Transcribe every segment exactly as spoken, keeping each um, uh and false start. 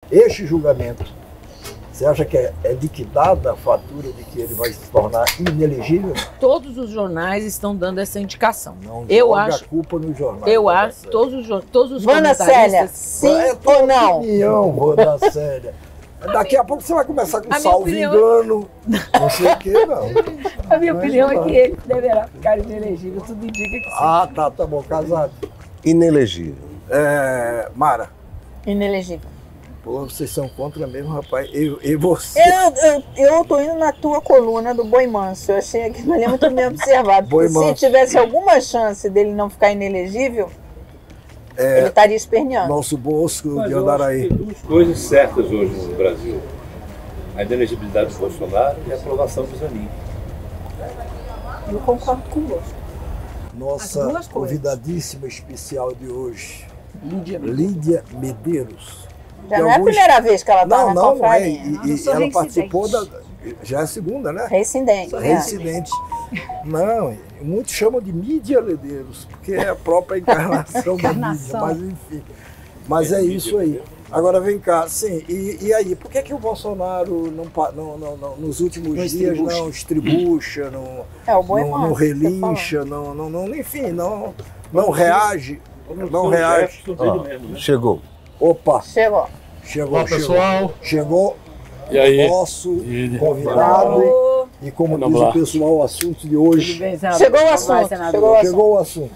este julgamento, você acha que é, é liquidada a fatura de que ele vai se tornar inelegível? Todos os jornais estão dando essa indicação. Não eu joga acho, a culpa nos jornais. Eu acho, todos os, todos os Vana Célia, sim é ou não? Opinião, Vana Célia. Daqui a pouco você vai começar com A salvo opinião... engano, não sei o que, não. A minha não opinião é, é que ele deverá ficar inelegível, tudo indica que sim. Ah, tá, tá bom, casado. Inelegível. É, Mara. Inelegível. Pô, vocês são contra mesmo, rapaz. Eu, e você? Eu, eu, eu tô indo na tua coluna do Boi Manso. Eu achei aquilo ali muito bem observado. Boi se tivesse alguma chance dele não ficar inelegível, é, ele estaria esperneando. Nosso Bosco Mas de Andaraí. Tem duas coisas certas hoje no Brasil. A inelegibilidade do Bolsonaro e a aprovação do Zanin. Eu concordo com você. Nossa convidadíssima especial de hoje, Lídia, Lídia Medeiros. Já não é a primeira vez que ela está na Não, não é. confraria. E, e ela participou da... Já é a segunda, né? Reincidente. Reincidente. Não, muitos chamam de mídia Medeiros, porque é a própria encarnação, encarnação. da mídia, mas enfim. Mas é isso aí. Agora vem cá, sim, e, e aí, por que, que o Bolsonaro não, não, não, não, nos últimos não dias não estribucha, não, é, o boi não, não relincha, não, não, não, enfim, não, não reage, não reage. Ah, chegou. Opa! Chegou. Chegou, Olá, chegou. pessoal. Chegou e aí? nosso e... convidado. E como Vamos diz lá. o pessoal, o assunto de hoje. Bem, chegou o assunto. Chegou, chegou, o chegou o assunto.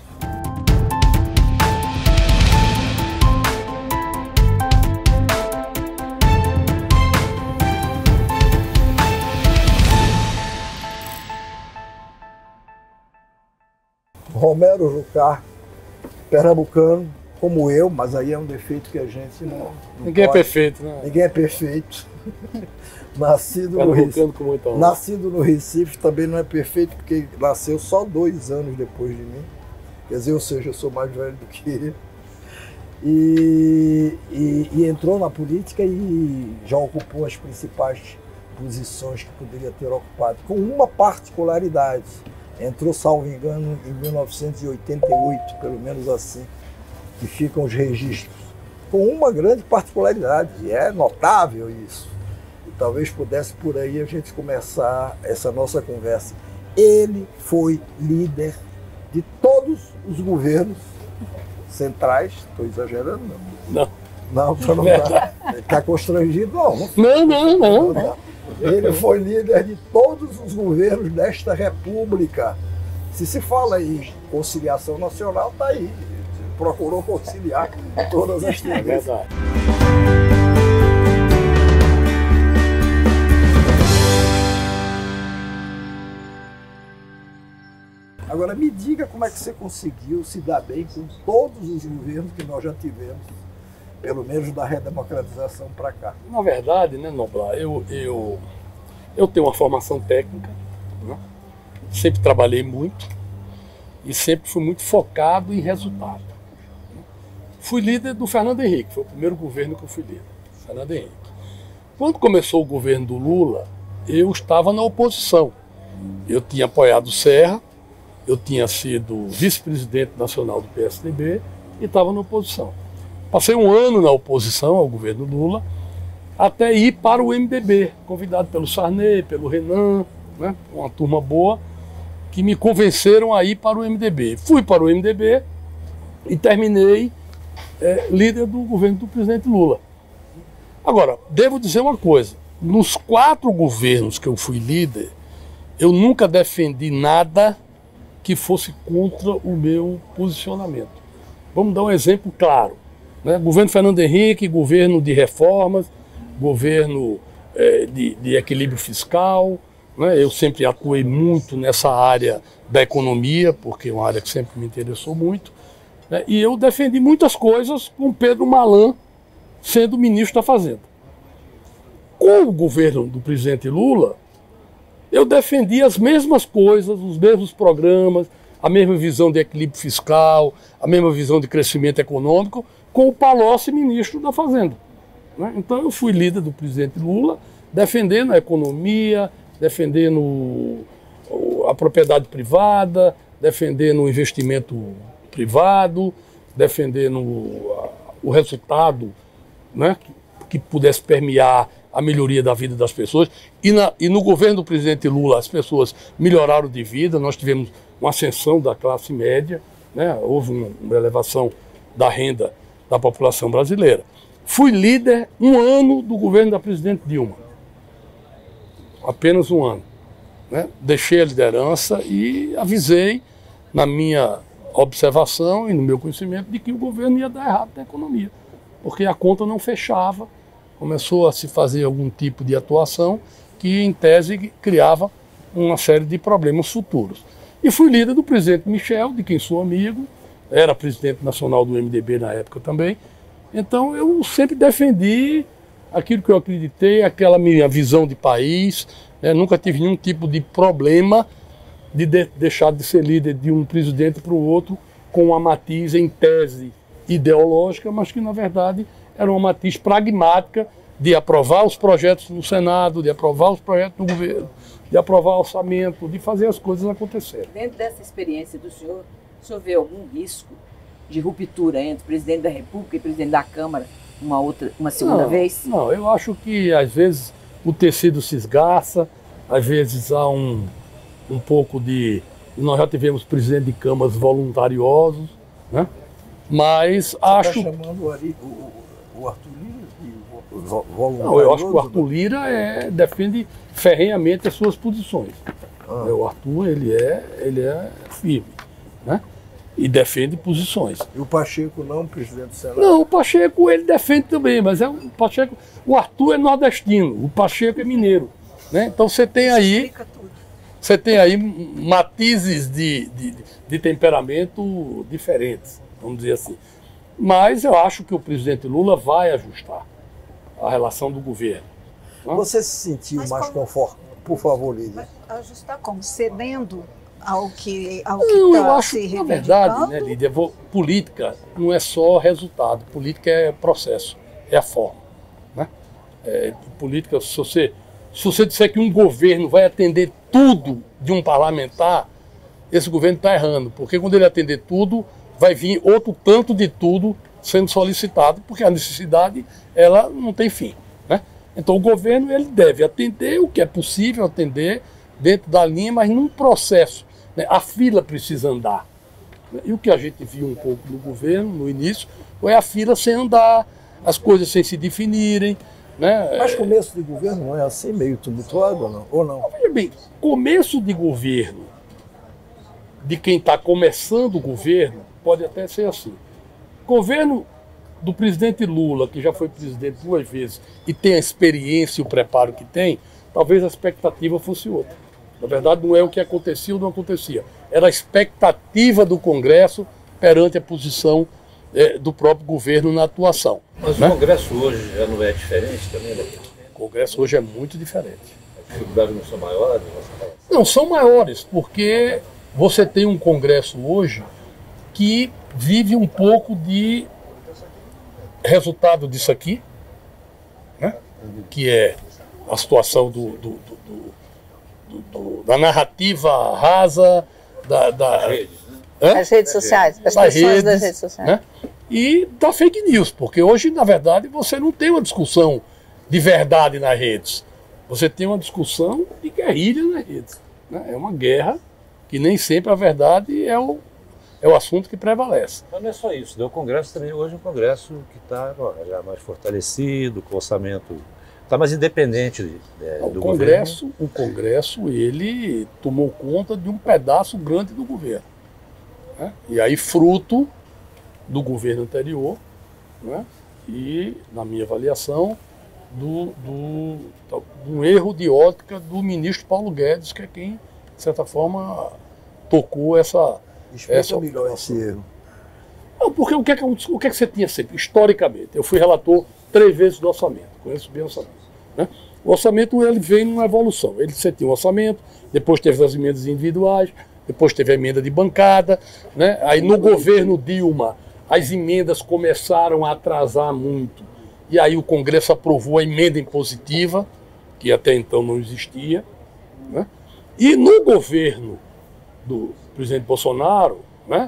Romero Jucá, pernambucano, como eu, mas aí é um defeito que a gente não... não Ninguém pode. é perfeito, né? Ninguém é perfeito. Nascido, no Recife, com muita nascido no Recife também não é perfeito, porque nasceu só dois anos depois de mim. Quer dizer, ou seja, eu sou mais velho do que ele. E, e, e entrou na política e já ocupou as principais posições que poderia ter ocupado, com uma particularidade. Entrou, salvo engano, em mil novecentos e oitenta e oito, pelo menos assim, que ficam os registros. Com uma grande particularidade, e é notável isso. E talvez pudesse por aí a gente começar essa nossa conversa. Ele foi líder de todos os governos centrais, estou exagerando? Não. Não, para não estar tá constrangido, não. Não, não, não. não. Ele foi líder de todos os governos desta república. Se se fala em conciliação nacional, está aí. Procurou conciliar todas as é verdade. Agora me diga como é que você conseguiu se dar bem com todos os governos que nós já tivemos, pelo menos da redemocratização para cá. Na verdade, né, Noblar, eu, eu, eu tenho uma formação técnica, né? Sempre trabalhei muito e sempre fui muito focado em resultado. Fui líder do Fernando Henrique, foi o primeiro governo que eu fui líder, Fernando Henrique. Quando começou o governo do Lula, eu estava na oposição. Eu tinha apoiado o Serra, eu tinha sido vice-presidente nacional do P S D B e estava na oposição. Passei um ano na oposição ao governo Lula, até ir para o M D B, convidado pelo Sarney, pelo Renan, né, uma turma boa, que me convenceram a ir para o M D B. Fui para o M D B e terminei é, líder do governo do presidente Lula. Agora, devo dizer uma coisa, nos quatro governos que eu fui líder, eu nunca defendi nada que fosse contra o meu posicionamento. Vamos dar um exemplo claro. Né? Governo Fernando Henrique, governo de reformas, governo é, de, de equilíbrio fiscal. Né? Eu sempre atuei muito nessa área da economia, porque é uma área que sempre me interessou muito. Né? E eu defendi muitas coisas com Pedro Malan sendo ministro da Fazenda. Com o governo do presidente Lula, eu defendi as mesmas coisas, os mesmos programas, a mesma visão de equilíbrio fiscal, a mesma visão de crescimento econômico, com o Palocci ministro da Fazenda. Né? Então eu fui líder do presidente Lula, defendendo a economia, defendendo a propriedade privada, defendendo o investimento privado, defendendo o resultado, né, que pudesse permear a melhoria da vida das pessoas. E, na, e no governo do presidente Lula, as pessoas melhoraram de vida, nós tivemos uma ascensão da classe média, né? Houve uma, uma elevação da renda da população brasileira. Fui líder um ano do governo da presidente Dilma. Apenas um ano. Né? Deixei a liderança e avisei, na minha observação e no meu conhecimento, de que o governo ia dar errado na economia, porque a conta não fechava, começou a se fazer algum tipo de atuação que, em tese, criava uma série de problemas futuros. E fui líder do presidente Michel, de quem sou amigo, era presidente nacional do M D B na época também. Então eu sempre defendi aquilo que eu acreditei, aquela minha visão de país, né? Nunca tive nenhum tipo de problema de, de deixar de ser líder de um presidente para o outro com uma matiz em tese ideológica, mas que na verdade era uma matiz pragmática de aprovar os projetos no Senado, de aprovar os projetos no governo, de aprovar o orçamento, de fazer as coisas acontecerem. Dentro dessa experiência do senhor, o senhor vê algum risco de ruptura entre o presidente da República e o presidente da Câmara uma, outra, uma segunda não, vez? Não, eu acho que às vezes o tecido se esgarça, às vezes há um, um pouco de... Nós já tivemos presidente de câmaras voluntariosos, né? Mas Você acho... está chamando o, Ari, o, o Arthur Lira de voluntarioso? Não, eu acho que o Arthur Lira é, defende ferrenhamente as suas posições. Ah. O Arthur, ele é, ele é firme, né? E defende posições. E o Pacheco não, presidente do Senado? Não, o Pacheco ele defende também, mas é o Pacheco, o Arthur é nordestino, o Pacheco é mineiro, né? Então você tem aí, você tem aí matizes de, de, de temperamento diferentes, vamos dizer assim. Mas eu acho que o presidente Lula vai ajustar a relação do governo. Né? Você se sentiu Mas mais como... confortável? Por favor, Lídia. Ajustar como? Cedendo ao que ao que Não, eu está acho se que, na verdade, reivindicando? né, Lídia, vou, política não é só resultado, política é processo, é a forma. Né? É, política, se você, se você disser que um governo vai atender tudo de um parlamentar, esse governo está errando, porque quando ele atender tudo, vai vir outro tanto de tudo sendo solicitado, porque a necessidade ela não tem fim. Né? Então o governo ele deve atender o que é possível atender dentro da linha, mas num processo. Né? A fila precisa andar. E o que a gente viu um pouco no governo, no início, foi a fila sem andar, as coisas sem se definirem. Né? Mas começo de governo não é assim, meio tumultuado ou não? Ou não? Veja bem, começo de governo, de quem está começando o governo, pode até ser assim. Governo do presidente Lula, que já foi presidente duas vezes e tem a experiência e o preparo que tem, talvez a expectativa fosse outra. Na verdade, não é o que acontecia ou não acontecia. Era a expectativa do Congresso perante a posição é, do próprio governo na atuação. Mas né? o Congresso hoje já não é diferente também daqui? O Congresso hoje é muito diferente. As dificuldades não são maiores? Não, são maiores, porque você tem um Congresso hoje que vive um pouco de resultado disso aqui, né? Que é a situação do, do, do, do, do, da narrativa rasa, da, da, redes, né? As redes sociais, as das pessoas redes, das redes sociais. Né? E da fake news, porque hoje, na verdade, você não tem uma discussão de verdade nas redes. Você tem uma discussão de guerrilha nas redes. Né? É uma guerra que nem sempre a verdade é o, é o assunto que prevalece. Mas não é só isso, né? O Congresso também hoje é um Congresso que está já mais fortalecido, com orçamento, está mais independente é, do o Congresso, governo. O Congresso, ele tomou conta de um pedaço grande do governo. Né? E aí, fruto do governo anterior, né? E, na minha avaliação, do, do, do um erro de ótica do ministro Paulo Guedes, que é quem, de certa forma, tocou essa... Explica essa melhor esse erro. Não, porque o que, é que, o que é que você tinha sempre? Historicamente, eu fui relator três vezes do orçamento, conheço bem o orçamento. Né? O orçamento ele veio numa evolução. Ele tinha um orçamento, depois teve as emendas individuais, depois teve a emenda de bancada. Né? Aí no governo Dilma, as emendas começaram a atrasar muito. E aí o Congresso aprovou a emenda impositiva, que até então não existia. Né? E no governo do presidente Bolsonaro, né,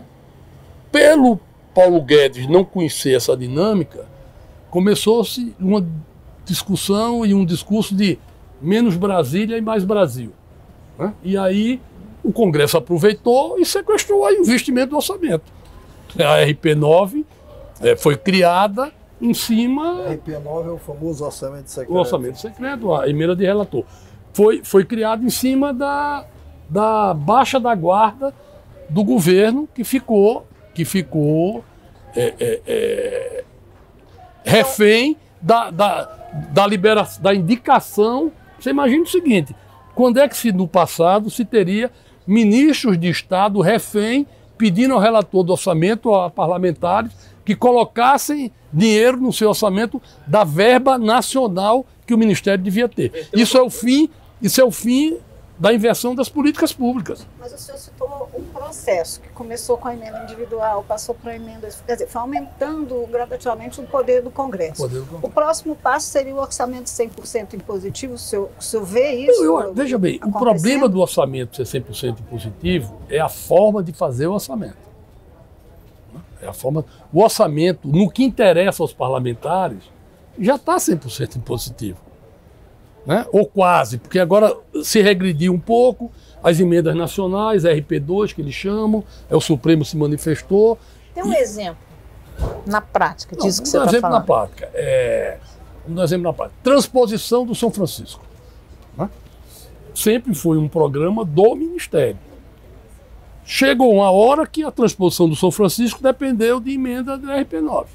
pelo Paulo Guedes não conhecer essa dinâmica, começou-se uma discussão e um discurso de menos Brasília e mais Brasil. Né? E aí o Congresso aproveitou e sequestrou o investimento do orçamento. A R P nove é, foi criada em cima... A R P nove é o famoso orçamento secreto. O orçamento secreto, a emenda de relator. Foi, foi criado em cima da, da baixa da guarda do governo que ficou, que ficou é, é, é, refém da, da, da, libera, da indicação. Você imagina o seguinte, quando é que se, no passado se teria ministros de Estado refém pedindo ao relator do orçamento, a parlamentares, que colocassem dinheiro no seu orçamento da verba nacional que o Ministério devia ter. Isso é o fim, isso é o fim da inversão das políticas públicas. Mas o senhor citou um processo que começou com a emenda individual, passou para a emenda, quer dizer, foi aumentando gradativamente o poder do Congresso. Poder do Congresso. O próximo passo seria o orçamento cem por cento impositivo, o senhor, o senhor vê isso? Eu, eu, veja bem, o problema do orçamento ser cem por cento impositivo é a forma de fazer o orçamento. É a forma, o orçamento, no que interessa aos parlamentares, já está cem por cento impositivo. Né? Ou quase, porque agora se regrediu um pouco, as emendas nacionais, R P dois que eles chamam, é o Supremo se manifestou. Tem um e... exemplo na prática disso Não, que você está falando. Um exemplo na prática. É, um exemplo na prática. Transposição do São Francisco. Né? Sempre foi um programa do Ministério. Chegou uma hora que a transposição do São Francisco dependeu de emenda da R P nove.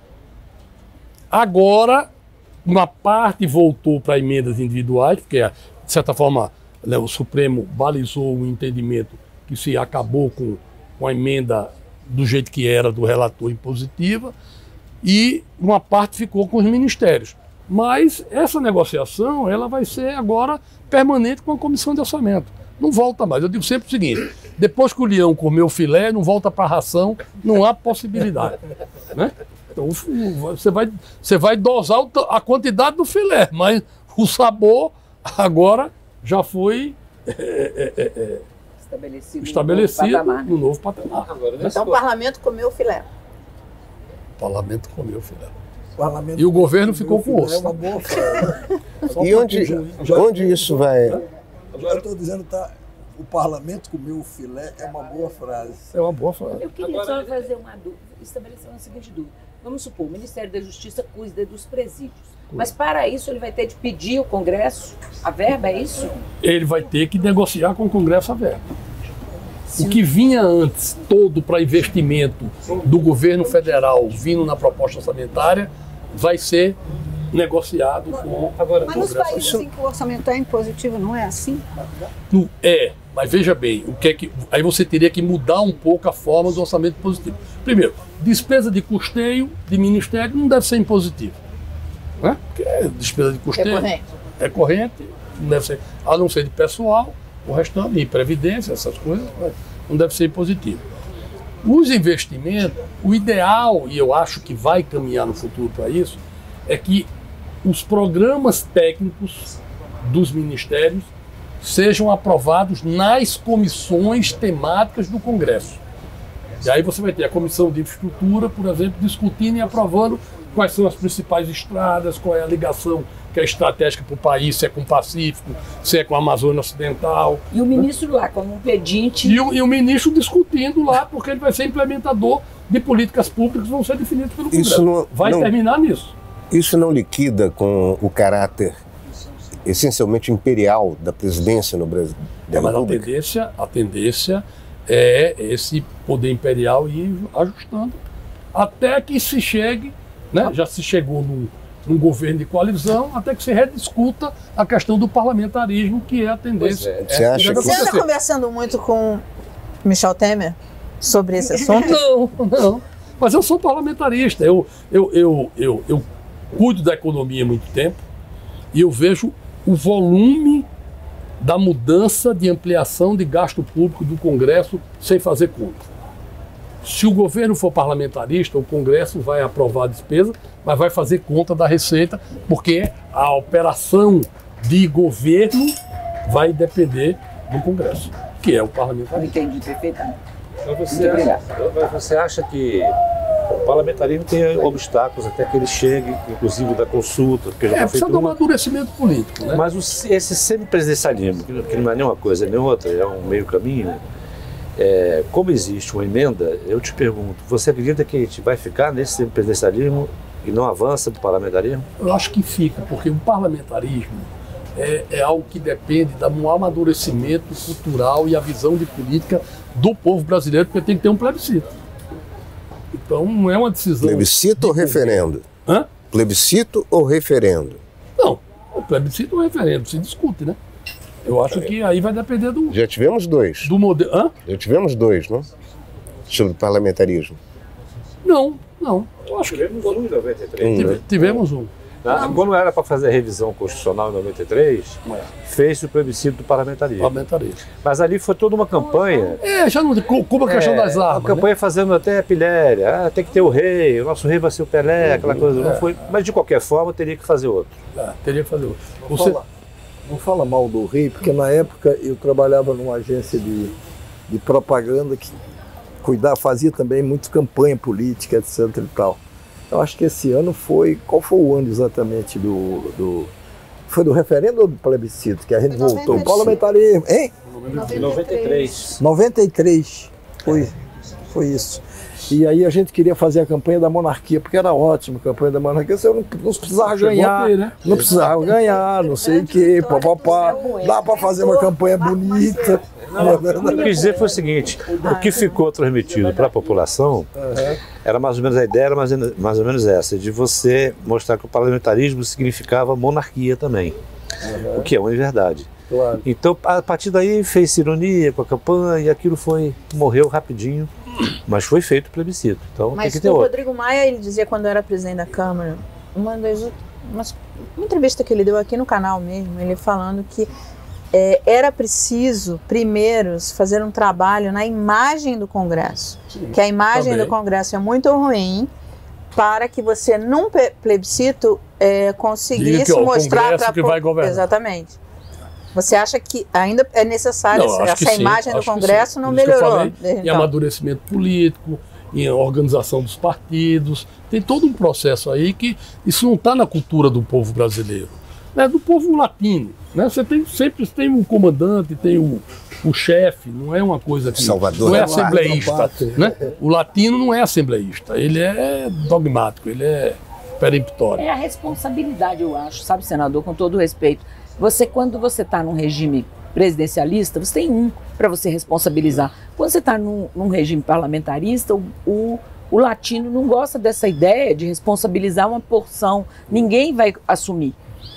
Agora, uma parte voltou para emendas individuais, porque, de certa forma, né, o Supremo balizou o entendimento que se acabou com, com a emenda do jeito que era do relator impositiva, e uma parte ficou com os ministérios. Mas essa negociação ela vai ser agora permanente com a Comissão de Orçamento. Não volta mais. Eu digo sempre o seguinte, depois que o leão comeu o filé, não volta para a ração, não há possibilidade. Né? Então você vai, você vai dosar a quantidade do filé, mas o sabor agora já foi é, é, é, estabelecido, estabelecido no novo patamar. No novo patamar. Agora, então o parlamento comeu o filé. O parlamento comeu o filé. O parlamento e o governo ficou com osso. É uma boa frase. E onde, já, onde isso vai? Eu estou dizendo, tá, o parlamento comeu o filé é uma boa frase. É uma boa frase. Eu queria só fazer uma dúvida, estabelecer uma seguinte dúvida. Vamos supor, o Ministério da Justiça cuida dos presídios. Mas para isso ele vai ter de pedir ao Congresso a verba, é isso? Ele vai ter que negociar com o Congresso a verba. O que vinha antes todo para investimento do governo federal vindo na proposta orçamentária vai ser negociado com agora. Mas nos países em que o orçamento é impositivo não é assim? No, é, mas veja bem, o que é que, aí você teria que mudar um pouco a forma do orçamento positivo. Primeiro, despesa de custeio de ministério não deve ser impositivo. Né? Porque despesa de custeio é corrente. é corrente, não deve ser, a não ser de pessoal, o restante, de previdência, essas coisas, não deve ser impositivo. Os investimentos, o ideal, e eu acho que vai caminhar no futuro para isso, é que os programas técnicos dos ministérios sejam aprovados nas comissões temáticas do Congresso. E aí você vai ter a Comissão de Infraestrutura, por exemplo, discutindo e aprovando quais são as principais estradas, qual é a ligação que é estratégica para o país, se é com o Pacífico, se é com a Amazônia Ocidental. E o ministro lá, como um pedinte... E o, e o ministro discutindo lá, porque ele vai ser implementador de políticas públicas que vão ser definidas pelo Congresso. Isso não, vai não, terminar nisso. Isso não liquida com o caráter essencialmente imperial da presidência no Brasil? É, mas a tendência, a tendência é esse poder imperial ir ajustando até que se chegue, né, já se chegou num, num governo de coalizão, até que se rediscuta a questão do parlamentarismo, que é a tendência. É. Você acha que você anda conversando muito com Michel Temer sobre esse assunto? Não, não. Mas eu sou parlamentarista, eu, eu, eu, eu, eu cuido da economia há muito tempo e eu vejo o volume da mudança de ampliação de gasto público do Congresso sem fazer conta. Se o governo for parlamentarista, o Congresso vai aprovar a despesa, mas vai fazer conta da receita, porque a operação de governo vai depender do Congresso, que é o parlamentarismo. Entendi perfeitamente. Mas você, acha, você acha que O parlamentarismo tem obstáculos até que ele chegue, inclusive da consulta, porque já É, foi precisa feito de um uma... amadurecimento político, né? Mas o, esse semipresidencialismo, que, que não é nem uma coisa nem outra, é um meio caminho, é, como existe uma emenda, eu te pergunto, você acredita que a gente vai ficar nesse semipresidencialismo e não avança do parlamentarismo? Eu acho que fica, porque o parlamentarismo é, é algo que depende do amadurecimento cultural e a visão de política do povo brasileiro, porque tem que ter um plebiscito. Então não é uma decisão... Plebiscito ou referendo? Hã? Plebiscito ou referendo? Não, o plebiscito ou referendo, se discute, né? Eu acho que aí vai depender do, Já tivemos dois. do modelo... Hã? Já tivemos dois, não? Sobre parlamentarismo. Não, não. Eu acho que Tivemos um em noventa e três. Um, tive- né? tivemos um. Ah, quando era para fazer a revisão constitucional em noventa e três, fez-se o plebiscito do parlamentarismo. Parlamentarismo. Mas ali foi toda uma campanha. É, já não... Como a questão É, das armas, a campanha fazendo até pilhéria. Ah, tem que ter o rei, o nosso rei vai ser o Pelé, aquela coisa. Não foi, mas de qualquer forma teria que fazer outro. né? É, teria que fazer outro. Não, Você... fala, não fala mal do rei, porque na época eu trabalhava numa agência de, de propaganda que cuidava, fazia também muito campanha política, etc e tal. Eu acho que esse ano foi... Qual foi o ano exatamente do... do foi do referendo ou do plebiscito? Que a gente Foi voltou. noventa e três. Parlamentarismo, hein? noventa e três. noventa e três. Foi, foi isso. E aí a gente queria fazer a campanha da monarquia, porque era ótimo a campanha da monarquia. Você não, não precisava Chegou a ganhar. ter, né? Não precisava ganhar, não sei o quê, papapá. Dá para fazer uma campanha bonita. O que eu quis dizer foi o seguinte, o que ficou transmitido para a população era mais ou menos a ideia, era mais, mais ou menos essa, de você mostrar que o parlamentarismo significava monarquia também, o que é uma verdade. Claro. Então, a partir daí, fez ironia com a campanha e aquilo foi, morreu rapidinho, mas foi feito o plebiscito, então Mas tem que ter o outro. Rodrigo Maia, ele dizia quando era presidente da Câmara, uma, das, umas, uma entrevista que ele deu aqui no canal mesmo, ele falando que é, era preciso, primeiro, fazer um trabalho na imagem do Congresso, Sim, que a imagem também. do Congresso é muito ruim, para que você, num pe- plebiscito, é, conseguisse Diga que, ó, o mostrar Congresso pra que po- vai governar. Exatamente. Você acha que ainda é necessário Não, essa, acho que essa sim, imagem do acho que Congresso sim. não Por isso que eu melhorou? falei, desde em então? amadurecimento político, em organização dos partidos. Tem todo um processo aí que isso não está na cultura do povo brasileiro, né? Do povo latino. Né? Você tem, sempre tem um comandante, tem o, o chefe, não é uma coisa que Salvador não é da assembleísta. pátria. Né? O latino não é assembleísta, ele é dogmático, ele é peremptório. É a responsabilidade, eu acho, sabe, senador, com todo o respeito. Você, quando você está num regime presidencialista, você tem um para você responsabilizar. Quando você está num, num regime parlamentarista, o, o, o latino não gosta dessa ideia de responsabilizar uma porção. Ninguém vai assumir.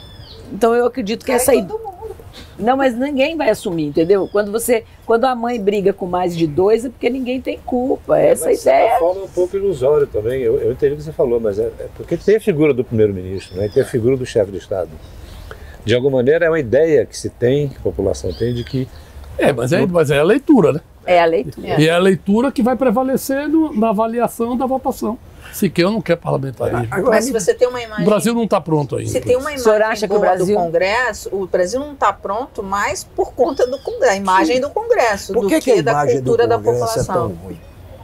Então eu acredito que essa ideia... Não, mas ninguém vai assumir, entendeu? Quando você, quando a mãe briga com mais de dois, é porque ninguém tem culpa. Essa Mas, ideia... de certa forma, é um pouco ilusório também. Eu, eu entendi o que você falou, mas é, é porque tem a figura do primeiro-ministro, né? Tem a figura do chefe de Estado. De alguma maneira, é uma ideia que se tem, que a população tem, de que... É, mas é, mas é a leitura, né? É a leitura. E é a leitura que vai prevalecer no- na avaliação da votação. Se quer ou não quer parlamentarismo. Mas se você tem uma imagem... O Brasil não está pronto ainda. Se tem uma O senhor imagem acha que o boa Brasil- do Congresso, o Brasil não está pronto mais por conta do Con- da imagem do Congresso, Por do que, que, que a da imagem do cultura da Congresso é população. tão ruim?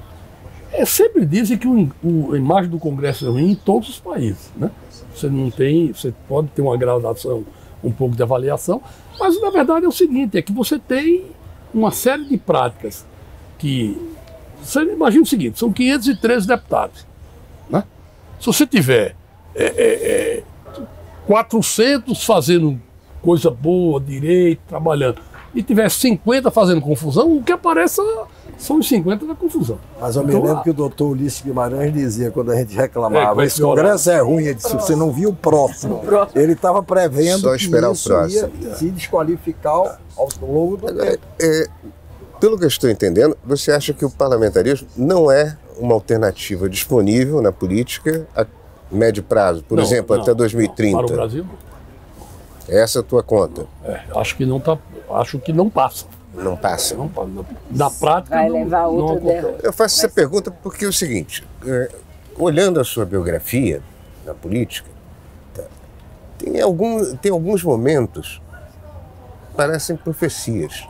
É, sempre dizem que o, o- a imagem do Congresso é ruim em todos os países, né? Você não tem, você pode ter uma gradação, um pouco de avaliação, mas na verdade é o seguinte, é que você tem uma série de práticas que, você imagina o seguinte, são quinhentos e treze deputados, né? Se você tiver é, é, é, quatrocentos fazendo coisa boa, direito, trabalhando, e tiver cinquenta fazendo confusão, o que aparece são os cinquenta da confusão. Mas eu me Então, lembro a- que o doutor Ulisses Guimarães dizia, quando a gente É, reclamava, vai esse piorar. Congresso é ruim, ele disse, você não viu o próximo. Ele estava prevendo Só que esperar o isso próximo. ia se desqualificar ao, ao longo do Agora, tempo. é, pelo que eu estou entendendo, você acha que o parlamentarismo não é uma alternativa disponível na política a médio prazo, por Não, exemplo, não, até dois mil e não. trinta? Para o Brasil, Essa é a tua conta? é, acho que não tá, acho que não passa. Não passa. Não, pa- na, na prática Vai não, levar não outra acontece. derrota. Eu faço essa pergunta porque é o seguinte, é, olhando a sua biografia na política, tá, tem, algum, tem alguns momentos que parecem profecias.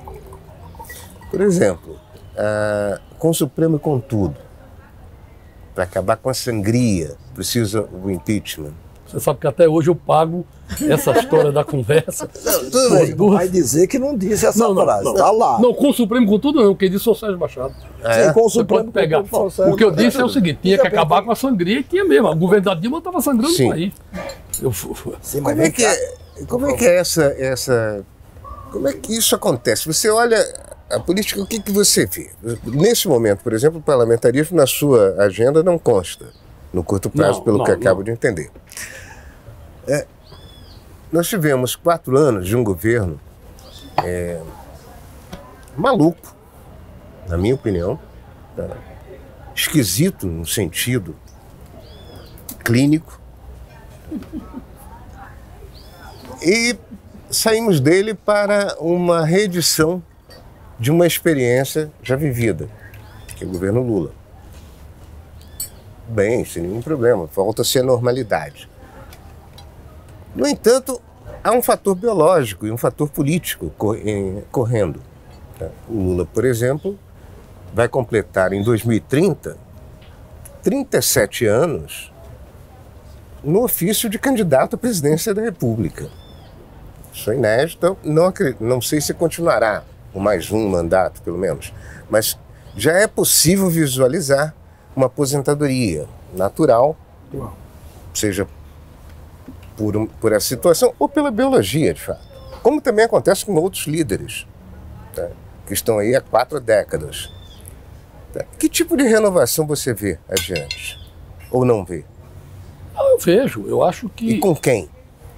Por exemplo, ah, com o Supremo e com tudo. para acabar com a sangria, precisa o impeachment. Você sabe que até hoje eu pago essa história da conversa. Não, não vai dizer que não disse essa Não, não, frase, não. tá lá. Não, com o Supremo, com tudo não, quem disse foi o Sérgio Machado. Sim, com o Você Supremo, pode pegar. com tudo, foi O que eu disse é o Sérgio. seguinte, tinha que Também acabar tem- com a sangria, e tinha mesmo. O governo da Dilma estava sangrando Sim. o país. Eu, fu- fu- Sim, mas Como é vem que cá. é, como é, que é essa, essa. Como é que isso acontece? Você olha a política, o que, que você vê? Nesse momento, por exemplo, o parlamentarismo na sua agenda não consta, no curto prazo, Não, pelo não, que acabo não. de entender. É, nós tivemos quatro anos de um governo é, maluco, na minha opinião, tá? Esquisito no sentido clínico, e saímos dele para uma reedição de uma experiência já vivida, que é o governo Lula. Bem, sem nenhum problema, volta-se à normalidade. No entanto, há um fator biológico e um fator político co- em- correndo. tá? O Lula, por exemplo, vai completar em dois mil e trinta trinta e sete anos no ofício de candidato à presidência da República. Isso é inédito, não, acre- não sei se continuará por mais um mandato, pelo menos, mas já é possível visualizar uma aposentadoria natural, seja por, um- por essa situação ou pela biologia, de fato. Como também acontece com outros líderes, tá? Que estão aí há quatro décadas. tá? Que tipo de renovação você vê adiante? Ou não vê? Ah, eu vejo, eu acho que. E com quem?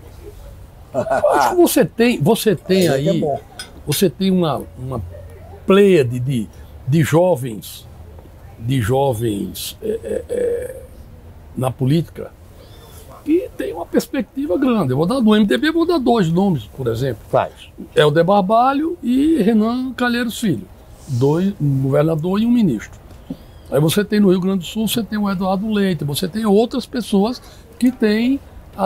Eu acho que você tem, você tem Aí é que é aí, bom. você tem uma, uma pleiade de, de jovens, de jovens é, é, é, na política que tem uma perspectiva grande. Eu vou dar do M D B, vou dar dois nomes, por exemplo. Faz. Helder Barbalho e Renan Calheiros Filho, dois, um governador e um ministro. Aí você tem no Rio Grande do Sul, você tem o Eduardo Leite, você tem outras pessoas que têm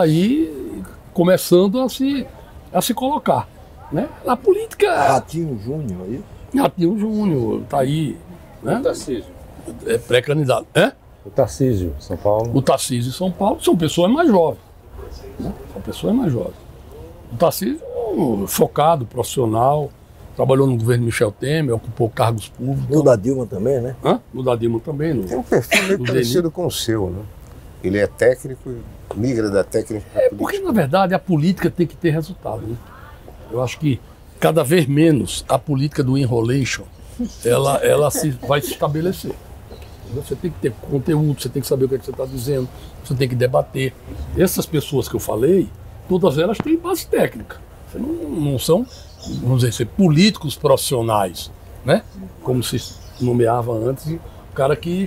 aí começando a se, a se colocar. Né? A política. Ratinho Júnior aí. Ratinho Júnior, tá aí. Né? Tarcísio. É pré-candidato. É? O Tarcísio, São Paulo. O Tarcísio e São Paulo são pessoas mais jovens. Né? São pessoas mais jovens. O Tarcísio é um focado, profissional, trabalhou no governo Michel Temer, ocupou cargos públicos. O da Dilma também, né? Hã? No da Dilma também. No... Tem um perfil meio Do parecido com o seu, né? Ele é técnico e migra da técnica para É a porque, política. na verdade, a política tem que ter resultado. Né? Eu acho que cada vez menos a política do enrolation ela, ela se, vai se estabelecer. Você tem que ter conteúdo, você tem que saber o que, é que você está dizendo, você tem que debater. Essas pessoas que eu falei, todas elas têm base técnica. Você não, não são, vamos dizer, ser políticos profissionais, né? Como se nomeava antes, o cara que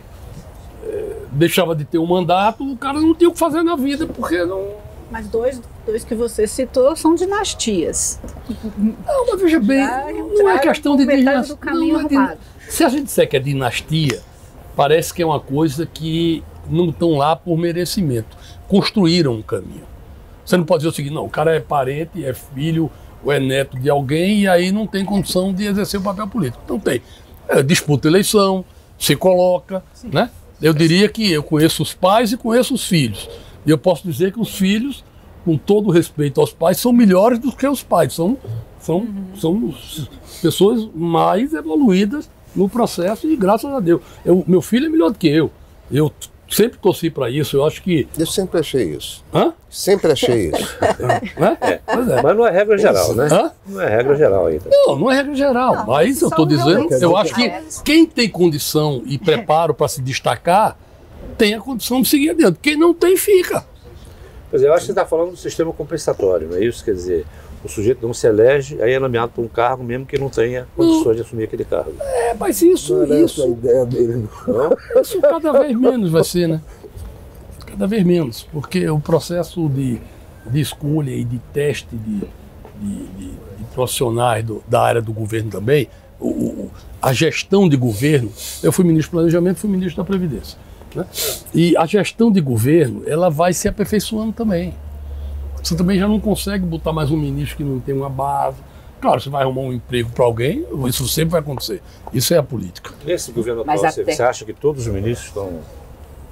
eh, deixava de ter um mandato, o cara não tinha o que fazer na vida, porque não. Mas dois, dois que você citou são dinastias. Não, mas veja bem, Já não é entraram questão por de metade dinastia. do caminho não é din- arrumado. Se a gente disser que é dinastia, parece que é uma coisa que não estão lá por merecimento. Construíram um caminho. Você não pode dizer o seguinte, não, o cara é parente, é filho ou é neto de alguém e aí não tem condição de exercer o papel político. Não tem. É, disputa eleição, se coloca, né? Eu diria que eu conheço os pais e conheço os filhos. E eu posso dizer que os filhos, com todo respeito aos pais, são melhores do que os pais. São, são, são pessoas mais evoluídas no processo e graças a Deus. Eu, meu filho é melhor do que eu. Eu sempre torci para isso. Eu acho que... Eu sempre achei isso. Hã? Sempre achei isso. Né? Pois é. Mas não é regra geral, né? Hã? Não é regra geral ainda. Não, não é regra geral, Não, mas eu são estou dizendo, realmente eu acho que regras. quem tem condição e preparo para se destacar, tem a condição de seguir adiante. Quem não tem, fica. Pois é, eu acho que você está falando do sistema compensatório, não é isso? Quer dizer, o sujeito não se elege, aí é nomeado para um cargo mesmo que não tenha condições de assumir aquele cargo. É, mas isso, Não era essa a isso, ideia dele. não. isso cada vez menos vai ser, né? Cada vez menos, porque o processo de, de escolha e de teste de, de, de- de profissionais do- da área do governo também, o- o- a gestão de governo, eu fui ministro do Planejamento, fui ministro da Previdência, né? E a gestão de governo, ela vai se aperfeiçoando também. Você também já não consegue botar mais um ministro que não tem uma base. Claro, você vai arrumar um emprego para alguém, isso sempre vai acontecer. Isso é a política. Nesse governo Mas atual, você, até- você acha que todos os ministros estão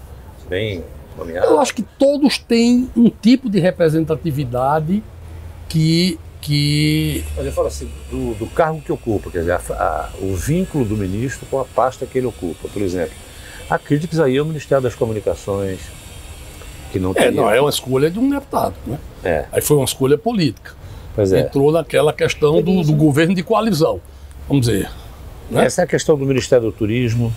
bem nomeado? Eu acho que todos têm um tipo de representatividade que... que... Mas eu falo assim, do, do cargo que ocupa, quer dizer, a, a, o vínculo do ministro com a pasta que ele ocupa. Por exemplo, há críticas aí ao Ministério das Comunicações, que não tem... É, não, é uma escolha de um deputado, né? É. Aí foi uma escolha política. Pois é. Entrou naquela questão do, do governo de coalizão, vamos dizer. Né? Essa é a questão do Ministério do Turismo,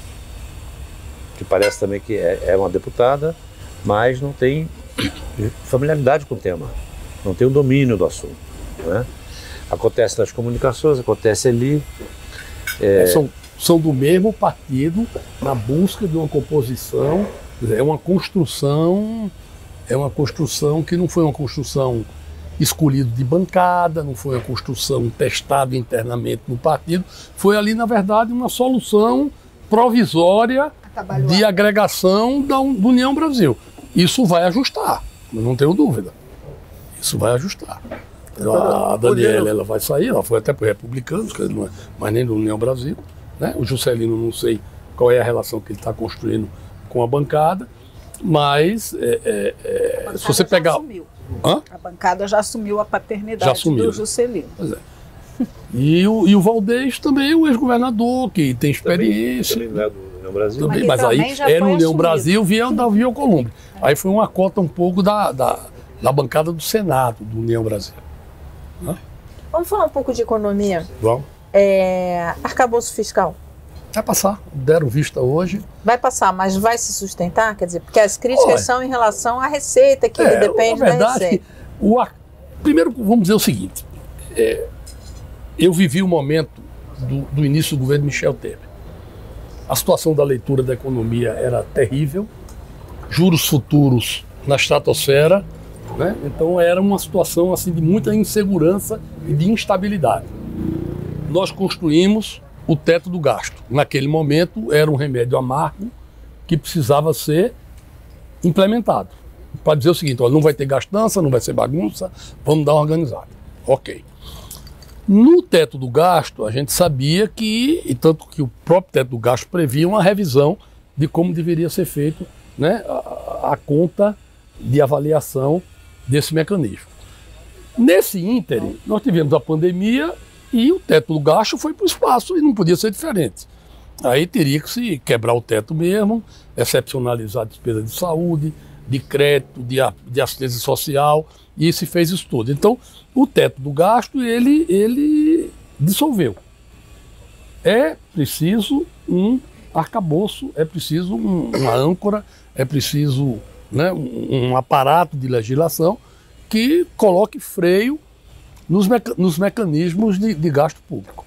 que parece também que é, é uma deputada, mas não tem familiaridade com o tema, não tem o domínio do assunto. Né? Acontece nas comunicações, acontece ali. É... São, são do mesmo partido na busca de uma composição, é uma construção, é uma construção que não foi uma construção escolhida de bancada, não foi uma construção testada internamente no partido, foi ali, na verdade, uma solução provisória de agregação da, do União Brasil. Isso vai ajustar, não tenho dúvida. Isso vai ajustar. A Daniela, ela vai sair, ela foi até para os republicanos, mas nem do União Brasil. Né? O Juscelino, não sei qual é a relação que ele está construindo com a bancada, mas é, é, é, a bancada se você pegar... Assumiu. Hã? A bancada já assumiu a paternidade assumiu, do Juscelino. Pois é. E o, e o Valdez também é um ex-governador que tem experiência. Também, também não é do União Brasil. Também, mas, mas aí era o União Brasil via Davi Alcolumbre. É. Aí foi uma cota um pouco da, da, da bancada do Senado, do União Brasil. Hã? Vamos falar um pouco de economia? Vamos. É, arcabouço fiscal. Vai passar, deram vista hoje. Vai passar, mas vai se sustentar? Quer dizer, porque as críticas Olha, são em relação à receita, que é, depende na verdade, da receita. O, primeiro, vamos dizer o seguinte, é, eu vivi o momento do, do início do governo Michel Temer. A situação da leitura da economia era terrível, juros futuros na estratosfera, né? Então era uma situação assim, de muita insegurança e de instabilidade. Nós construímos o teto do gasto. Naquele momento era um remédio amargo que precisava ser implementado. Para dizer o seguinte, olha, não vai ter gastança, não vai ser bagunça, vamos dar uma organizada. Ok. No teto do gasto, a gente sabia que, e tanto que o próprio teto do gasto previa uma revisão de como deveria ser feito, né, a, a conta de avaliação desse mecanismo. Nesse ínterim, nós tivemos a pandemia e o teto do gasto foi para o espaço e não podia ser diferente. Aí teria que se quebrar o teto mesmo, excepcionalizar a despesa de saúde, de crédito, de, de assistência social, e se fez isso tudo. Então, o teto do gasto, ele, ele dissolveu. É preciso um arcabouço, é preciso um, uma âncora, é preciso, né, um, um aparato de legislação que coloque freio nos, meca nos mecanismos de, de gasto público.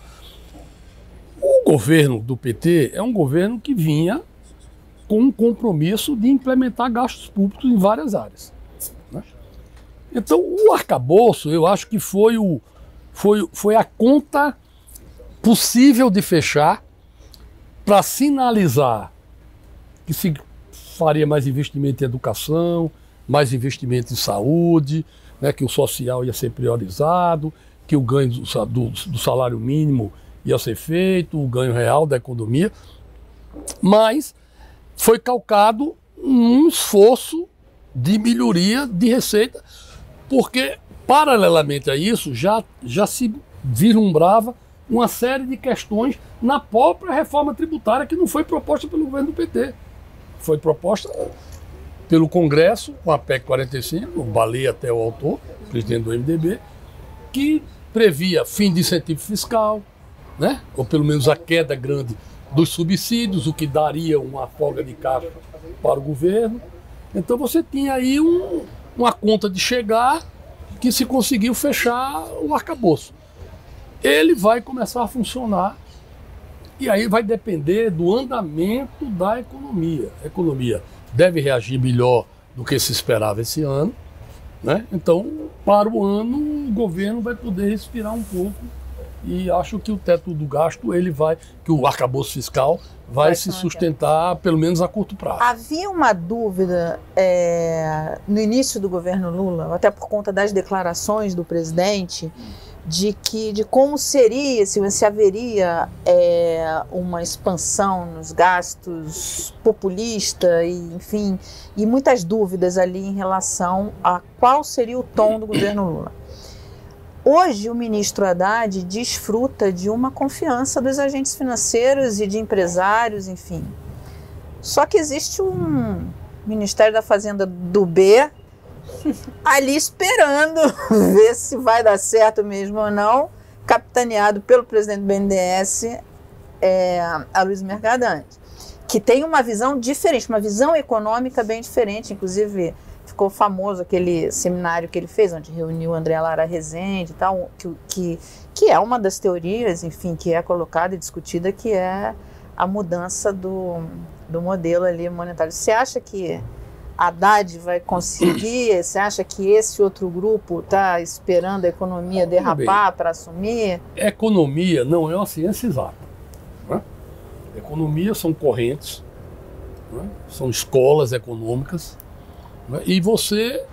O governo do P T é um governo que vinha com um compromisso de implementar gastos públicos em várias áreas. Né? Então, o arcabouço, eu acho que foi, o, foi, foi a conta possível de fechar para sinalizar que se faria mais investimento em educação, mais investimento em saúde, né, que o social ia ser priorizado, que o ganho do, do, do salário mínimo ia ser feito, o ganho real da economia, mas foi calcado um esforço de melhoria de receita, porque, paralelamente a isso, já, já se vislumbrava uma série de questões na própria reforma tributária que não foi proposta pelo governo do P T. Foi proposta pelo Congresso, com a P E C quarenta e cinco, balei até o autor, presidente do M D B, que previa fim de incentivo fiscal, né? Ou pelo menos a queda grande dos subsídios, o que daria uma folga de caixa para o governo. Então você tinha aí um, uma conta de chegar que se conseguiu fechar o arcabouço. Ele vai começar a funcionar e aí vai depender do andamento da economia. A economia deve reagir melhor do que se esperava esse ano, né? Então, para o ano, o governo vai poder respirar um pouco e acho que o teto do gasto, ele vai, que o arcabouço fiscal vai, vai se sustentar, pelo menos a curto prazo. Havia uma dúvida é, no início do governo Lula, até por conta das declarações do presidente, de que de como seria, se, se haveria é, uma expansão nos gastos populista e, enfim, e muitas dúvidas ali em relação a qual seria o tom do governo Lula. Hoje o ministro Haddad desfruta de uma confiança dos agentes financeiros e de empresários, enfim. Só que existe um Ministério da Fazenda do B ali esperando ver se vai dar certo mesmo ou não, capitaneado pelo presidente do B N D E S, é, Aloysio Mercadante, que tem uma visão diferente, uma visão econômica bem diferente. Inclusive ficou famoso aquele seminário que ele fez, onde reuniu André Lara Rezende e tal, que, que, que é uma das teorias, enfim, que é colocada e discutida, que é a mudança do, do modelo ali monetário. Você acha que Haddad vai conseguir? Você acha que esse outro grupo está esperando a economia derrapar para assumir? Economia não é uma ciência exata. Né? Economia são correntes, né? São escolas econômicas, né? E você,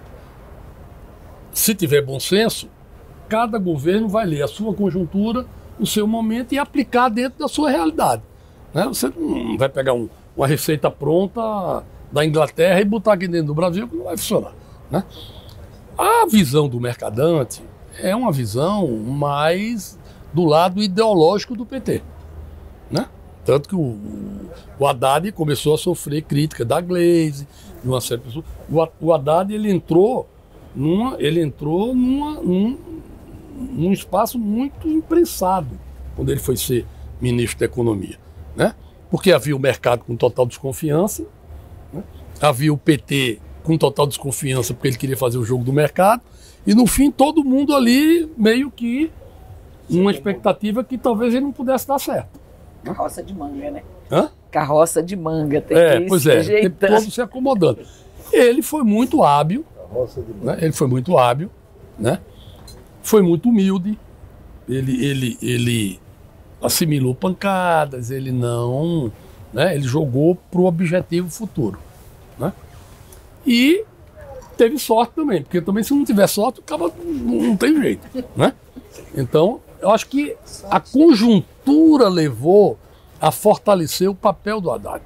se tiver bom senso, cada governo vai ler a sua conjuntura, o seu momento e aplicar dentro da sua realidade. Né? Você não vai pegar um, uma receita pronta da Inglaterra e botar aqui dentro do Brasil, que não vai funcionar. Né? A visão do Mercadante é uma visão mais do lado ideológico do P T. Né? Tanto que o, o Haddad começou a sofrer crítica da Glaze, de uma certa pessoa. O, o Haddad ele entrou, numa, ele entrou numa, num, num espaço muito imprensado quando ele foi ser ministro da Economia. Né? Porque havia o mercado com total desconfiança, né? Havia o P T com total desconfiança porque ele queria fazer o jogo do mercado, e no fim todo mundo ali meio que uma expectativa que talvez ele não pudesse dar certo. Carroça de manga, né? Hã? Carroça de manga, tem é, que pois é, jeitando. todo se acomodando. Ele foi muito hábil, né? Ele foi muito hábil, né? Foi muito humilde, ele, ele, ele assimilou pancadas, ele não, né? Ele jogou para o objetivo futuro, né? E teve sorte também, porque também se não tiver sorte, acaba, não, não tem jeito, né? Então, eu acho que a conjuntura levou a fortalecer o papel do Haddad.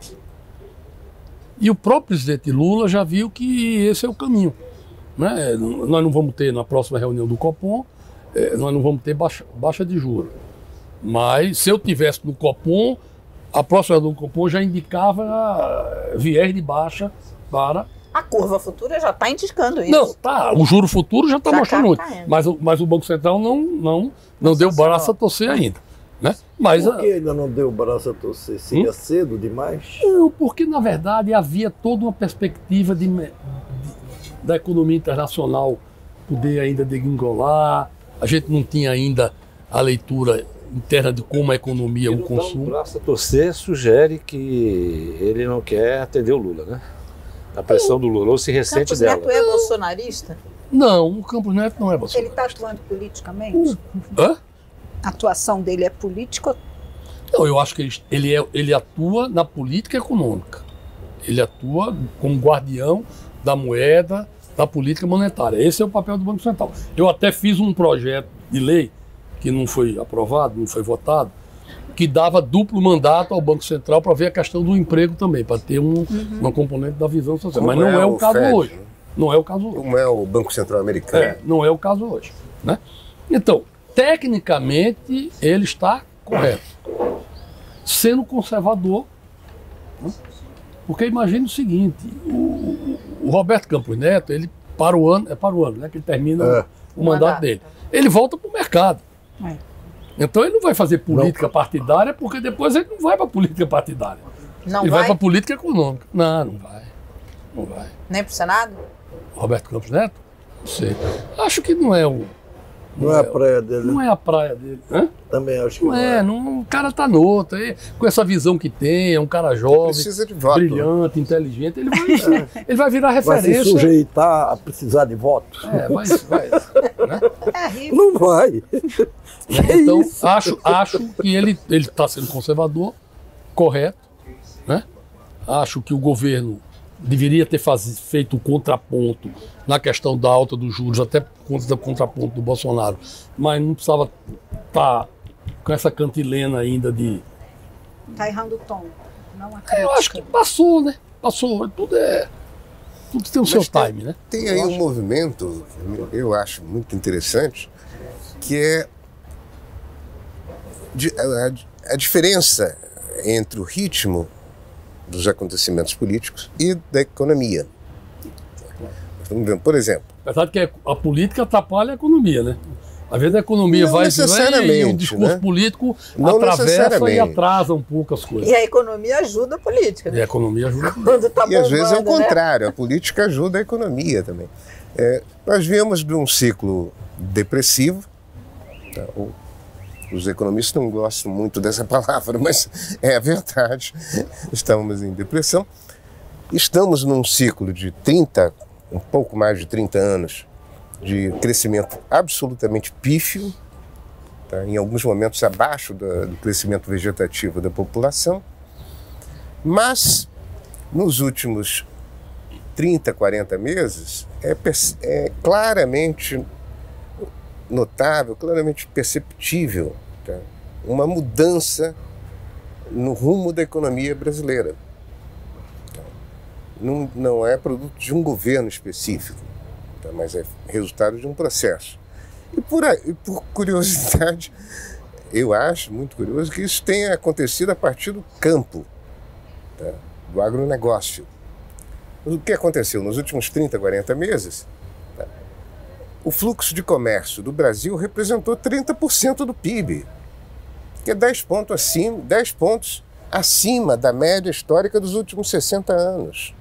E o próprio presidente Lula já viu que esse é o caminho. Né? Nós não vamos ter, na próxima reunião do Copom, eh, nós não vamos ter baixa, baixa de juros. Mas se eu tivesse no Copom, a próxima reunião do Copom já indicava viés de baixa para... A curva futura já está indicando isso. Não, tá, o juro futuro já está mostrando muito. Tá mas, o, mas o Banco Central não, não, não deu o braço a torcer ainda. Né? Mas, Por que ainda não deu o braço a torcer? Seria hum? cedo demais? Não, porque na verdade havia toda uma perspectiva de, de, da economia internacional poder ainda degringolar. A gente não tinha ainda a leitura interna de como a economia, o consumo. O braço a torcer sugere que ele não quer atender o Lula, né? A pressão do Lula, ou se ressente Campos dela. Neto é bolsonarista? Não, o Campos Neto não é bolsonarista. Ele está atuando politicamente? Hã? A atuação dele é política? Não, eu acho que ele, ele, é, ele atua na política econômica. Ele atua como guardião da moeda, da política monetária. Esse é o papel do Banco Central. Eu até fiz um projeto de lei, que não foi aprovado, não foi votado, que dava duplo mandato ao Banco Central para ver a questão do emprego também, para ter um, uhum. uma componente da visão social. Como Mas não é, é o caso Fed, hoje. Não é o caso hoje. Como é o Banco Central americano. É, não é o caso hoje. Né? Então, tecnicamente, ele está correto. Sendo conservador, né? Porque imagine o seguinte, o, o Roberto Campos Neto, ele para o ano, é para o ano, né? Que ele termina é. o, o mandato, mandato dele. Ele volta para o mercado. É. Então ele não vai fazer política não. partidária, porque depois ele não vai para a política partidária. Não ele vai, vai para a política econômica. Não, não vai. Não vai. Nem para o Senado? Roberto Campos Neto? Não sei. Acho que não é o... Não, não é a praia dele. Não é a praia dele. Hã? Também acho que não, não é. é. Não, o cara tá no outro. Aí, com essa visão que tem, é um cara jovem, precisa de voto, brilhante, né? inteligente. Ele vai, é. ele vai virar referência. Vai se sujeitar a precisar de votos. É, vai. vai né? É, não vai. Então, acho, acho que ele está sendo conservador, correto. Né? Acho que o governo deveria ter faz, feito um contraponto na questão da alta dos juros, até por conta do contraponto do Bolsonaro, mas não precisava estar com essa cantilena ainda de... Está errando o tom, não a crítica. Eu acho que passou, né? Passou, tudo é... Tudo tem o seu tem, time, né? Tem aí um movimento, eu acho muito interessante, que é a, a diferença entre o ritmo dos acontecimentos políticos e da economia. Estamos vendo, por exemplo... Apesar de que a política atrapalha a economia, né? Às vezes a economia não vai e o discurso né? político não atravessa e atrasa um pouco as coisas. E a economia ajuda a política. Né? E a economia ajuda a política. Tá e às vezes é o né? contrário, a política ajuda a economia também. É, nós viemos de um ciclo depressivo, tá? o, os economistas não gostam muito dessa palavra, mas é a verdade. Estamos em depressão. Estamos num ciclo de trinta, um pouco mais de trinta anos, de crescimento absolutamente pífio, tá? Em alguns momentos abaixo do, do crescimento vegetativo da população, mas nos últimos trinta, quarenta meses é, é claramente notável, claramente perceptível, tá? Uma mudança no rumo da economia brasileira. Tá? Não, não é produto de um governo específico, tá? Mas é resultado de um processo. E por, aí, por curiosidade, eu acho muito curioso que isso tenha acontecido a partir do campo, tá? Do agronegócio. O que aconteceu nos últimos trinta, quarenta meses? Tá? O fluxo de comércio do Brasil representou trinta por cento do P I B, que é dez pontos acima, dez pontos acima da média histórica dos últimos sessenta anos.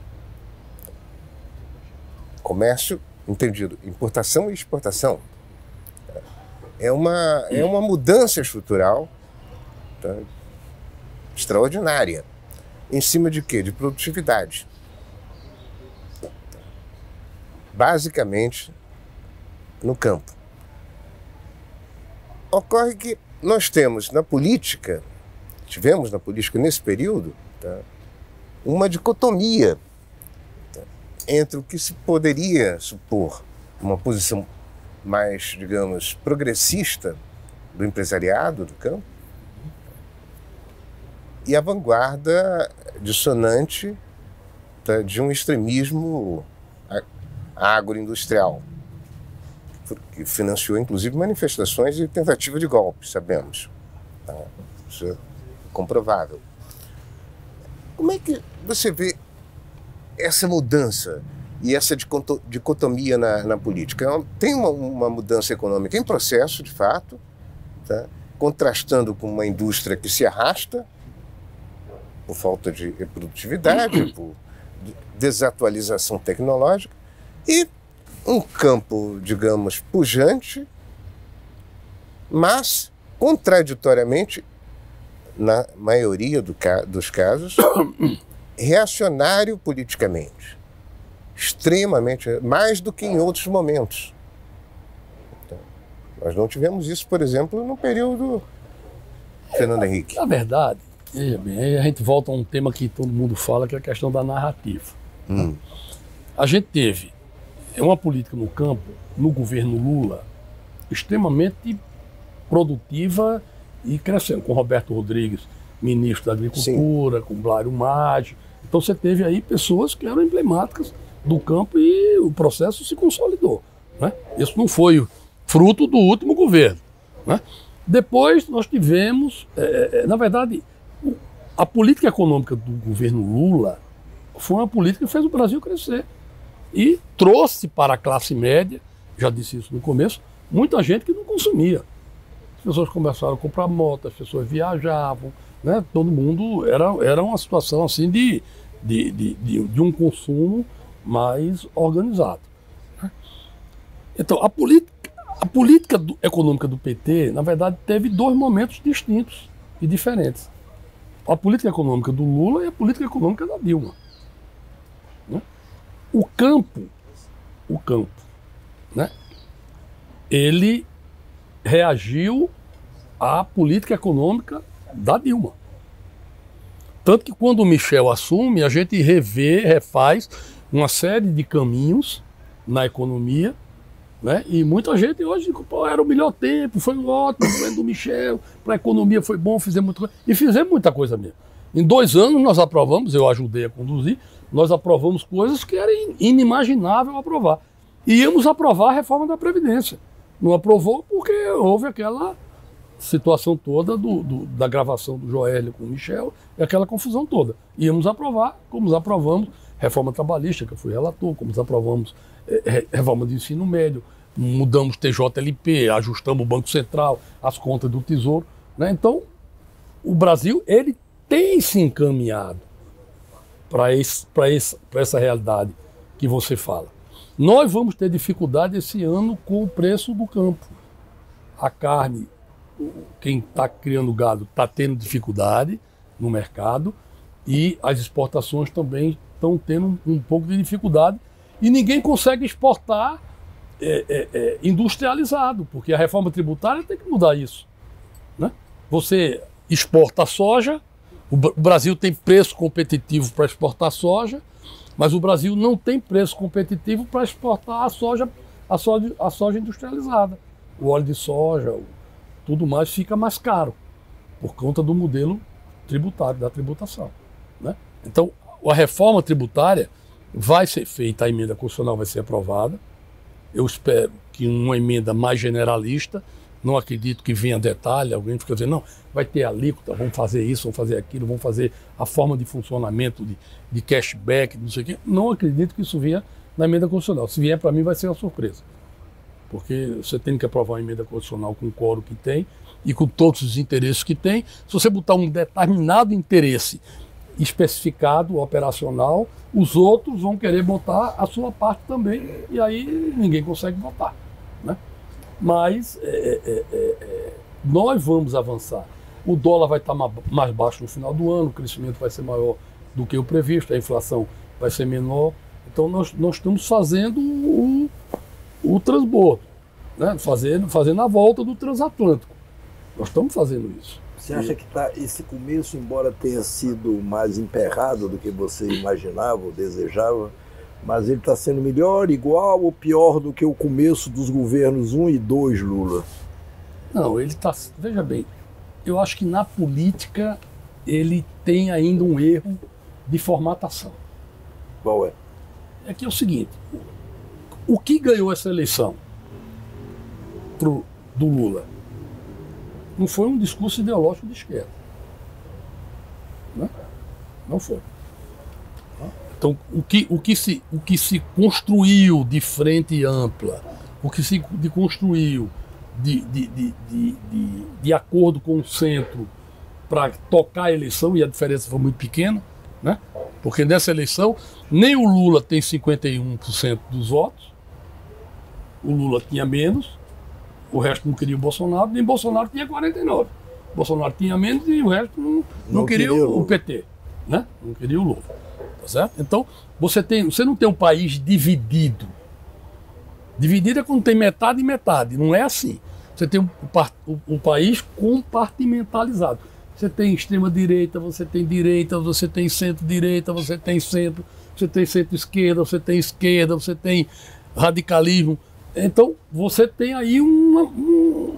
Comércio, entendido, importação e exportação. É uma, é uma mudança estrutural, tá? Extraordinária. Em cima de quê? De produtividade. Basicamente, no campo. Ocorre que nós temos na política, tivemos na política nesse período, tá? Uma dicotomia, tá? Entre o que se poderia supor uma posição mais, digamos, progressista do empresariado do campo e a vanguarda dissonante, tá? De um extremismo agroindustrial, que financiou inclusive manifestações e tentativa de golpe, sabemos. Tá? Isso é comprovável. Como é que você vê essa mudança e essa dicotomia na, na política? Tem uma, uma mudança econômica em processo, de fato, tá? Contrastando com uma indústria que se arrasta por falta de produtividade, por desatualização tecnológica, e um campo, digamos, pujante, mas, contraditoriamente, na maioria do ca- dos casos, reacionário politicamente. Extremamente, mais do que em outros momentos. Então, nós não tivemos isso, por exemplo, no período Fernando Henrique. Na verdade, veja bem, aí a gente volta a um tema que todo mundo fala, que é a questão da narrativa. Hum. A gente teve uma política no campo, no governo Lula, extremamente produtiva e crescendo, com Roberto Rodrigues, ministro da Agricultura, Sim. com Blário Maggi. Então você teve aí pessoas que eram emblemáticas do campo e o processo se consolidou. Né? Isso não foi fruto do último governo. Né? Depois nós tivemos, é, é, na verdade, a política econômica do governo Lula foi uma política que fez o Brasil crescer e trouxe para a classe média, já disse isso no começo, muita gente que não consumia. As pessoas começaram a comprar moto, as pessoas viajavam, né? Todo mundo, era, era uma situação assim de, de, de, de, de um consumo mais organizado. Né? Então, a política, a política do, econômica do P T, na verdade, teve dois momentos distintos e diferentes. A política econômica do Lula e a política econômica da Dilma. Né? O campo, o campo, né? Ele reagiu à política econômica da Dilma. Tanto que quando o Michel assume, a gente revê, refaz uma série de caminhos na economia, né? E muita gente hoje, pô, era o melhor tempo, foi um ótimo, o governo do Michel, para a economia foi bom, fizemos muita coisa. E fizemos muita coisa mesmo. Em dois anos nós aprovamos, eu ajudei a conduzir, nós aprovamos coisas que era inimaginável aprovar. E íamos aprovar a reforma da Previdência. Não aprovou porque houve aquela situação toda do, do, da gravação do Joélio com o Michel e aquela confusão toda. Íamos aprovar, como aprovamos reforma trabalhista, que eu fui relator, como aprovamos é, reforma do ensino médio, mudamos T J L P, ajustamos o Banco Central, as contas do Tesouro, né? Então, o Brasil, ele tem se encaminhado para esse, para esse, para essa realidade que você fala. Nós vamos ter dificuldade esse ano com o preço do campo. A carne, quem está criando gado está tendo dificuldade no mercado e as exportações também estão tendo um, um pouco de dificuldade e ninguém consegue exportar é, é, é, industrializado, porque a reforma tributária tem que mudar isso, né? Você exporta soja, o Brasil tem preço competitivo para exportar soja, mas o Brasil não tem preço competitivo para exportar a soja, a soja, a soja industrializada. O óleo de soja, tudo mais fica mais caro por conta do modelo tributário, da tributação, né? Então, a reforma tributária vai ser feita, a emenda constitucional vai ser aprovada. Eu espero que uma emenda mais generalista, não acredito que venha detalhe, alguém fica dizendo, não, vai ter alíquota, vamos fazer isso, vamos fazer aquilo, vamos fazer a forma de funcionamento de, de cashback, não sei o quê. Não acredito que isso venha na emenda constitucional. Se vier, para mim, vai ser uma surpresa. Porque você tem que aprovar uma emenda constitucional com o quórum que tem e com todos os interesses que tem. Se você botar um determinado interesse especificado, operacional, os outros vão querer botar a sua parte também e aí ninguém consegue votar, né? Mas é, é, é, nós vamos avançar. O dólar vai estar mais baixo no final do ano, o crescimento vai ser maior do que o previsto, a inflação vai ser menor. Então nós, nós estamos fazendo o, o transbordo, né? fazendo, fazendo a volta do transatlântico. Nós estamos fazendo isso. Você acha que tá, esse começo, embora tenha sido mais emperrado do que você imaginava ou desejava, mas ele está sendo melhor, igual ou pior do que o começo dos governos um e dois Lula? Não, ele está... Veja bem, eu acho que na política ele tem ainda um erro de formatação. Qual é? É que é o seguinte, o que ganhou essa eleição pro, do Lula não foi um discurso ideológico de esquerda. Né? Não foi. Então, o que, o, que se, o que se construiu de frente ampla, o que se de construiu de, de, de, de, de, de acordo com o centro para tocar a eleição, e a diferença foi muito pequena, né? Porque nessa eleição nem o Lula tem cinquenta e um por cento dos votos, o Lula tinha menos, o resto não queria o Bolsonaro, nem Bolsonaro tinha quarenta e nove por cento. Bolsonaro tinha menos e o resto não, não, não queria, queria o, o P T, né? Não queria o Lula. Tá certo? Então, você, tem, você não tem um país dividido. Dividido é quando tem metade e metade, não é assim. Você tem um, um, um país compartimentalizado. Você tem extrema-direita, você tem direita, você tem centro-direita, você tem centro, você tem centro-esquerda, você tem esquerda, você tem radicalismo. Então, você tem aí uma, um,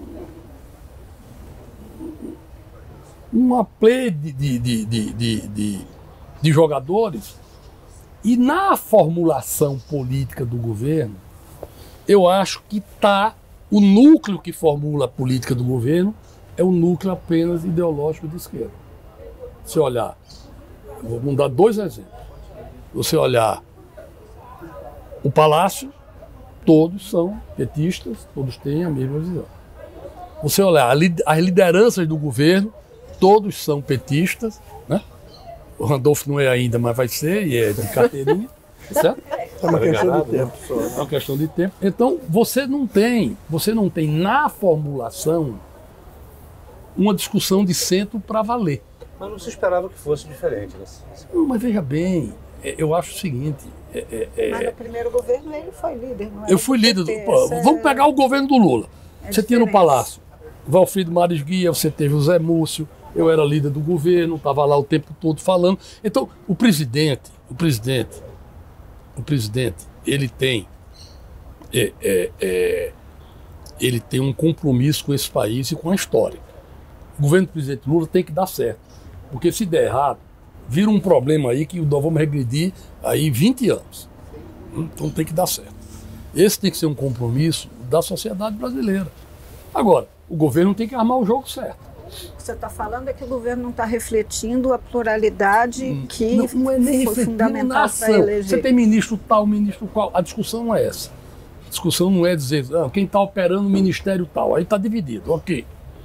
uma play de, de, de, de, de, de jogadores. E na formulação política do governo, eu acho que está o núcleo que formula a política do governo é um núcleo apenas ideológico de esquerda. Se olhar, vou dar dois exemplos. Você olhar o Palácio, todos são petistas, todos têm a mesma visão. Você olhar as lideranças do governo, todos são petistas, né? O Randolfo não é ainda, mas vai ser, e é de carteirinha, certo? É uma questão de tempo só. É uma questão de tempo. Então, você não tem, você não tem na formulação uma discussão de centro para valer. Mas não se esperava que fosse diferente, né? Não, mas veja bem, eu acho o seguinte... É, é, mas no primeiro governo ele foi líder, não é? Eu fui líder. Do, pô, vamos pegar o governo do Lula. É você tinha no Palácio Valfrido Maris Guia, você teve o Zé Múcio, eu era líder do governo, estava lá o tempo todo falando. Então, o presidente, o presidente, o presidente, ele tem, é, é, é, ele tem um compromisso com esse país e com a história. O governo do presidente Lula tem que dar certo, porque se der errado, vira um problema aí que nós vamos regredir aí vinte anos. Então tem que dar certo. Esse tem que ser um compromisso da sociedade brasileira. Agora, o governo tem que armar o jogo certo. Você está falando é que o governo não está refletindo a pluralidade hum, que não, não é nem foi fundamental para eleger. Você tem ministro tal, ministro qual. A discussão não é essa. A discussão não é dizer ah, quem está operando o ministério tal. Aí está dividido, ok.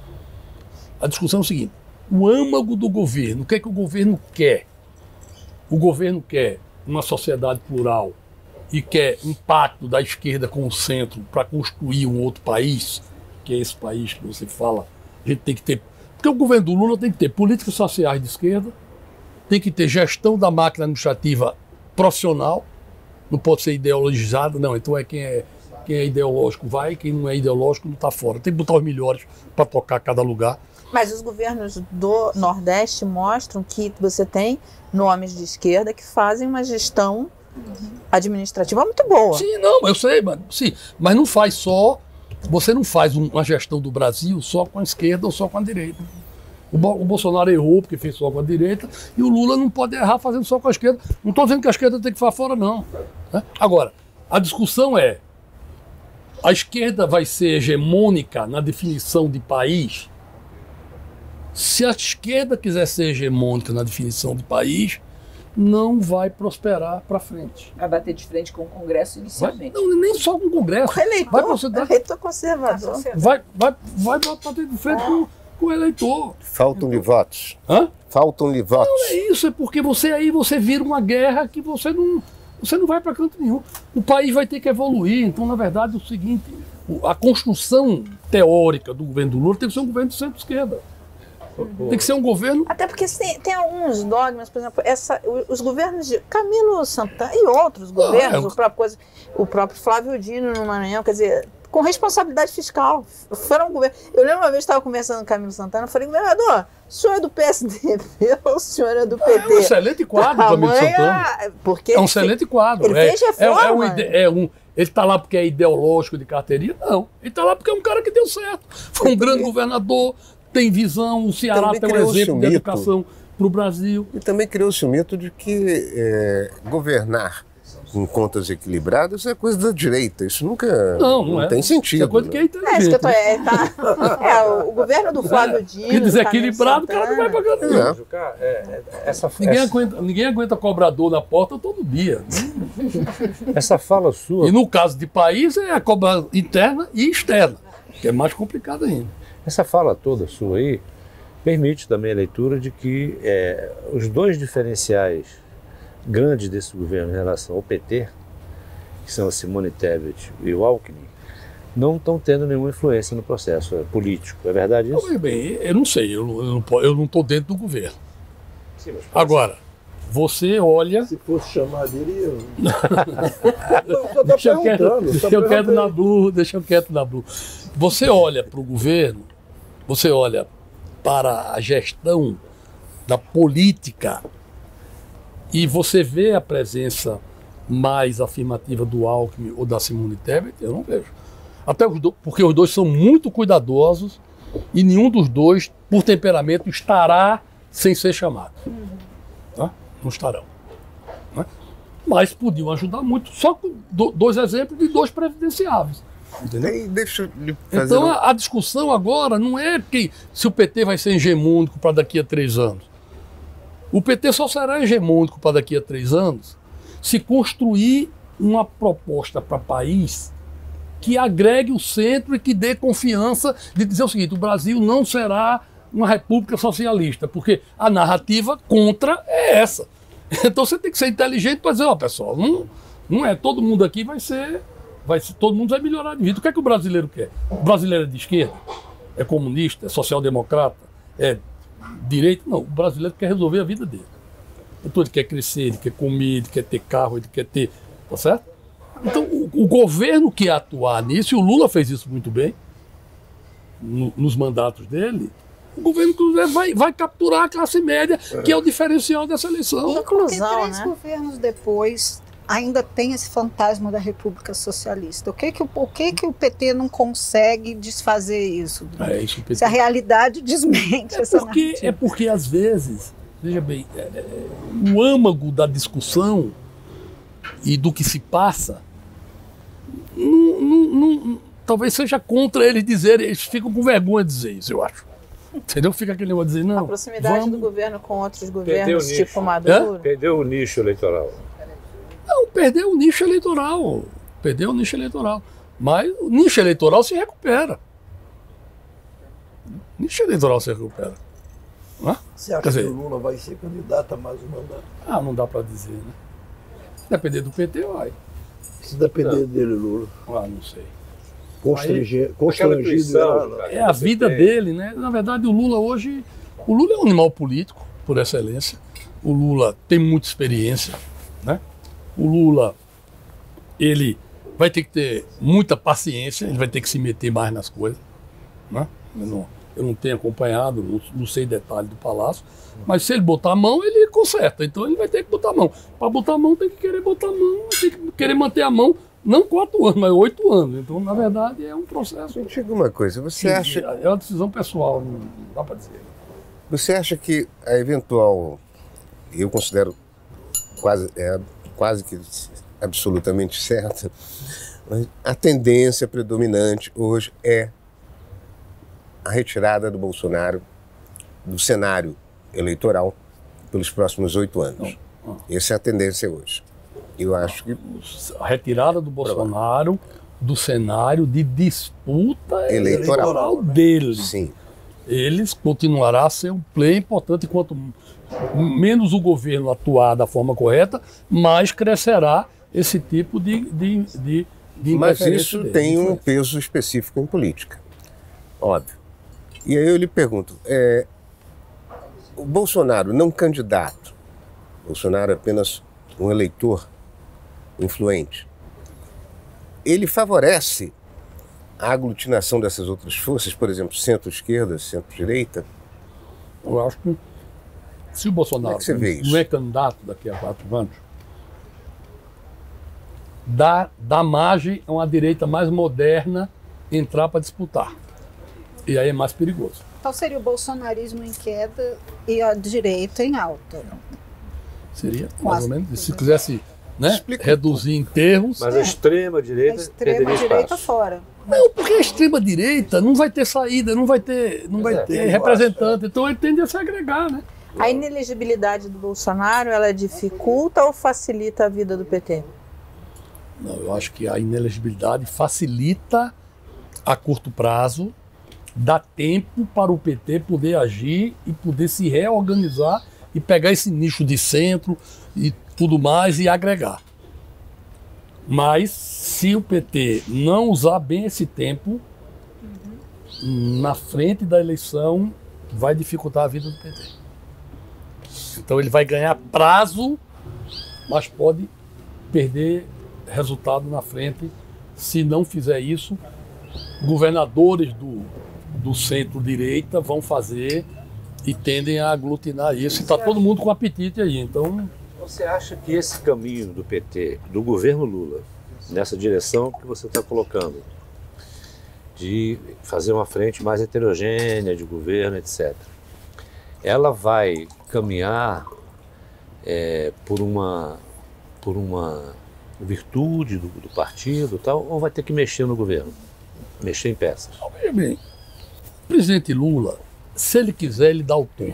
A discussão é o seguinte. O âmago do governo, o que é que o governo quer? O governo quer uma sociedade plural e quer um pacto da esquerda com o centro para construir um outro país, que é esse país que você fala. A gente tem que ter... Porque o governo do Lula tem que ter políticas sociais de esquerda, tem que ter gestão da máquina administrativa profissional, não pode ser ideologizado, não. Então é quem é, quem é ideológico vai, quem não é ideológico não está fora. Tem que botar os melhores para tocar cada lugar. Mas os governos do Nordeste mostram que você tem nomes de esquerda que fazem uma gestão administrativa muito boa. Sim, não, eu sei, mas, sim, mas não faz só, você não faz uma gestão do Brasil só com a esquerda ou só com a direita. O, Bo, o Bolsonaro errou porque fez só com a direita e o Lula não pode errar fazendo só com a esquerda. Não estou dizendo que a esquerda tem que ficar fora, não. Né? Agora, a discussão é, a esquerda vai ser hegemônica na definição de país? Se a esquerda quiser ser hegemônica na definição de país, não vai prosperar para frente. Vai bater de frente com o Congresso inicialmente. Vai, não, nem só com o Congresso. O eleitor, vai proceder, eleitor conservador. Vai, vai, vai bater de frente com, com o eleitor. Faltam-lhe votos. Hã? Faltam-lhe votos. Não é isso, é porque você aí você vira uma guerra que você não, você não vai para canto nenhum. O país vai ter que evoluir. Então, na verdade, é o seguinte, a construção teórica do governo do Lula tem que ser um governo de centro-esquerda. Tem que ser um governo... Até porque tem, tem alguns dogmas, por exemplo, essa, os governos de Camilo Santana e outros governos, ah, é... o, próprio coisa, o próprio Flávio Dino no Maranhão, quer dizer, com responsabilidade fiscal. Foram governo... Eu lembro uma vez que estava conversando com o Camilo Santana, eu falei, governador, o senhor é do P S D B ou o senhor é do P T? É um excelente quadro, Camilo Santana. Porque é um excelente quadro. Ele é, fez reforma. É, é, é um... Ele está lá porque é ideológico de carteirinha? Não. Ele está lá porque é um cara que deu certo. Foi um grande governador, tem visão, o Ceará tem um exemplo de educação para o Brasil. E também criou-se o mito de que é, governar com contas equilibradas é coisa da direita. Isso nunca não, não, não é. tem sentido. Isso é coisa né? que é inteligente. É, isso que eu tô, é, tá, é, o governo do Flávio Dino... Que desequilibrado, o cara não vai pagar nenhum. É. É, essa, ninguém, essa... aguenta, ninguém aguenta cobrador na porta todo dia. Essa fala sua... E no caso de país é a cobrança interna e externa, que é mais complicado ainda. Essa fala toda sua aí permite também a leitura de que é, os dois diferenciais grandes desse governo em relação ao P T, que são a Simone Tebet e o Alckmin, não estão tendo nenhuma influência no processo político. É verdade isso? Não, bem, eu não sei, eu não eu não estou dentro do governo. Sim, mas Agora, você olha... Se fosse chamar dele, eu... deixa eu quieto, deixa eu quieto na Blue, deixa eu quieto na Blue. Você olha para o governo, você olha para a gestão da política e você vê a presença mais afirmativa do Alckmin ou da Simone Tebet, eu não vejo. Até os dois, porque os dois são muito cuidadosos e nenhum dos dois, por temperamento, estará sem ser chamado. Tá? Não estarão. Né? Mas podiam ajudar muito, só com dois exemplos de dois presidenciáveis. Entendeu? Deixa eu fazer então um... a, a discussão agora não é que se o P T vai ser hegemônico para daqui a três anos. O P T só será hegemônico para daqui a três anos se construir uma proposta para o país que agregue o centro e que dê confiança de dizer o seguinte, o Brasil não será uma república socialista, porque a narrativa contra é essa. Então você tem que ser inteligente para dizer, ó, pessoal, não, não é todo mundo aqui vai ser... Vai, todo mundo vai melhorar de vida. O que é que o brasileiro quer? O brasileiro é de esquerda? É comunista? É social-democrata? É direita? Não, o brasileiro quer resolver a vida dele. Então ele quer crescer, ele quer comer, ele quer ter carro, ele quer ter... Tá certo? Então o, o governo quer atuar nisso, e o Lula fez isso muito bem, no, nos mandatos dele, O governo Cruzeiro vai, vai capturar a classe média, que é o diferencial dessa eleição. Inclusão, Porque três né? governos depois ainda tem esse fantasma da República Socialista. O que que o, o que que o P T não consegue desfazer isso? É isso, P T. Se a realidade desmente É essa porque, narrativa. é porque, às vezes, veja bem, é, é, o âmago da discussão e do que se passa, não, não, não, talvez seja contra eles dizerem, eles ficam com vergonha de dizer isso, eu acho. Entendeu? Fica aquele negócio de dizer, não. A proximidade vamos... do governo com outros Perdeu governos, o nicho. tipo Maduro. Perdeu o nicho eleitoral. Não, perdeu o nicho eleitoral. Perdeu o nicho eleitoral. Mas o nicho eleitoral se recupera. O nicho eleitoral se recupera. Não é? Você acha Quer dizer- que o Lula vai ser candidato a mais um mandato? Ah, não dá para dizer, né? Depender do P T, vai. Se depender dele, Lula. Ah, não sei. Constrange- Constrangido. intuição, né? cara. É a Você vida tem. dele, né? Na verdade, o Lula hoje... O Lula é um animal político, por excelência. O Lula tem muita experiência, né? O Lula, ele vai ter que ter muita paciência, ele vai ter que se meter mais nas coisas, né? Eu não, eu não tenho acompanhado, não, não sei detalhe do Palácio, mas se ele botar a mão, ele conserta. Então ele vai ter que botar a mão. Para botar a mão, tem que querer botar a mão, tem que querer manter a mão, não quatro anos, mas oito anos. Então, na verdade, é um processo. Me diga uma coisa, você acha, É uma decisão pessoal, não dá para dizer. você acha que a eventual, eu considero quase, é, quase que absolutamente certa, mas a tendência predominante hoje é a retirada do Bolsonaro do cenário eleitoral pelos próximos oito anos. Não. Essa é a tendência hoje. Eu acho que A retirada do Bolsonaro do cenário de disputa Eleitoral. eleitoral dele. sim. Eles continuará a ser um player importante. Quanto menos o governo atuar da forma correta, mais crescerá esse tipo de, de, de, de Mas interferência isso dele. tem um peso específico em política, óbvio. E aí eu lhe pergunto, é, o Bolsonaro não candidato, Bolsonaro é apenas um eleitor influente, ele favorece a aglutinação dessas outras forças, por exemplo, centro-esquerda, centro-direita? Eu acho que se o Bolsonaro Como é que você vê isso? não é candidato daqui a quatro anos, dá, dá margem a uma direita mais moderna entrar para disputar. E aí é mais perigoso. Então seria o bolsonarismo em queda e a direita em alta. Seria mais Quase. ou menos. Se quisesse, né, Explica um reduzir em termos. Mas a É. extrema A direita perderia extrema-direita espaço. fora. Não, porque a extrema-direita não vai ter saída, não vai ter, não vai é, ter eu representante. Então ele tende a se agregar, né? A inelegibilidade do Bolsonaro, ela dificulta ou facilita a vida do P T? Não, eu acho que a inelegibilidade facilita a curto prazo, dá tempo para o P T poder agir e poder se reorganizar e pegar esse nicho de centro e tudo mais e agregar. Mas se o P T não usar bem esse tempo, na frente da eleição vai dificultar a vida do P T. Então ele vai ganhar prazo, mas pode perder resultado na frente se não fizer isso. Governadores do, do centro-direita vão fazer e tendem a aglutinar isso. E está todo mundo com apetite aí. Então, Você acha que esse caminho do P T, do governo Lula, nessa direção que você está colocando, de fazer uma frente mais heterogênea de governo, etcétera, ela vai caminhar é, por uma por uma virtude do, do partido, tal, ou vai ter que mexer no governo, mexer em peças? veja bem, o presidente Lula, se ele quiser, ele dá o tom.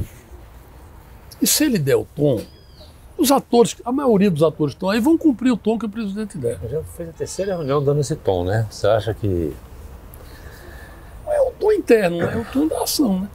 E se ele der o tom, os atores, a maioria dos atores que estão aí vão cumprir o tom que o presidente der. Já fez a terceira reunião dando esse tom, né? Você acha que... É o tom interno, né? É o tom da ação, né?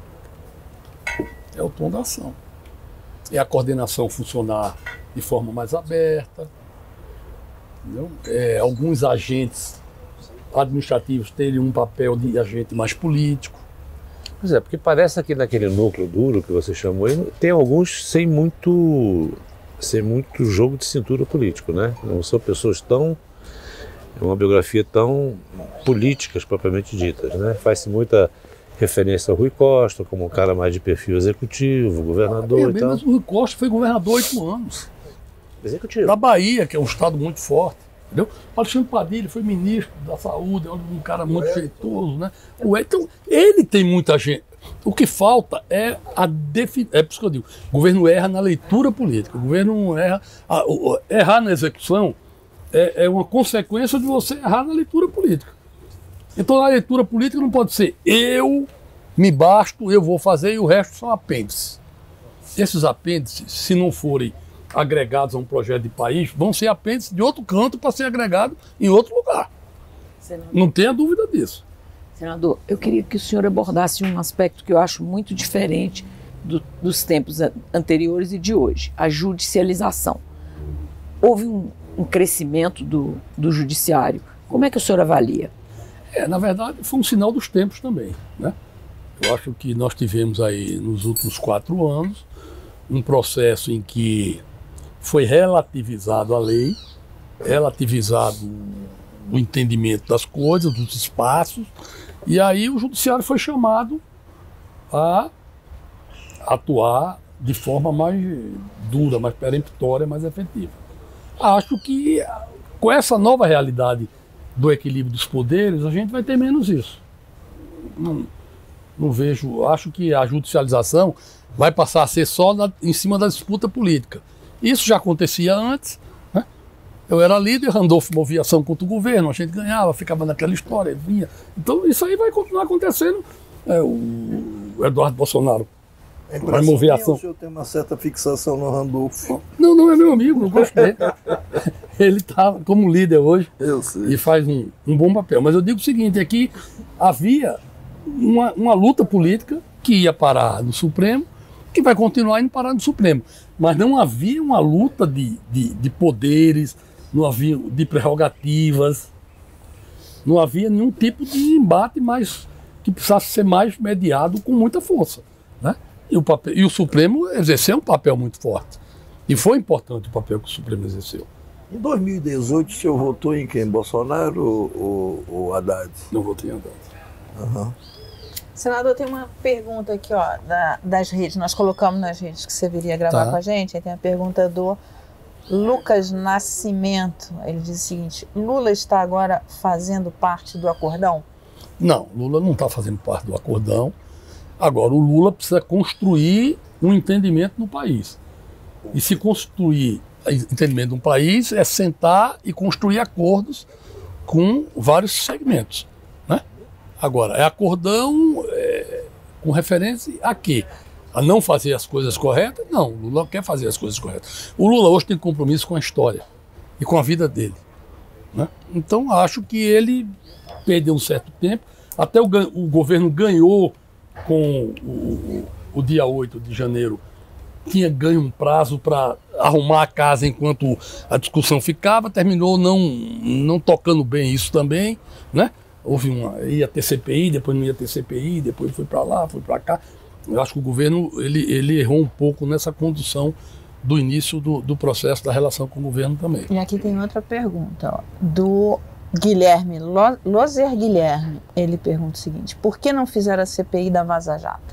É o tom da ação. É a coordenação funcionar de forma mais aberta. Entendeu? É, alguns agentes administrativos terem um papel de agente mais político. Pois é, porque parece que naquele núcleo duro que você chamou aí, tem alguns sem muito, sem muito jogo de cintura político, né? Não são pessoas tão... É uma biografia tão políticas propriamente ditas, né? Faz-se muita referência ao Rui Costa, como um cara mais de perfil executivo, governador É, e tal. mas o Rui Costa foi governador oito anos. Executivo. Da Bahia, que é um estado muito forte. Entendeu? Alexandre Padilha foi ministro da Saúde, é um cara muito jeitoso, né? O, então, ele tem muita gente. O que falta é a definição. É por isso que eu digo: o governo erra na leitura política, o governo não erra. A, o, errar na execução é, é uma consequência de você errar na leitura política. Então, a leitura política não pode ser eu me basto, eu vou fazer e o resto são apêndices. Esses apêndices, se não forem agregados a um projeto de país, vão ser apêndices de outro canto para ser agregado em outro lugar. Senador. Não tenha dúvida disso. Senador, eu queria que o senhor abordasse um aspecto que eu acho muito diferente do, dos tempos anteriores e de hoje, a judicialização. Houve um, um crescimento do, do judiciário. Como é que o senhor avalia? É, na verdade, foi um sinal dos tempos também, né? Eu acho que nós tivemos aí, nos últimos quatro anos, um processo em que foi relativizado a lei, relativizado o entendimento das coisas, dos espaços, e aí o judiciário foi chamado a atuar de forma mais dura, mais peremptória, mais efetiva. Acho que com essa nova realidade do equilíbrio dos poderes, a gente vai ter menos isso. Não, não vejo, acho que a judicialização vai passar a ser só na, em cima da disputa política. Isso já acontecia antes, né? Eu era líder, Randolfo movia ação contra o governo, a gente ganhava, ficava naquela história, vinha. Então isso aí vai continuar acontecendo. É, o Eduardo Bolsonaro vai mover ação. O senhor tem uma certa fixação no Randolfo. Não, não é meu amigo, não gosto dele. Ele está como líder hoje Eu sei. e faz um, um bom papel. Mas eu digo o seguinte, é que havia uma, uma luta política que ia parar no Supremo, que vai continuar indo parar no Supremo. Mas não havia uma luta de, de, de poderes, não havia de prerrogativas, não havia nenhum tipo de embate mais, que precisasse ser mais mediado com muita força, né? E o, papel, e o Supremo exerceu um papel muito forte. E foi importante o papel que o Supremo exerceu. Em dois mil e dezoito, o senhor votou em quem? Bolsonaro ou, ou, ou Haddad? Não votei em Haddad. Uhum. Senador, tem uma pergunta aqui, ó, da, das redes. Nós colocamos nas redes que você viria gravar Tá. com a gente. Aí tem a pergunta do Lucas Nascimento. Ele diz o seguinte: Lula está agora fazendo parte do acordão? Não, Lula não está fazendo parte do acordão. Agora, o Lula precisa construir um entendimento no país. E se construir entendimento no país é sentar e construir acordos com vários segmentos, né? Agora, é acordão é, com referência a quê? A não fazer as coisas corretas? Não, o Lula quer fazer as coisas corretas. O Lula hoje tem compromisso com a história e com a vida dele, né? Então, acho que ele perdeu um certo tempo. Até o, o governo ganhou com o, o, o dia oito de janeiro, tinha ganho um prazo para arrumar a casa enquanto a discussão ficava, terminou não, não tocando bem isso também, né? Houve uma, ia ter C P I, depois não ia ter C P I, depois foi para lá, foi para cá. Eu acho que o governo ele, ele errou um pouco nessa condução do início do, do processo da relação com o governo também. E aqui tem outra pergunta, ó, do Guilherme, Lo, Lozer Guilherme. Ele pergunta o seguinte: por que não fizeram a C P I da Vaza Jato?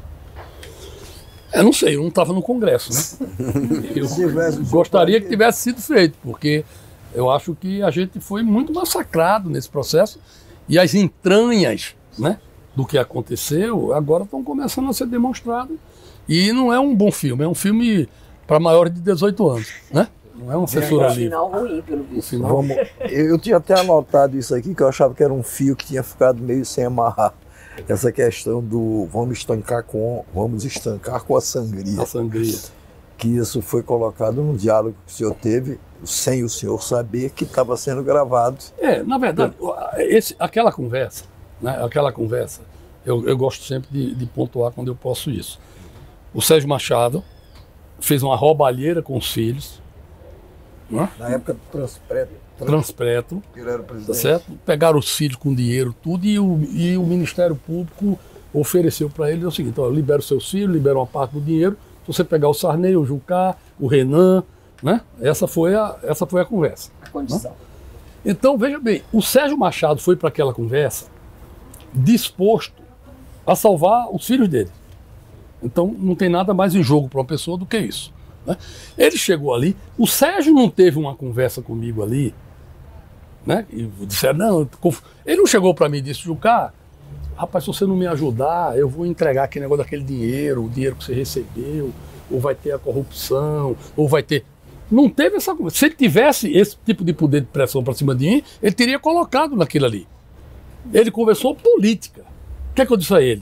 Eu não sei, eu não estava no Congresso, né? Eu gostaria que tivesse sido feito, porque eu acho que a gente foi muito massacrado nesse processo e as entranhas, né, do que aconteceu agora estão começando a ser demonstradas. E não é um bom filme, é um filme para maiores de dezoito anos, né? Não é uma censura livre. Final ruim, pelo visto. Final... Vamos, eu, eu tinha até anotado isso aqui, que eu achava que era um fio que tinha ficado meio sem amarrar. Essa questão do vamos estancar com, vamos estancar com a sangria. A sangria. Que isso foi colocado num diálogo que o senhor teve, sem o senhor saber, que estava sendo gravado. É, na verdade, esse, aquela conversa, né, aquela conversa, eu, eu gosto sempre de, de pontuar quando eu posso isso. O Sérgio Machado fez uma roubalheira com os filhos, né? Na época do Transpretro. Transpretro, Ele era presidente. tá certo? Pegaram os filhos com dinheiro, tudo, e o, e o Ministério Público ofereceu para eles o seguinte: ó, libera os seus filhos, libera uma parte do dinheiro, se você pegar o Sarney, o Jucá, o Renan, né? Essa foi a, essa foi a conversa. A condição. Né? Então, veja bem, o Sérgio Machado foi para aquela conversa disposto a salvar os filhos dele. Então não tem nada mais em jogo para uma pessoa do que isso. Né? Ele chegou ali, o Sérgio não teve uma conversa comigo ali, né? E disseram, não, ele não chegou para mim e disse, Jucá, rapaz, se você não me ajudar, eu vou entregar aquele negócio daquele dinheiro, o dinheiro que você recebeu, ou vai ter a corrupção, ou vai ter... Não teve essa conversa. Se ele tivesse esse tipo de poder de pressão para cima de mim, ele teria colocado naquilo ali. Ele conversou política. O que é que eu disse a ele?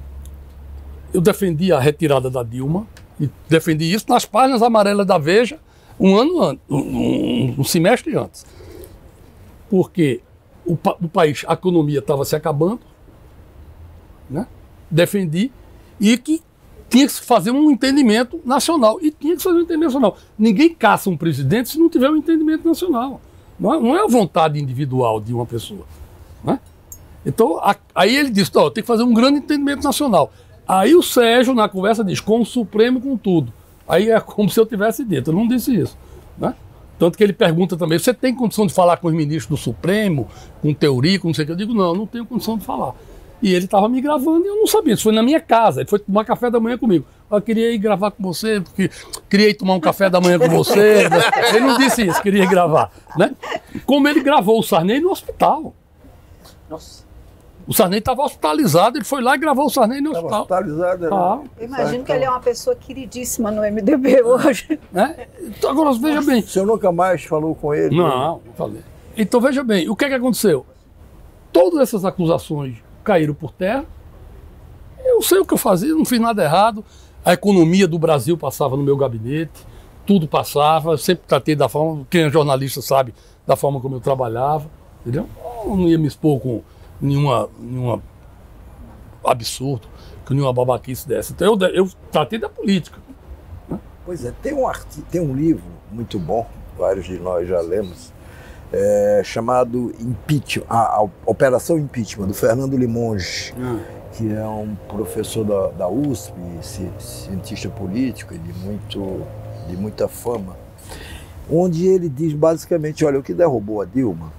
Eu defendi a retirada da Dilma, e defendi isso nas páginas amarelas da Veja, um ano antes, um, um semestre antes. Porque o, o país, a economia estava se acabando, né? Defendi, e que tinha que se fazer um entendimento nacional. E tinha que fazer um entendimento nacional. Ninguém caça um presidente se não tiver um entendimento nacional. Não é, não é a vontade individual de uma pessoa. Né? Então, a, aí ele disse, oh, tem que fazer um grande entendimento nacional. Aí o Sérgio, na conversa, diz, com o Supremo, com tudo. Aí é como se eu tivesse dito, eu não disse isso. Né? Tanto que ele pergunta também, você tem condição de falar com os ministros do Supremo, com teoria, com não sei o que? Eu digo, não, eu não tenho condição de falar. E ele estava me gravando e eu não sabia, isso foi na minha casa, ele foi tomar café da manhã comigo. Eu queria ir gravar com você, porque queria ir tomar um café da manhã com você. Ele não disse isso, queria ir gravar. Né? Como ele gravou o Sarney no hospital. Nossa. O Sarney estava hospitalizado, ele foi lá e gravou o Sarney no Tava hospital. hospitalizado, né? Ah. Eu imagino que ele é uma pessoa queridíssima no M D B hoje. Né? Então, agora, veja bem. O senhor nunca mais falou com ele? Não, não falei. Então, veja bem, o que é que aconteceu? Todas essas acusações caíram por terra. Eu sei o que eu fazia, não fiz nada errado. A economia do Brasil passava no meu gabinete, tudo passava. Eu sempre tratei da forma, quem é jornalista sabe, da forma como eu trabalhava. Entendeu? Eu não ia me expor com nenhuma, nenhuma absurdo, com nenhuma babaquice dessa. Então eu, eu tratei da política. Né? Pois é, tem um, artigo, tem um livro muito bom, vários de nós já lemos, é, chamado Impeachment, a, a Operação Impeachment, do Fernando Limonge, hum. que é um professor da, da U S P, cientista político e de, muito, de muita fama, onde ele diz basicamente, olha, o que derrubou a Dilma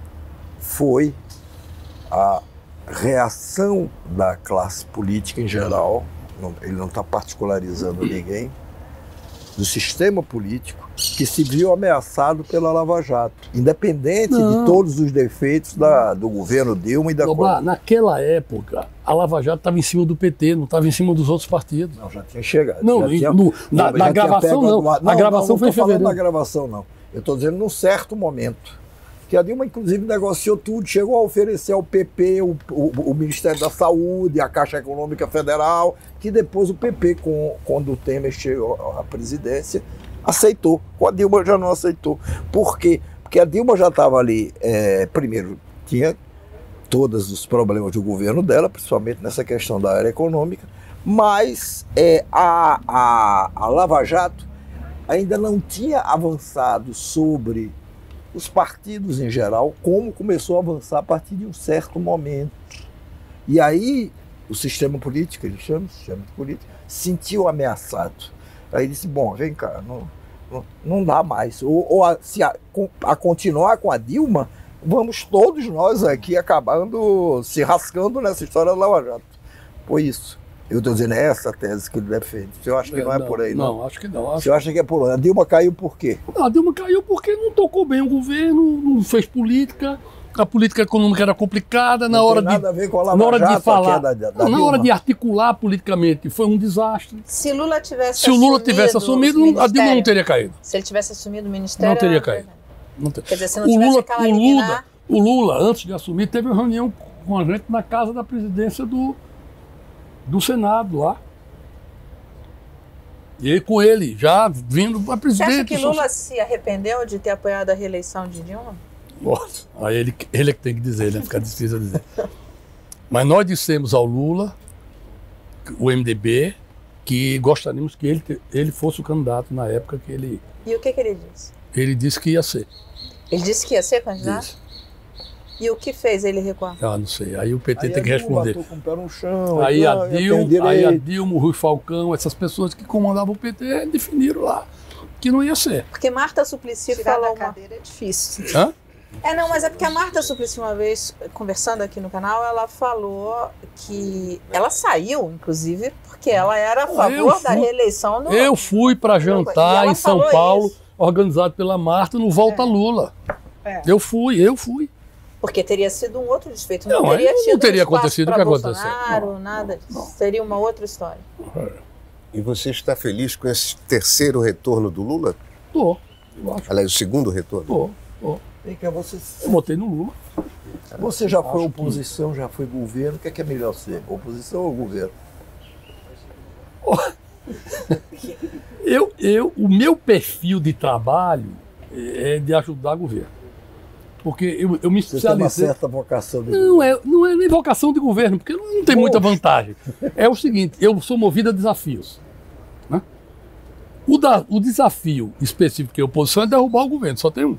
foi a reação da classe política em geral, não, ele não está particularizando ninguém, do sistema político, que se viu ameaçado pela Lava Jato, independente não. de todos os defeitos da, do governo Dilma e da... Oba, naquela época, a Lava Jato estava em cima do P T, não estava em cima dos outros partidos. Não, já tinha chegado. Não, já tinha, no, na, na gravação não. não. A gravação não, não foi em fevereiro. Não estou falando na gravação, não. Eu estou dizendo num certo momento. Que a Dilma, inclusive, negociou tudo, chegou a oferecer ao P P o, o, o Ministério da Saúde, a Caixa Econômica Federal, que depois o P P, com, quando o Temer chegou à presidência, aceitou. Com a Dilma já não aceitou. Por quê? Porque a Dilma já estava ali, é, primeiro, tinha todos os problemas do governo dela, principalmente nessa questão da área econômica, mas é, a, a, a Lava Jato ainda não tinha avançado sobre os partidos em geral, como começou a avançar a partir de um certo momento. E aí o sistema político, ele chama, o sistema político, sentiu ameaçado. Aí disse, bom, vem cá, não, não, não dá mais. Ou, ou a, se a, a continuar com a Dilma, vamos todos nós aqui acabando se rascando nessa história da Lava Jato. Foi isso. Eu estou dizendo, é essa a tese que ele defende. Você acha que não é não, por aí, não? Não, acho que não. Acho... Você acha que é por aí? A Dilma caiu por quê? Não, a Dilma caiu porque não tocou bem o governo, não fez política, a política econômica era complicada, na não hora tem de... nada a ver com a Lava na hora Jato, de falar, da, da não, na hora de articular politicamente, foi um desastre. Se Lula tivesse Se o Lula tivesse assumido, a Dilma não teria caído. Se ele tivesse assumido o ministério... Não teria caído. Não ter... Quer dizer, se não o tivesse Lula, aquela o liminar... Lula, o Lula, antes de assumir, teve uma reunião com a gente na casa da presidência do, do Senado lá. E aí com ele, já vindo para presidente... Você acha que Lula se arrependeu de ter apoiado a reeleição de Dilma? Nossa, aí ele, ele é que tem que dizer, né? Fica difícil de dizer. Mas nós dissemos ao Lula, o M D B, que gostaríamos que ele, ele fosse o candidato na época que ele... E o que, que ele disse? Ele disse que ia ser. Ele disse que ia ser candidato? Disse. E o que fez ele recuar? Ah, não sei. Aí o P T aí tem que responder. Com o pé no chão, aí, então, a Dilma, aí a Dilma, o Rui Falcão, essas pessoas que comandavam o P T definiram lá que não ia ser. Porque Marta Suplicy Tirar falou da uma... cadeira é difícil. Hã? É, não, mas é porque a Marta Suplicy, uma vez, conversando aqui no canal, ela falou que ela saiu, inclusive, porque ela era a favor fui, da reeleição do... Eu fui para jantar em São Paulo, isso. organizado pela Marta, no Volta É. Lula. É. Eu fui, eu fui. Porque teria sido um outro desfeito. Não, Não, teria não tido teria espaço acontecido o pra que aconteceu. Bolsonaro, Não, nada disso. não. Seria uma outra história. E você está feliz com esse terceiro retorno do Lula? Tô, eu acho. Aliás, o segundo retorno? Tô, tô. Vem cá, você, Eu votei no Lula. você já foi oposição, já foi governo, o que é, que é melhor ser? Oposição ou governo? Eu, eu, o meu perfil de trabalho é de ajudar o governo. Porque eu, eu me Você tem uma especializei... certa vocação de Não é, não é nem vocação de governo, porque não tem muita vantagem. É o seguinte, eu sou movido a desafios. Né? O, da, o desafio específico que é a oposição é derrubar o governo, só tem um.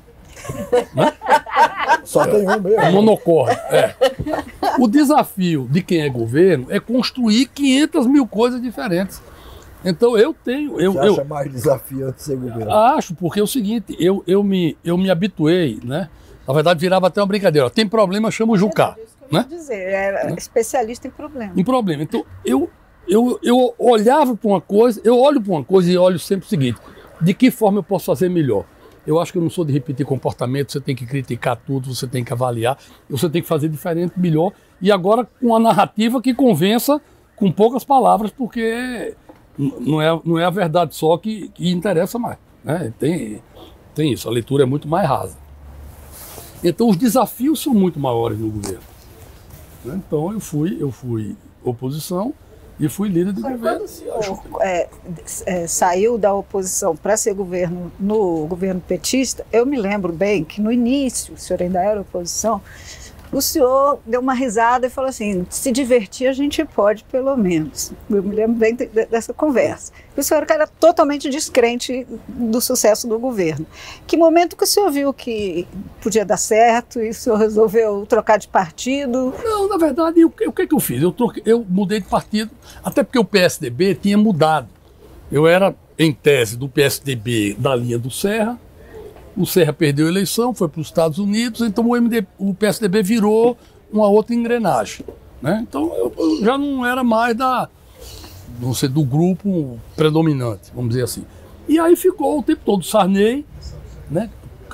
Só tem um É mesmo. monocórdio. É. O desafio de quem é governo é construir quinhentas mil coisas diferentes. Então eu tenho... Eu, Você eu, acha mais desafiante ser governo? Acho, porque é o seguinte, eu, eu, me, eu me habituei, né? Na verdade, virava até uma brincadeira. Ó, tem problema, chama o Jucá. Né? Quer dizer, é especialista em problema. Um problema. Então, eu, eu, eu olhava para uma coisa, eu olho para uma coisa e olho sempre o seguinte: de que forma eu posso fazer melhor? Eu acho que eu não sou de repetir comportamento, você tem que criticar tudo, você tem que avaliar, você tem que fazer diferente, melhor. E agora com a narrativa que convença com poucas palavras, porque não é, não é a verdade só que, que interessa mais. Né? Tem, tem isso, a leitura é muito mais rasa. Então os desafios são muito maiores no governo. Né? Então eu fui, eu fui oposição e fui líder de Mas governo. quando o senhor é, é, saiu da oposição para ser governo no governo petista, eu me lembro bem que no início, o senhor ainda era oposição, o senhor deu uma risada e falou assim: se divertir a gente pode, pelo menos. Eu me lembro bem de, de, dessa conversa. E o senhor era totalmente descrente do sucesso do governo. Que momento que o senhor viu que podia dar certo e o senhor resolveu trocar de partido? Não, na verdade, o que, o que, que eu fiz? Eu, troquei, eu mudei de partido, até porque o P S D B tinha mudado. Eu era, em tese, do P S D B da linha do Serra. O Serra perdeu a eleição, foi para os Estados Unidos, então o, M D, o P S D B virou uma outra engrenagem. Né? Então eu, eu já não era mais da, não sei, do grupo predominante, vamos dizer assim. E aí ficou o tempo todo o Sarney, né?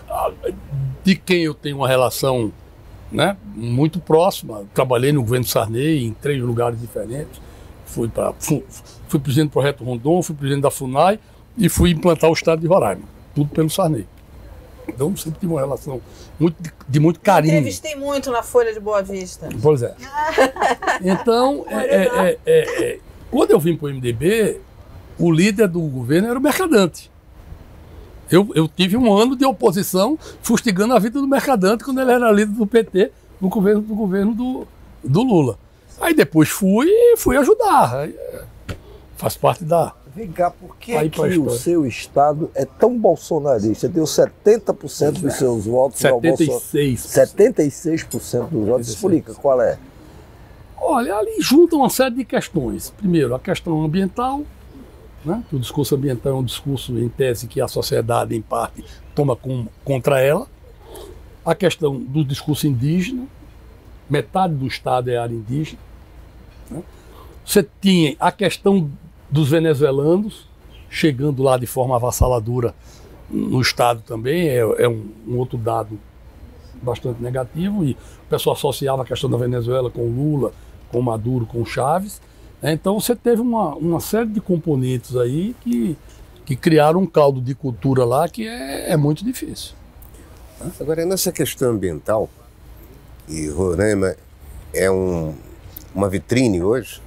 De quem eu tenho uma relação, né, muito próxima. Trabalhei no governo Sarney em três lugares diferentes. Fui, pra, fui, fui presidente do Projeto Rondon, fui presidente da FUNAI e fui implantar o estado de Roraima. Tudo pelo Sarney. Então sempre tive uma relação muito, de, de muito carinho. Entrevistei muito na Folha de Boa Vista. Pois é. Então, é, é, é, é, quando eu vim para o M D B, o líder do governo era o Mercadante. Eu, eu tive um ano de oposição fustigando a vida do Mercadante quando ele era líder do P T no governo, no governo do, do Lula. Aí depois fui e fui ajudar. Aí, é, faz parte da... Vem cá, por que, Aí que pra o história. seu estado é tão bolsonarista? Deu setenta por cento dos seus votos ao setenta e Bolsonaro. seis. setenta e seis por cento dos votos. Explica qual é. Olha, ali junta uma série de questões. Primeiro, a questão ambiental, né? O discurso ambiental é um discurso, em tese, que a sociedade, em parte, toma com, contra ela. A questão do discurso indígena, metade do Estado é área indígena. Né? Você tinha a questão dos venezuelanos, chegando lá de forma avassaladora no Estado também, é, é um, um outro dado bastante negativo, e o pessoal associava a questão da Venezuela com Lula, com Maduro, com Chaves. Né? Então você teve uma, uma série de componentes aí que, que criaram um caldo de cultura lá que é, é muito difícil. Né? Agora, nessa questão ambiental, e Roraima é um, uma vitrine hoje,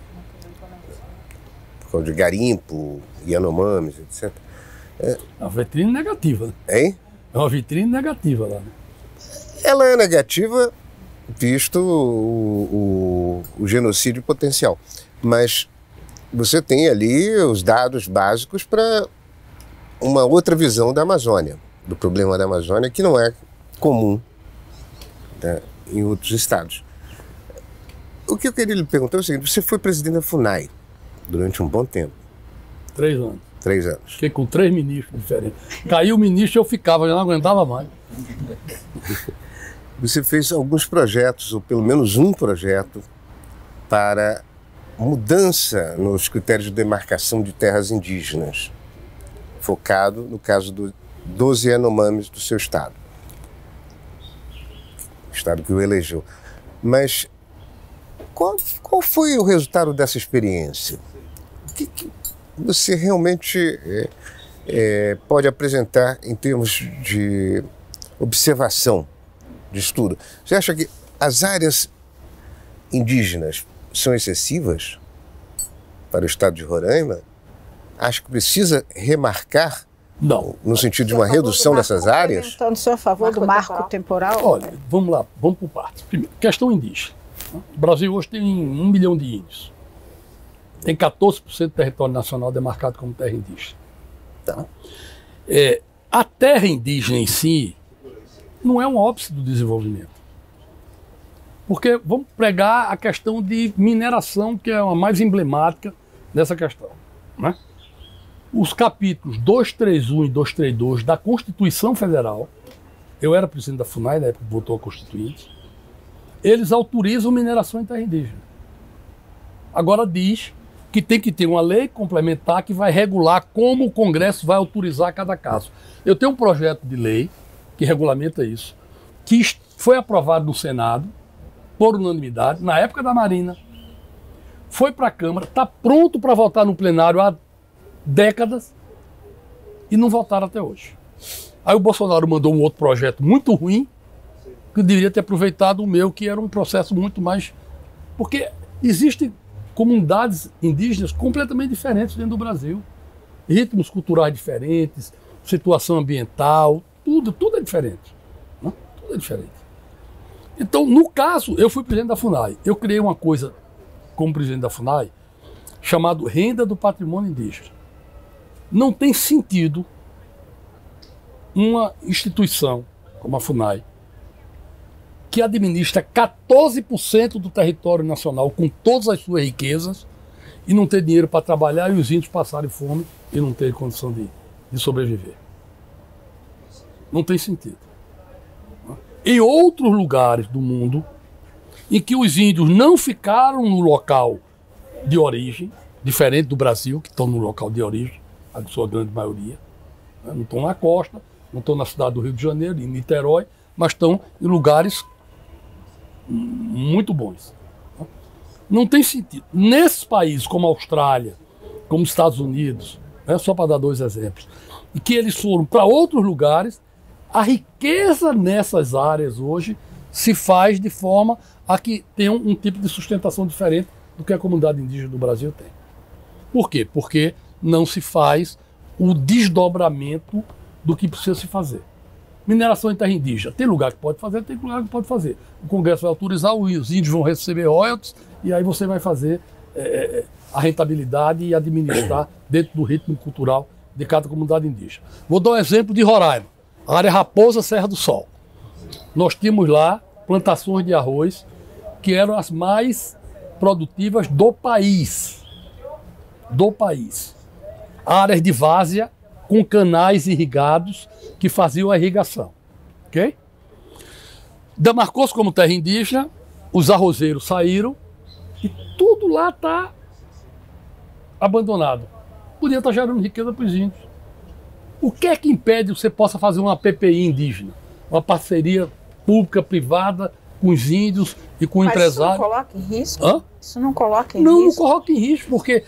de garimpo, Yanomamis, etcétera. É uma vitrine negativa, né? Hein? É uma vitrine negativa lá. Né? Ela é negativa, visto o, o, o genocídio potencial. Mas você tem ali os dados básicos para uma outra visão da Amazônia, do problema da Amazônia, que não é comum, né, em outros estados. O que eu queria lhe perguntar é o seguinte: você foi presidente da FUNAI durante um bom tempo. Três anos. Três anos. Fiquei com três ministros diferentes. Caiu o ministro e eu ficava, já não aguentava mais. você fez alguns projetos, ou pelo menos um projeto, para mudança nos critérios de demarcação de terras indígenas, focado no caso do doze Yanomamis do seu estado, o estado que o elegeu. Mas qual, qual foi o resultado dessa experiência? O que, que você realmente é, é, pode apresentar em termos de observação, de estudo? Você acha que as áreas indígenas são excessivas para o estado de Roraima? Acho que precisa remarcar, não, no sentido de uma redução dessas áreas? Então, sou a favor Marco do marco temporal. temporal. Olha, vamos lá, vamos por partes. Primeiro, questão indígena. O Brasil hoje tem um milhão de índios. Tem quatorze por cento do território nacional demarcado como terra indígena. Tá? É, a terra indígena em si não é um óbice do desenvolvimento. Porque vamos pregar a questão de mineração, que é a mais emblemática dessa questão. Né? Os capítulos duzentos e trinta e um e duzentos e trinta e dois da Constituição Federal, eu era presidente da FUNAI na época que votou a Constituinte, eles autorizam mineração em terra indígena. Agora diz que tem que ter uma lei complementar que vai regular como o Congresso vai autorizar cada caso. Eu tenho um projeto de lei que regulamenta isso, que foi aprovado no Senado, por unanimidade, na época da Marina, foi para a Câmara, está pronto para votar no plenário há décadas e não votaram até hoje. Aí o Bolsonaro mandou um outro projeto muito ruim, que eu deveria ter aproveitado o meu, que era um processo muito mais... Porque existem comunidades indígenas completamente diferentes dentro do Brasil. Ritmos culturais diferentes, situação ambiental, tudo, tudo é diferente. Né? Tudo é diferente. Então, no caso, eu fui presidente da FUNAI. Eu criei uma coisa como presidente da FUNAI chamado Renda do Patrimônio Indígena. Não tem sentido uma instituição como a FUNAI, que administra quatorze por cento do território nacional com todas as suas riquezas e não ter dinheiro para trabalhar e os índios passarem fome e não terem condição de, de sobreviver. Não tem sentido. Em outros lugares do mundo, em que os índios não ficaram no local de origem, diferente do Brasil, que estão no local de origem, a sua grande maioria, né? Não estão na costa, não estão na cidade do Rio de Janeiro, em Niterói, mas estão em lugares muito bons. Né? Não tem sentido. Nesses países como a Austrália, como os Estados Unidos, né? Só para dar dois exemplos, e que eles foram para outros lugares, a riqueza nessas áreas hoje se faz de forma a que tenha um, um tipo de sustentação diferente do que a comunidade indígena do Brasil tem. Por quê? Porque não se faz o desdobramento do que precisa se fazer. Mineração em terra indígena. Tem lugar que pode fazer, tem lugar que pode fazer. O Congresso vai autorizar, os índios vão receber royalties e aí você vai fazer é, a rentabilidade e administrar dentro do ritmo cultural de cada comunidade indígena. Vou dar um exemplo de Roraima. A área Raposa Serra do Sol. Nós tínhamos lá plantações de arroz que eram as mais produtivas do país. Do país. Áreas de várzea com canais irrigados que faziam a irrigação. Ok? Demarcou-se como terra indígena, os arrozeiros saíram e tudo lá está abandonado. Podia estar gerando riqueza para os índios. O que é que impede que você possa fazer uma P P I indígena? Uma parceria pública-privada com os índios e com o empresário. Isso não coloca em risco? Hã? Isso não coloca em não, risco? Não coloca em risco, porque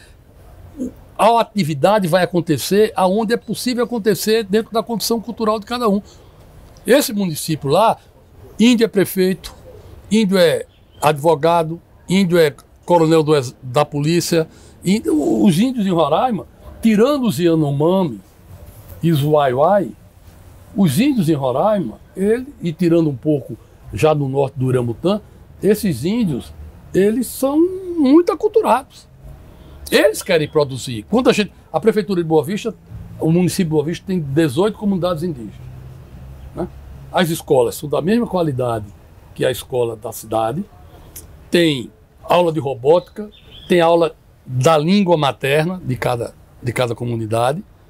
a atividade vai acontecer aonde é possível acontecer dentro da condição cultural de cada um. Esse município lá, índio é prefeito, índio é advogado, índio é coronel do, da polícia. Índio, os índios em Roraima, tirando os Yanomami e os Waiwai, os índios em Roraima, ele, e tirando um pouco já no norte do Uramutã, esses índios, eles são muito aculturados. Eles querem produzir. Quando a gente, a prefeitura de Boa Vista, o município de Boa Vista tem dezoito comunidades indígenas. Né? As escolas são da mesma qualidade que a escola da cidade, tem aula de robótica, tem aula da língua materna de cada, de cada comunidade.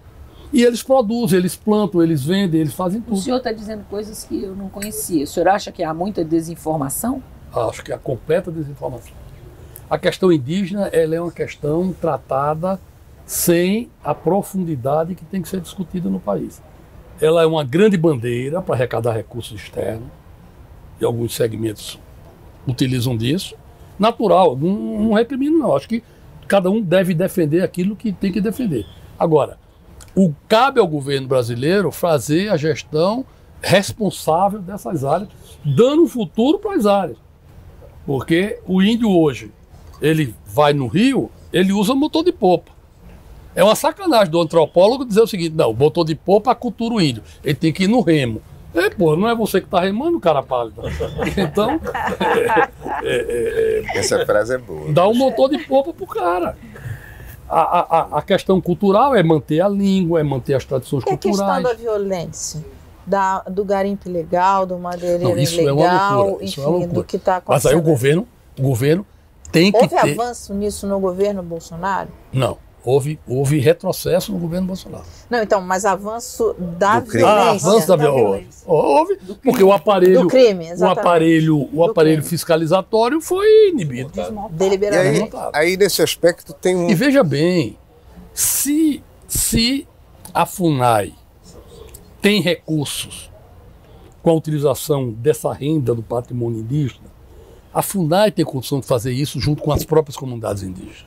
E eles produzem, eles plantam, eles vendem, eles fazem tudo. O senhor está dizendo coisas que eu não conhecia. O senhor acha que há muita desinformação? Acho que é a completa desinformação. A questão indígena, ela é uma questão tratada sem a profundidade que tem que ser discutida no país. Ela é uma grande bandeira para arrecadar recursos externos, e alguns segmentos utilizam disso. Natural, não, não recrimino não. Acho que cada um deve defender aquilo que tem que defender. Agora, o, cabe ao governo brasileiro fazer a gestão responsável dessas áreas, dando um futuro para as áreas. Porque o índio hoje, ele vai no rio, ele usa motor de popa. É uma sacanagem do antropólogo dizer o seguinte: não, o motor de popa acultura o índio, ele tem que ir no remo. É, pô, não é você que está remando, cara pálido. Então, é, é, é, essa frase é boa. Dá um motor de popa pro cara. A, a, a questão cultural é manter a língua, é manter as tradições e culturais. A questão da violência, da, do garimpo ilegal, do madeireiro não, isso ilegal, é uma loucura, isso enfim, é uma loucura. do que está acontecendo. Mas aí o governo, o governo tem que Houve ter... avanço nisso no governo Bolsonaro? Não. Houve, houve retrocesso no governo Bolsonaro. Não, então, mas avanço da do crime. violência. Ah, avanço da, da violência. Houve, porque o aparelho, do crime, o aparelho, o aparelho crime. fiscalizatório foi inibido. Deliberadamente. E aí, aí, nesse aspecto, tem um... E veja bem, se, se a FUNAI tem recursos com a utilização dessa renda do patrimônio indígena, a FUNAI tem condição de fazer isso junto com as próprias comunidades indígenas.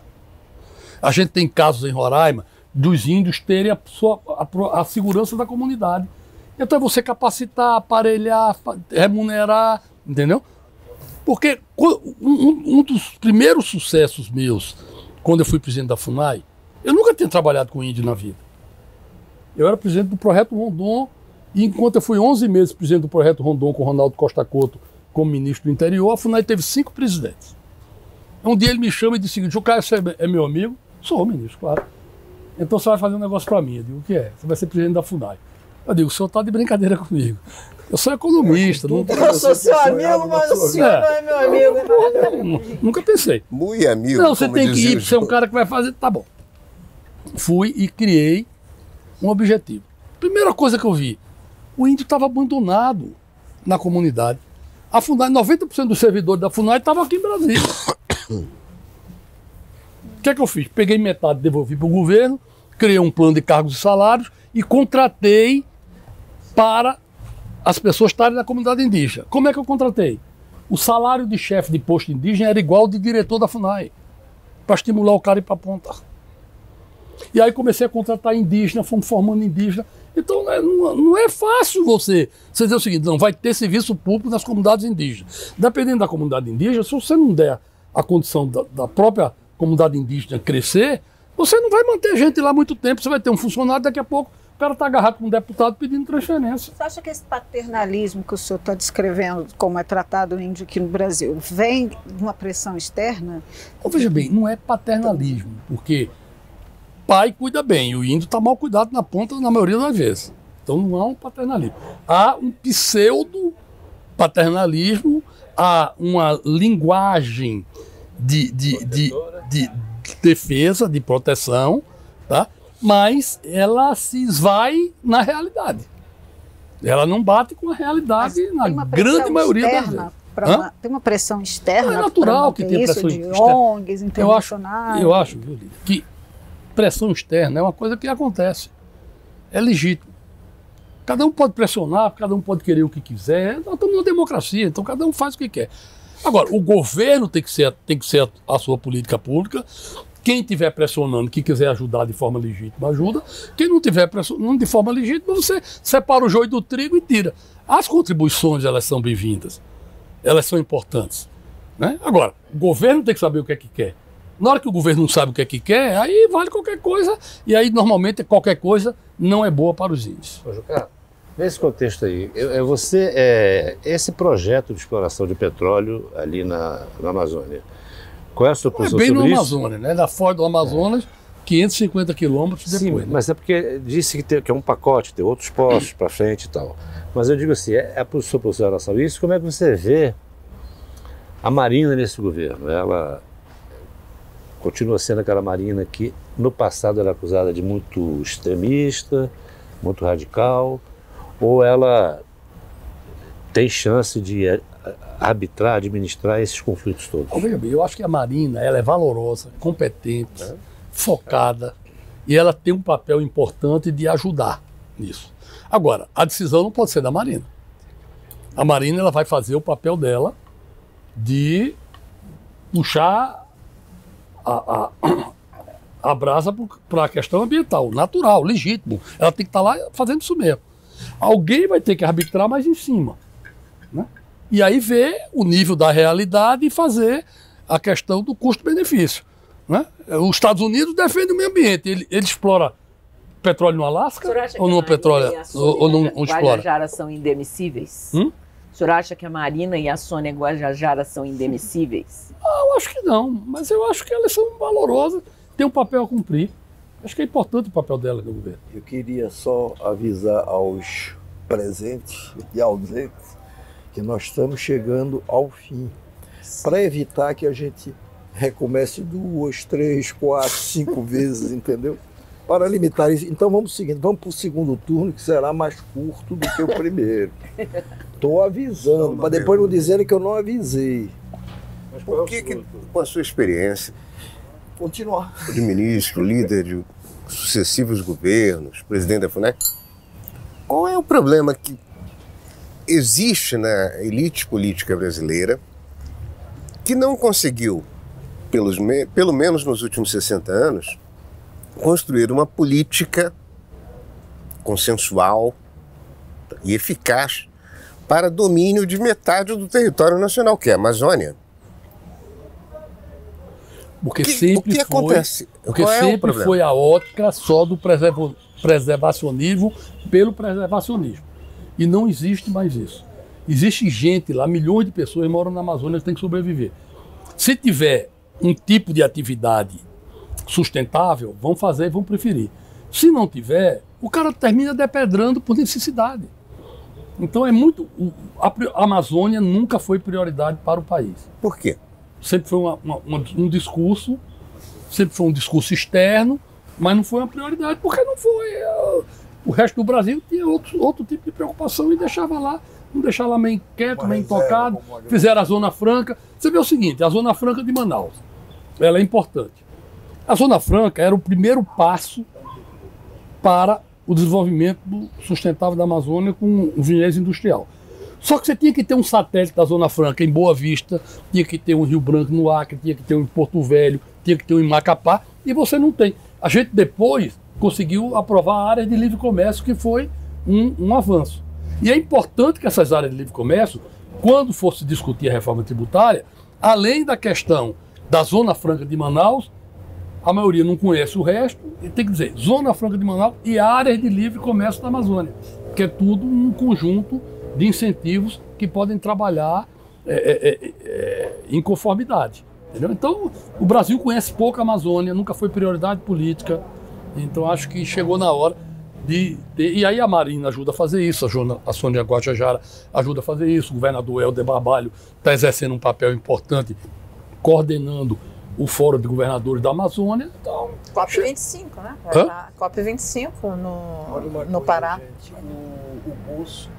A gente tem casos em Roraima dos índios terem a, sua, a, a segurança da comunidade. Então é você capacitar, aparelhar, remunerar, entendeu? Porque um, um dos primeiros sucessos meus, quando eu fui presidente da FUNAI, eu nunca tinha trabalhado com índio na vida. Eu era presidente do Projeto Rondon, e enquanto eu fui onze meses presidente do Projeto Rondon com o Ronaldo Costa Couto como ministro do interior, a FUNAI teve cinco presidentes. Um dia ele me chama e diz o seguinte: o Caio, você é meu amigo? Sou ministro, claro. Então você vai fazer um negócio para mim. Eu digo: o que é? Você vai ser presidente da FUNAI. Eu digo: o senhor está de brincadeira comigo. Eu sou economista. Não... Eu sou seu amigo, mas o senhor é. não é meu amigo. Não, nunca pensei. Muito amigo. Não, você tem que ir, você é um cara que vai fazer. Tá bom. Fui e criei um objetivo. Primeira coisa que eu vi: o índio estava abandonado na comunidade. A FUNAI, noventa por cento dos servidores da FUNAI estavam aqui em Brasília. O que é que eu fiz? Peguei metade, devolvi para o governo, criei um plano de cargos e salários e contratei para as pessoas estarem na comunidade indígena. Como é que eu contratei? O salário de chefe de posto indígena era igual ao de diretor da FUNAI, para estimular o cara a ir para a ponta. E aí comecei a contratar indígena, fomos formando indígena. Então não, não é fácil você, você dizer o seguinte: não, vai ter serviço público nas comunidades indígenas. Dependendo da comunidade indígena, se você não der a condição da, da própria comunidade indígena crescer, você não vai manter gente lá muito tempo. Você vai ter um funcionário, daqui a pouco o cara está agarrado com um deputado pedindo transferência. Você acha que esse paternalismo que o senhor está descrevendo, como é tratado o índio aqui no Brasil, vem de uma pressão externa? Então, veja bem, não é paternalismo, porque pai cuida bem, e o índio está mal cuidado na ponta na maioria das vezes. Então não há um paternalismo. Há um pseudo-paternalismo, há uma linguagem de, de, de, de defesa, de proteção, tá? Mas ela se esvai na realidade. Ela não bate com a realidade na grande maioria das vezes. Uma, tem uma pressão externa. Não é natural que tenha pressão de externa. O N Gs internacionais. Eu acho, eu acho viu, Lídia, que pressão externa é uma coisa que acontece. É legítimo. Cada um pode pressionar, cada um pode querer o que quiser. Nós estamos numa democracia, então cada um faz o que quer. Agora, o governo tem que ser, tem que ser a sua política pública. Quem estiver pressionando, que quiser ajudar de forma legítima, ajuda. Quem não estiver pressionando de forma legítima, você separa o joio do trigo e tira. As contribuições, elas são bem-vindas. Elas são importantes, né? Agora, o governo tem que saber o que é que quer. Na hora que o governo não sabe o que é que quer, aí vale qualquer coisa. E aí, normalmente, qualquer coisa não é boa para os índios. Ô, Jucá, nesse contexto aí, eu, eu, você, é, esse projeto de exploração de petróleo ali na, na Amazônia, qual é a sua posição sobre isso? É bem no Amazônia, né? Da Foz do Amazonas, é. quinhentos e cinquenta quilômetros depois. Sim, né? mas é porque disse que, tem, que é um pacote, tem outros postos para frente e tal. Mas eu digo assim, é, é a sua posição em relação a isso? Como é que você vê a Marina nesse governo? Ela continua sendo aquela Marina que no passado era acusada de muito extremista, muito radical, ou ela tem chance de arbitrar, administrar esses conflitos todos? Veja bem, eu acho que a Marina ela é valorosa, competente, é. focada, e ela tem um papel importante de ajudar nisso. Agora, a decisão não pode ser da Marina. A Marina ela vai fazer o papel dela de puxar a, a, a brasa para a questão ambiental, natural, legítimo. Ela tem que estar lá fazendo isso mesmo. Alguém vai ter que arbitrar mais em cima, né? E aí ver o nível da realidade e fazer a questão do custo-benefício, né? Os Estados Unidos defendem o meio ambiente. Ele, ele explora petróleo no Alasca ou não petróleo ou, ou não explora? Guajajara são indemissíveis? Hum? O senhor acha que a Marina e a Sônia Guajajara são indemissíveis? Ah, eu acho que não, mas eu acho que elas são valorosas, têm um papel a cumprir. Acho que é importante o papel delas no governo. Eu queria só avisar aos presentes e ausentes que nós estamos chegando ao fim, para evitar que a gente recomece duas, três, quatro, cinco vezes, entendeu? Para limitar isso. Então vamos seguindo, vamos para o segundo turno, que será mais curto do que o primeiro. Estou avisando, para depois não dizerem que eu não avisei. Mas por que, que, com a sua experiência, continuar de ministro, líder de sucessivos governos, presidente da FUNEC, qual é o problema que existe na elite política brasileira que não conseguiu, pelos, pelo menos nos últimos sessenta anos, construir uma política consensual e eficaz para domínio de metade do território nacional, que é a Amazônia? Porque que, sempre o que foi, acontece? Porque Qual é sempre foi a ótica só do preservo, preservacionismo pelo preservacionismo. E não existe mais isso. Existe gente lá, milhões de pessoas moram na Amazônia que têm que sobreviver. Se tiver um tipo de atividade sustentável, vão fazer e vão preferir. Se não tiver, o cara termina depedrando por necessidade. Então é muito... A Amazônia nunca foi prioridade para o país. Por quê? Sempre foi uma, uma, um discurso, sempre foi um discurso externo, mas não foi uma prioridade, porque não foi. O resto do Brasil tinha outro, outro tipo de preocupação e deixava lá, não deixava lá meio quieto, meio intocado. Fizeram a Zona Franca. Você vê o seguinte, a Zona Franca de Manaus, ela é importante. A Zona Franca era o primeiro passo para o desenvolvimento sustentável da Amazônia com o viés industrial. Só que você tinha que ter um satélite da Zona Franca em Boa Vista, tinha que ter um Rio Branco no Acre, tinha que ter um em Porto Velho, tinha que ter um em Macapá, e você não tem. A gente depois conseguiu aprovar a área de livre comércio, que foi um, um avanço. E é importante que essas áreas de livre comércio, quando fosse discutir a reforma tributária, além da questão da Zona Franca de Manaus, a maioria não conhece o resto, e tem que dizer Zona Franca de Manaus e áreas de livre comércio da Amazônia, que é tudo um conjunto de incentivos que podem trabalhar é, é, é, em conformidade. Entendeu? Então, o Brasil conhece pouco a Amazônia, nunca foi prioridade política, então acho que chegou na hora de ter... E aí a Marina ajuda a fazer isso, a, Jona, a Sônia Guajajara ajuda a fazer isso, o governador Helder Barbalho está exercendo um papel importante, coordenando o Fórum de Governadores da Amazônia. Então, COP vinte e cinco, né? Vai lá, COP vinte e cinco no, no Pará. Gente, o, o Bolso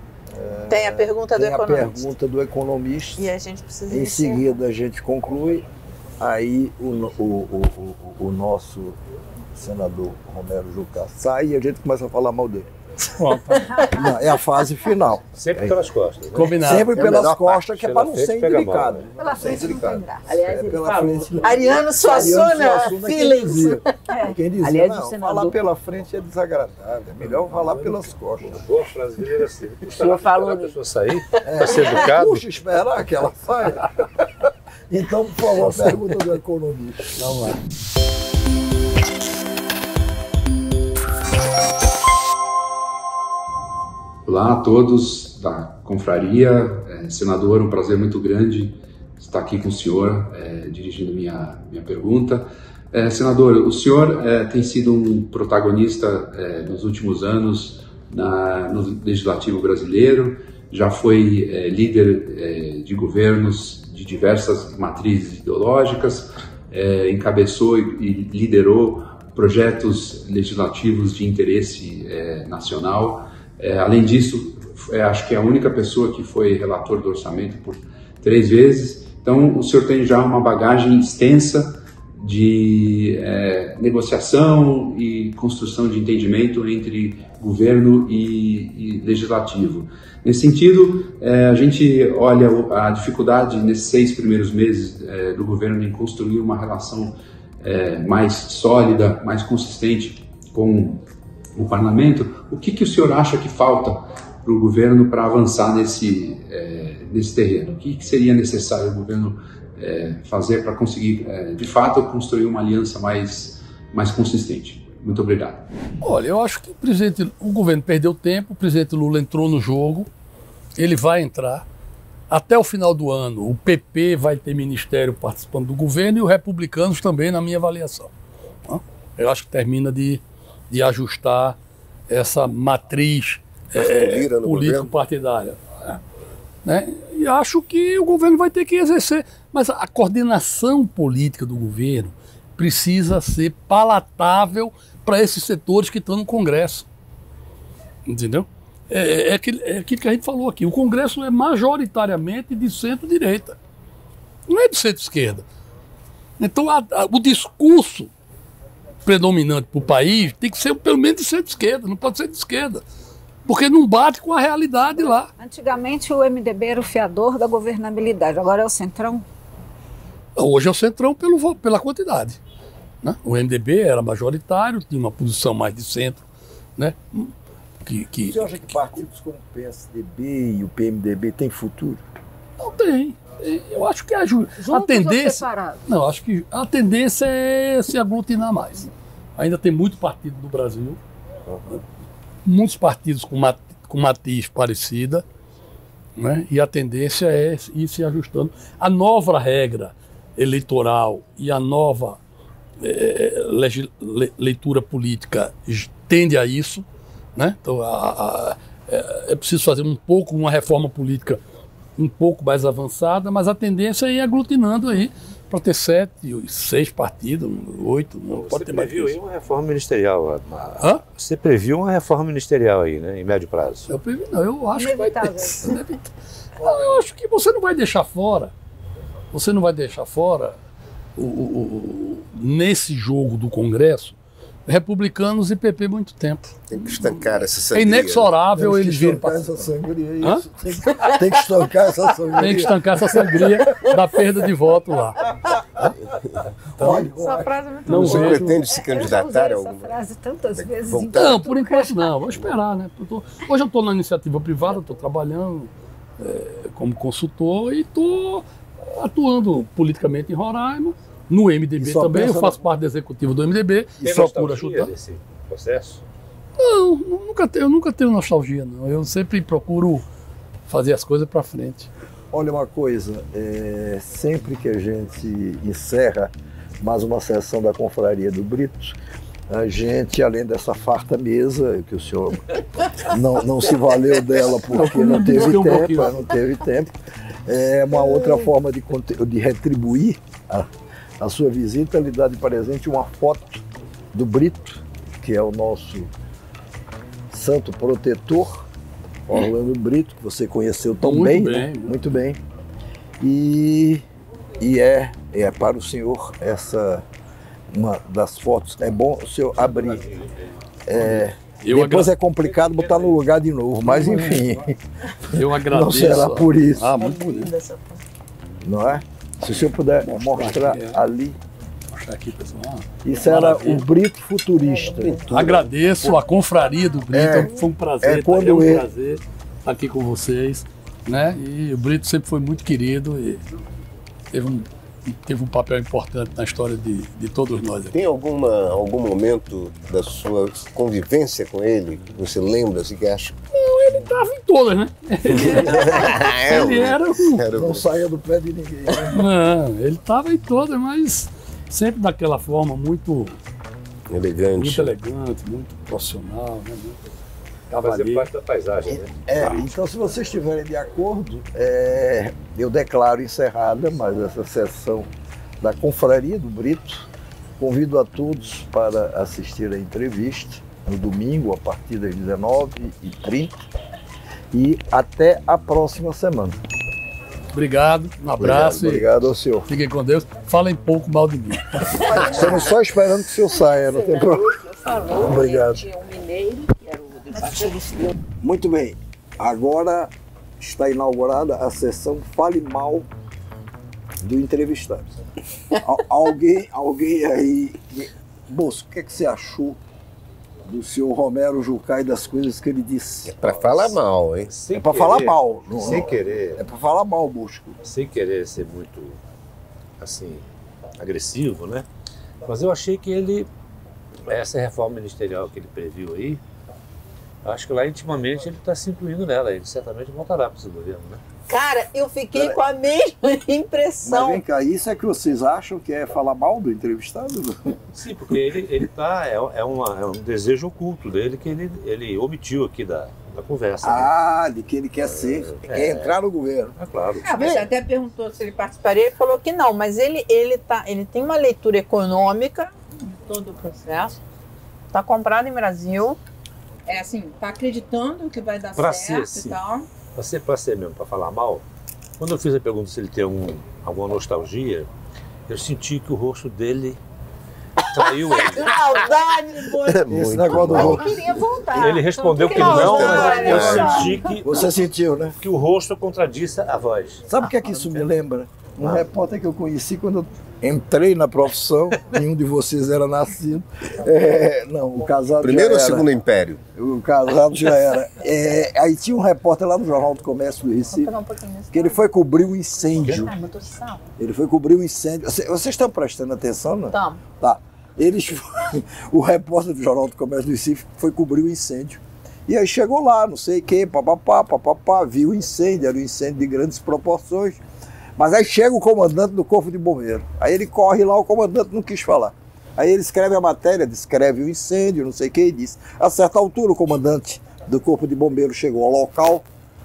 Tem a pergunta Tem do a economista. pergunta do economista. E a gente precisa Em encerrar. seguida a gente conclui. Aí o, o, o, o, o nosso senador Romero Jucá sai e a gente começa a falar mal dele. Não, é a fase final. Sempre é. pelas costas. Né? Combinado. Sempre É a pelas melhor costas, parte. que é Pela para não frente ser pega indelicado. mal. Pela frente não tem Indelicado. graça. Aliás, É ele pela falou. frente. Ariano Suassuna Ariano Suassuna, quem Feelings. dizia. Quem dizia, Aliás, o não, senador- falar pela frente é desagradável. É melhor falar pelas costas. Boa brasileira assim. O senhor falou... A pessoa sair para ser educado. Puxa, esperar que ela saia. Então, por favor, a pergunta do economista. Vamos lá. Olá a todos da confraria, é, senador, um prazer muito grande estar aqui com o senhor, é, dirigindo minha, minha pergunta. É, senador, o senhor é, tem sido um protagonista é, nos últimos anos na, no legislativo brasileiro, já foi é, líder é, de governos de diversas matrizes ideológicas, é, encabeçou e, e liderou projetos legislativos de interesse é, nacional. É, além disso, é, acho que é a única pessoa que foi relator do orçamento por três vezes. Então, o senhor tem já uma bagagem extensa de é, negociação e construção de entendimento entre governo e, e legislativo. Nesse sentido, é, a gente olha a dificuldade nesses seis primeiros meses é, do governo em construir uma relação é, mais sólida, mais consistente com o parlamento. O que, que o senhor acha que falta para o governo para avançar nesse, é, nesse terreno? O que, que seria necessário o governo é, fazer para conseguir, é, de fato, construir uma aliança mais, mais consistente? Muito obrigado. Olha, eu acho que o, presidente, o governo perdeu tempo, o presidente Lula entrou no jogo, ele vai entrar. Até o final do ano, o P P vai ter ministério participando do governo e os republicanos também, na minha avaliação. Eu acho que termina de, de ajustar essa matriz é, político-partidária. Né? E acho que o governo vai ter que exercer. Mas a coordenação política do governo precisa ser palatável para esses setores que estão no Congresso. Entendeu? É, é, aquilo, é aquilo que a gente falou aqui. O Congresso é majoritariamente de centro-direita. Não é de centro-esquerda. Então, a, a, o discurso predominante para o país tem que ser pelo menos de centro-esquerda, não pode ser de esquerda. Porque não bate com a realidade lá. Antigamente o M D B era o fiador da governabilidade, agora é o Centrão? Hoje é o Centrão pelo, pela quantidade. Né? O M D B era majoritário, tinha uma posição mais de centro. Né? Que, que, Você acha que partidos como o P S D B e o P M D B têm futuro? Não tem. Eu acho que a, a tendência. Não, acho que a tendência é se aglutinar mais. Ainda tem muito partido no Brasil. Uhum. Muitos partidos com, mat, com matiz parecida, né? E a tendência é ir se ajustando. A nova regra eleitoral e a nova é, le, le, leitura política tende a isso, né? Então a, a, é, é preciso fazer um pouco uma reforma política um pouco mais avançada, mas a tendência é ir aglutinando aí para ter sete, seis partidos, oito, não Você pode ter mais. Você previu aí uma reforma ministerial? Hã? Você previu uma reforma ministerial aí, né, em médio prazo? Eu previ, não, eu acho que vai ter. Não, eu acho que você não vai deixar fora, você não vai deixar fora o, o, o, nesse jogo do Congresso, republicanos e P P muito tempo. Tem que estancar essa sangria. É inexorável Tem eles virem para essa sangria. Isso. Tem, que, tem que estancar essa sangria. Tem que estancar essa sangria da perda de voto lá. Então, olha, essa frase é muito não Você vejo. pretende se candidatar a essa alguma? frase tantas vezes. Não, por enquanto não. Vou esperar, né? Eu tô, hoje eu estou na iniciativa privada, estou trabalhando é, como consultor e estou atuando politicamente em Roraima. No M D B também, eu faço parte da executiva do M D B e procuro ajudar. Desse processo? Não, nunca, eu nunca tenho nostalgia, não. Eu sempre procuro fazer as coisas para frente. Olha uma coisa, é, sempre que a gente encerra mais uma sessão da Confraria do Brito, a gente, além dessa farta mesa, que o senhor não, não se valeu dela porque não teve tempo, não teve tempo, é uma outra forma de, de retribuir a, a sua visita, lhe dá de presente uma foto do Brito, que é o nosso santo protetor, Orlando Brito, que você conheceu tão muito bem, bem, né? Muito bem. E, e é, é para o senhor essa uma das fotos. É bom o senhor abrir. É, Eu depois agra... é complicado botar no lugar de novo, mas enfim. Eu agradeço. Não será por isso. Ah, muito bonito. Não é? Se o senhor puder mostrar aqui, é. ali. Mostrar aqui, pessoal. Isso era o Brito futurista. Agradeço a confraria do Brito, É, foi um prazer, é quando é um ele- prazer estar aqui com vocês, né? E o Brito sempre foi muito querido e teve um, teve um papel importante na história de, de todos nós aqui. Tem alguma, algum momento da sua convivência com ele que você lembra, assim, que acha? Ele estava em todas, né? Ele era, É, ele era um... Era Não o- saia do pé de ninguém. Né? Não, ele estava em todas, mas sempre daquela forma muito, elegante. muito elegante, muito profissional, né? Muito Fazer cavalheiro. parte da paisagem, né? É, então, se vocês estiverem de acordo, é, eu declaro encerrada mais essa sessão da Confraria do Brito. Convido a todos para assistir a entrevista no domingo, a partir das dezenove e trinta. E até a próxima semana. Obrigado, um abraço. Obrigado, obrigado ao senhor. Fiquem com Deus. Falem pouco mal de mim. Estamos só esperando que o senhor saia, não tem problema. Obrigado. Tinha um mineiro, que era o departamento. Muito bem. Agora está inaugurada a sessão Fale Mal do entrevistado. Al- alguém, alguém aí... Bosco, o que, é que você achou do senhor Romero Jucá e das coisas que ele disse? Para falar mal, hein? Sem É para querer- falar mal. Não, Sem não. querer, É para falar mal, Bosco. sem querer ser muito, assim, agressivo, né? Mas eu achei que ele, essa reforma ministerial que ele previu aí, acho que lá intimamente ele está se incluindo nela. Ele certamente voltará para esse governo, né? Cara, eu fiquei Pera- com a mesma Mas impressão. vem cá, isso é que vocês acham que é falar mal do entrevistado? Sim, porque ele, ele tá, é, é, uma, é um desejo oculto dele que ele, ele omitiu aqui da, da conversa. Né? Ah, de que ele quer ser, É. quer entrar no governo. É claro. Ah, você até perguntou se ele participaria, ele falou que não, mas ele, ele, tá, ele tem uma leitura econômica de todo o processo, está comprado em Brasil, é assim, está acreditando que vai dar Pra certo ser, sim. e tal. Para ser, pra ser mesmo, para falar mal, quando eu fiz a pergunta se ele tem um, alguma nostalgia, eu senti que o rosto dele traiu ele. Saudade, pô. Esse Muito negócio do bom. rosto. Queria voltar. Ele respondeu que Não, não, não, mas eu não. senti que, Você sentiu, né? que o rosto contradisse a voz. Sabe o que é que isso me lembra? Um repórter que eu conheci quando eu entrei na profissão, nenhum de vocês era nascido. É, não, o casado Primeiro já ou era. segundo império? O casado já era. É, aí tinha um repórter lá no Jornal do Comércio do Vou Recife, pegar um pouquinho nesse que ele foi cobrir um incêndio. Ah, botou sal? Ele foi cobrir um incêndio. Vocês vocês estão prestando atenção, não? Tamo. Tá. Eles, o repórter do Jornal do Comércio do Recife foi cobrir o incêndio. E aí chegou lá, não sei o quê, papapá, papapá, viu o incêndio, era um incêndio de grandes proporções. Mas aí chega o comandante do Corpo de Bombeiro. Aí ele corre lá, o comandante não quis falar. Aí ele escreve a matéria, descreve o incêndio, não sei o que, e diz. A certa altura, o comandante do Corpo de Bombeiro chegou ao local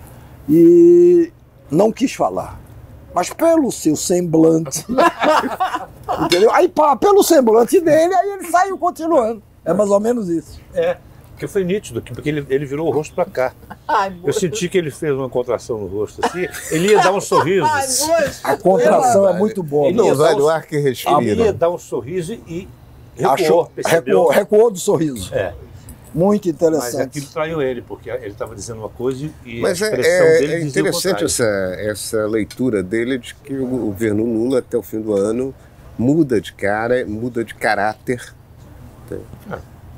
e não quis falar. Mas pelo seu semblante, entendeu? Aí pá, pelo semblante dele, aí ele saiu continuando. É mais ou menos isso. É, porque foi nítido, porque ele, ele virou o rosto para cá. Ai, boa. Eu senti que ele fez uma contração no rosto assim, ele ia dar um sorriso. Ai, boa. A contração é muito boa. Ele Não ia vai dar do um- ar que Ele ia respira. dar um sorriso e recuou, Achou, percebeu? recuou, recuou do sorriso. É, Muito mas interessante. aquilo traiu ele, porque ele estava dizendo uma coisa e Mas a é, expressão é- dele é dizia o interessante contrário. essa, essa leitura dele de que o governo Lula, até o fim do ano, muda de cara, muda de caráter, tá? Ah.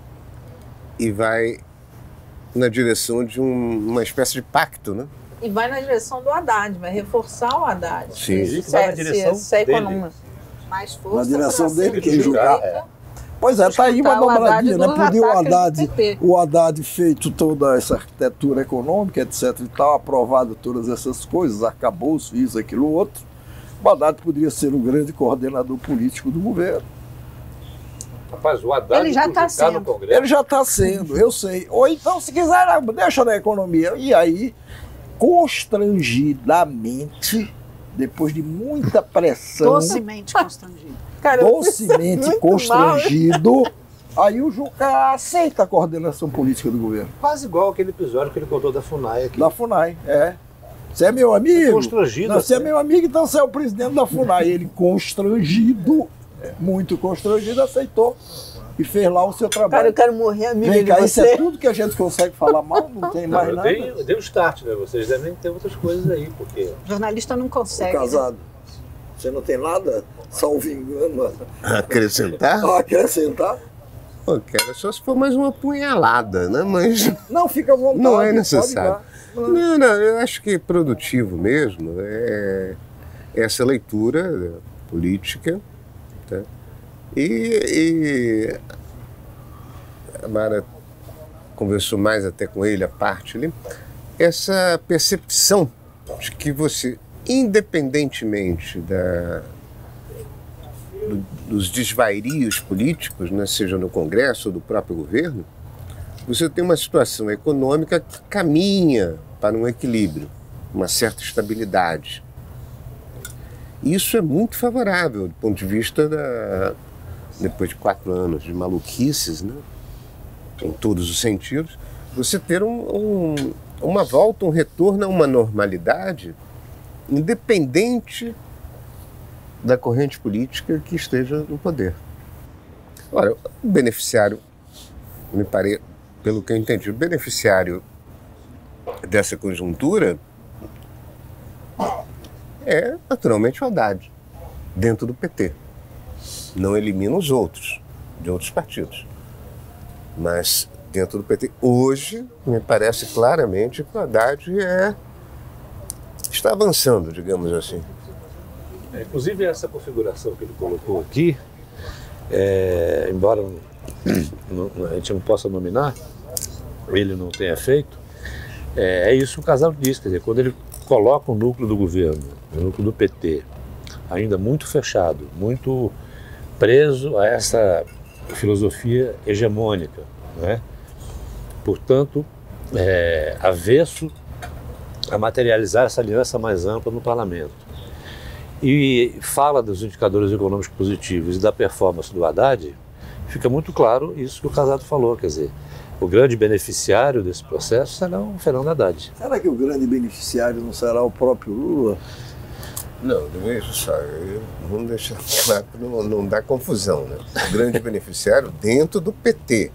E vai na direção de um- uma espécie de pacto, né? E vai na direção do Haddad, vai reforçar o Haddad. Sim. Se- Vai na se- direção se é dele. econômico. Mais força Na direção pra dele, ser quem julgar. eleita. Pois é, tá aí uma Escutar o dobradinha, né? Haddad dos Podia o ataques do Haddad, P T. o Haddad feito toda essa arquitetura econômica, etc e tal, aprovado todas essas coisas, arcabouço, isso, aquilo, outro. O Haddad poderia ser o grande coordenador político do governo. Rapaz, o Haddad Ele já por tá ficar no sendo. Congresso, Ele já está sendo, eu sei. Ou então, se quiser, deixa na economia. E aí, constrangidamente, depois de muita pressão, Docemente constrangido. Cara, eu docemente muito constrangido, aí o Jucá aceita a coordenação política do governo. quase igual aquele episódio que ele contou da FUNAI aqui. Da FUNAI, é. Você é meu amigo? Constrangido. Não, você é assim. meu amigo, então você é o presidente da FUNAI. Ele, constrangido, muito constrangido, aceitou e fez lá o seu Cara, eu trabalho. quero morrer amiga Vem de cá, isso é você. tudo que a gente consegue falar mal, não tem Não, mais eu nada. dei, eu dei um start, né? Vocês devem ter outras coisas aí, porque Jornalista não Ô, consegue. né? casado, você não tem nada, salvo engano, Acrescentar? a acrescentar? Pô, cara, só se for mais uma punhalada, né? Mas Não, fica à vontade. não é pode necessário. dar. Não. Não, não, eu acho que produtivo mesmo é essa leitura política, tá? E, e a Mara conversou mais até com ele, a parte ali, essa percepção de que você, independentemente da, do- dos desvairios políticos, né, seja no Congresso ou do próprio governo, você tem uma situação econômica que caminha para um equilíbrio, uma certa estabilidade. Isso é muito favorável do ponto de vista da, depois de quatro anos de maluquices, né, em todos os sentidos, você ter um, um, uma volta, um retorno a uma normalidade independente da corrente política que esteja no poder. Ora, o beneficiário, me parece, pelo que eu entendi, o beneficiário dessa conjuntura é naturalmente o Haddad, dentro do P T. Não elimina os outros, de outros partidos. Mas dentro do P T, hoje, me parece claramente que o Haddad é, está avançando, digamos assim. É, inclusive essa configuração que ele colocou aqui, é, embora não, a gente não possa nominar, ele não tenha feito, é, é isso que o Casal diz, quer dizer, quando ele coloca o núcleo do governo, o núcleo do P T, ainda muito fechado, muito preso a essa filosofia hegemônica, né? Portanto, é, avesso a materializar essa aliança mais ampla no parlamento. E fala dos indicadores econômicos positivos e da performance do Haddad, fica muito claro isso que o Casado falou, quer dizer, o grande beneficiário desse processo será o Fernando Haddad. Será que o grande beneficiário não será o próprio Lula? Não, veja só, eu, vamos deixar claro que não, não dá confusão, né? O grande beneficiário dentro do P T.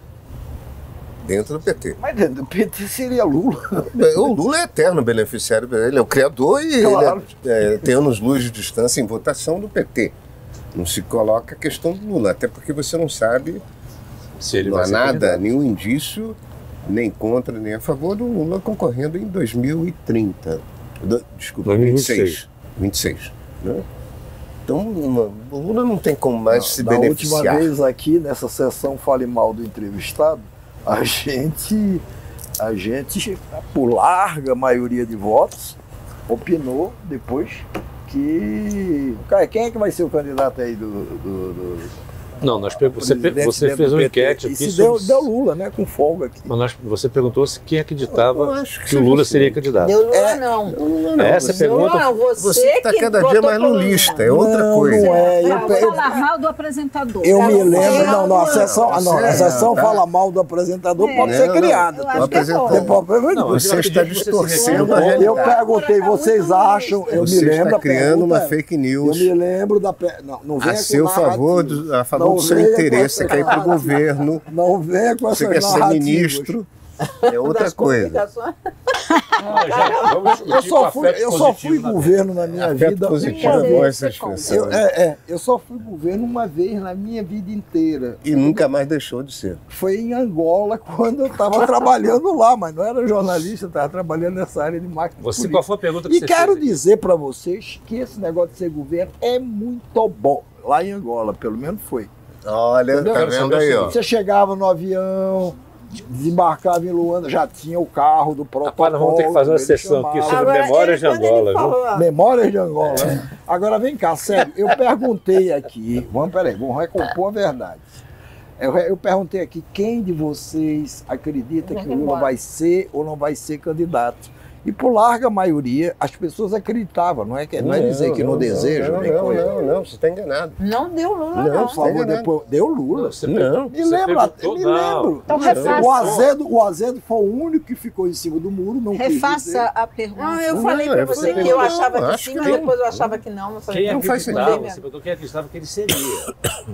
Dentro do P T. Mas dentro do P T seria Lula. O Lula é eterno beneficiário, ele é o criador e claro. Ele é, é, tem anos luz de distância em votação do P T. Não se coloca a questão do Lula, até porque você não sabe, se ele não vai há ser nada, candidato. nenhum indício, nem contra, nem a favor do Lula concorrendo em dois mil e trinta. Do, desculpa, dois mil e vinte e seis. vinte e seis, né? Então, uma, o Lula não tem como mais Não, se da beneficiar. última vez aqui, nessa sessão Fale Mal do Entrevistado, a gente, a gente, por larga maioria de votos, opinou depois que... Cara, quem é que vai ser o candidato aí do... do, do Não, nós, você, presidente você dentro fez do uma P T? enquete E aqui se sobre... deu, deu Lula, né? Com folga aqui. Mas nós, você perguntou se quem acreditava Eu acho que que o Lula você- seria candidato. Deu Lula É. não. Não, não, Essa você, pergunta- Não, você, você está que cada dia botou mais pro Lula. lulista, é outra Não, coisa. não é. Eu, Não, eu, falar mal do apresentador. eu me Não, lembro, não, não, não, a não, sessão, ah, não, a não, sessão tá. fala mal do apresentador, É. pode Não, ser não, criada. eu tá? acho que é apresentador. bom. Tem problema Não, nenhum. Você eu está acredito que você se distorcendo a refere- Eu realidade. perguntei, vocês Tá muito acham, eu Você me lembro está da criando uma pergunta, fake eu news me lembro da... pe- Não, não venha a com seu favor, narrativa. do, a favor Não do seu venha com interesse, essa que é ir para o narrativa. governo, Não venha com você essas quer ser narrativas. ministro, é outra Das coisa. comunicações. Não, já, vamos discutir Eu com só afeto fui, eu só positivo fui na governo na minha Afeto vida positivo uma é vez. boa essa Eu, expressão. é, é, eu só fui governo uma vez na minha vida inteira. E nunca mais deixou de ser. Foi em Angola, quando eu estava trabalhando lá, mas não era jornalista, estava trabalhando nessa área de marketing Você, político. qual foi a pergunta que E você quero fez? dizer para vocês que esse negócio de ser governo é muito bom. Lá em Angola, pelo menos foi. Olha, Entendeu? tá vendo aí, ó. Você chegava no avião, desembarcava em Luanda, já tinha o carro do protocolo. Rapaz, nós vamos ter que fazer uma ele sessão aqui chamava. sobre Memórias de ele- quando ele Angola, viu? falou, ó, Memórias de Angola. né? Agora vem cá, sério, eu perguntei aqui, vamos, peraí, vamos recompor a verdade. Eu, eu perguntei aqui, quem de vocês acredita que o Lula vai ser ou não vai ser candidato? E por larga maioria, as pessoas acreditavam, não é, que, não é dizer que não, desejam, não, nem não, coisa. não, não, você está enganado. Não deu Lula, Não, não. Por favor, enganado. depois, deu Lula. Você Não. Me você lembro, até- perguntou- me não. lembro. Então O refaça, Azedo, o Azedo foi o único que ficou em cima do muro, não quis dizer. refaça a pergunta. Não, eu Não, falei é pra você você que perguntou, eu achava que acho sim, que mas não. depois eu achava que não. Eu falei, Quem não, acreditava? mudei Você mesmo. perguntou quem acreditava que ele seria.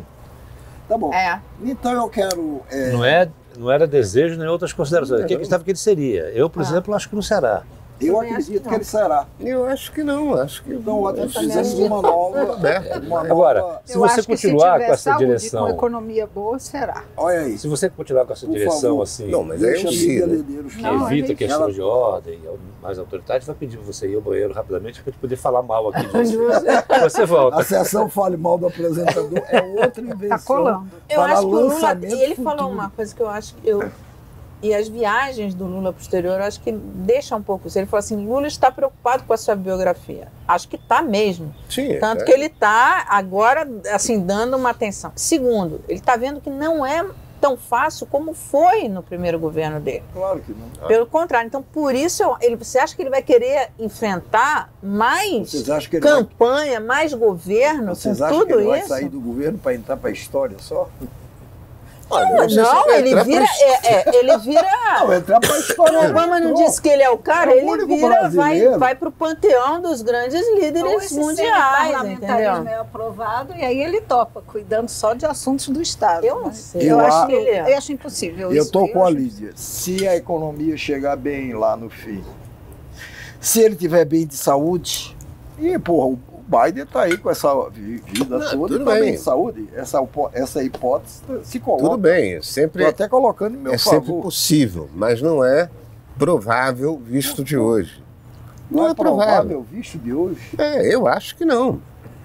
Tá bom. É. Então eu quero... é, Não, é, não era desejo nem outras considerações. Quem acreditava que ele seria. Eu, por Ah. exemplo, acho que não será. eu também acho acredito que que, ele será. Eu acho que não, acho que Então, não. nós também fizemos acho. uma nova... Aberto. Uma Agora, nova- se Eu você acho que se continuar tiver com essa saúde, direção, com economia boa, será. Olha aí. se você continuar com essa Por direção favor. assim, Não, mas aí Deixa eu a sim, Bíblia né? Medeiros que Não, falar. evita gente, questões ela- de ordem, mais autoridade, vai pedir pra você ir ao banheiro rapidamente para a gente poder falar mal aqui disso. Você volta. A sessão Fale Mal do Apresentador é outra invenção. Tá colando. Eu para acho que o Lula, lançamento e ele futuro. falou uma coisa que eu acho que eu e as viagens do Lula para o exterior, eu acho que deixa um pouco isso. Ele falou assim, Lula está preocupado com a sua biografia. Acho que está mesmo. Sim, Tanto é. que ele está agora, assim, dando uma atenção. Segundo, ele está vendo que não é tão fácil como foi no primeiro governo dele. Claro que não. Pelo contrário, então por isso eu- ele, você acha que ele vai querer enfrentar mais Vocês acham que ele campanha, mais governo, Vocês com acham tudo que ele vai isso? sair do governo para entrar para a história só? Olha, Não, não sei se não, vai ele entrar vira, pra- é, é, ele vira. Não, entrar para a história. O Obama não entrou. disse que ele é o cara, É o ele único vira, vai, brasileiro. vai pro panteão dos grandes Então, líderes esse mundiais, parlamentarismo entendeu? é aprovado e aí ele topa, cuidando só de assuntos do Estado. Eu não Mas sei. Eu, Eu acho, a- que ele é. eu acho impossível Eu isso. estou com a acho- Lídia. Se a economia chegar bem lá no fim, se ele tiver bem de saúde, e porra, o Biden está aí com essa vi- vida Não, toda, tudo está bem bem. de saúde. Essa, upo- essa hipótese se coloca. Tudo bem, é sempre, Estou até colocando em meu é sempre favor. possível, mas não é provável visto de hoje. Não é provável, visto de hoje. É, eu acho que não.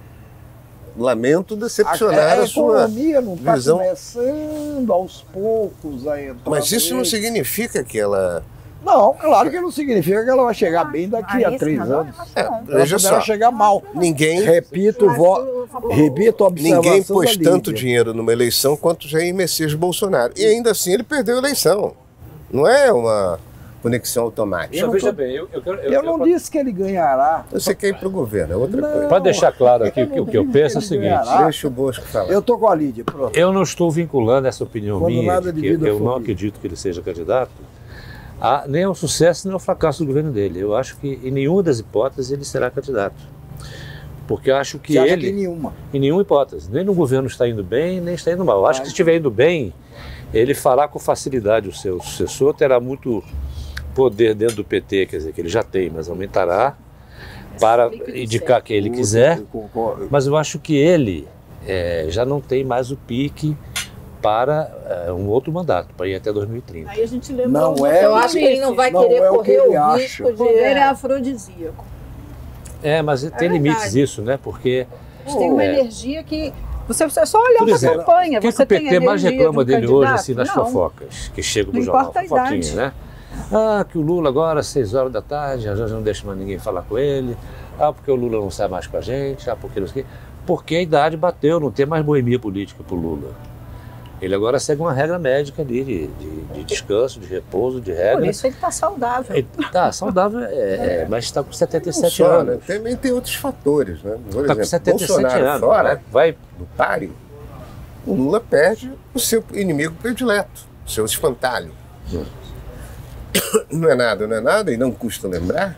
Lamento decepcionar a, a, sua economia não está visão. começando aos poucos a entrar. Mas isso no não eixo. significa que ela... Não, claro que não significa que ela vai chegar bem daqui a Aí, três senador, anos. É, Ela veja poderá só, chegar mal. ninguém, Repito, vo... repito a observação ninguém da pôs Lídia. tanto dinheiro numa eleição quanto Jair Messias Bolsonaro. E ainda assim ele perdeu a eleição. Não é uma conexão automática. Só veja bem, eu, eu quero. Eu não disse que ele ganhará. Você quer ir para o governo, é outra Não. coisa. Para deixar claro aqui, o que, Eu o que eu não penso é o digo que ele seguinte: ganhará. Deixa o Bosco falar. Eu estou com a Lídia, pronto. eu não estou vinculando essa opinião Quando minha, nada de de que vida eu for não vida. acredito que ele seja candidato, a, nem ao sucesso nem ao fracasso do governo dele. Eu acho que em nenhuma das hipóteses ele será candidato. Porque eu acho que Você acha ele. que nenhuma? Em nenhuma hipótese. Nem no governo está indo bem, nem está indo mal. Eu acho que se estiver indo bem, ele fará com facilidade o seu sucessor, terá muito poder dentro do P T, quer dizer, que ele já tem, mas aumentará para indicar quem ele quiser. Eu concordo. Mas eu acho que ele eh, já não tem mais o pique para eh, um outro mandato, para ir até dois mil e trinta. Aí a gente lembra Não do é- Eu acho que ele não vai Não querer é o que correr ele o acha. risco O de. poder é afrodisíaco. É, mas tem verdade. limites isso, né? Porque Mas tem uma é, energia que... Você precisa só olhar por para a exemplo, campanha. o que, que Você o P T tem mais energia reclama de um dele hoje, candidato? assim, nas Não. fofocas, que chegam do Não jornal, importa a fofoquinha, idade. né? Ah, que o Lula agora, às seis horas da tarde, já já não deixa mais ninguém falar com ele. Ah, porque o Lula não sai mais com a gente. Ah, porque não sei o quê. Porque a idade bateu, não tem mais boemia política pro Lula. Ele agora segue uma regra médica ali, de, de, de descanso, de repouso, de Por regra. isso ele está saudável. Ele tá saudável, é, é, mas está com setenta e Não sete só, né? anos. Também tem outros fatores, né? Por Está com exemplo, setenta e sete Bolsonaro anos. fora né? Vai do páreo, o Lula perde o seu inimigo predileto, o seu espantalho. Não é nada, não é nada, e não custa lembrar,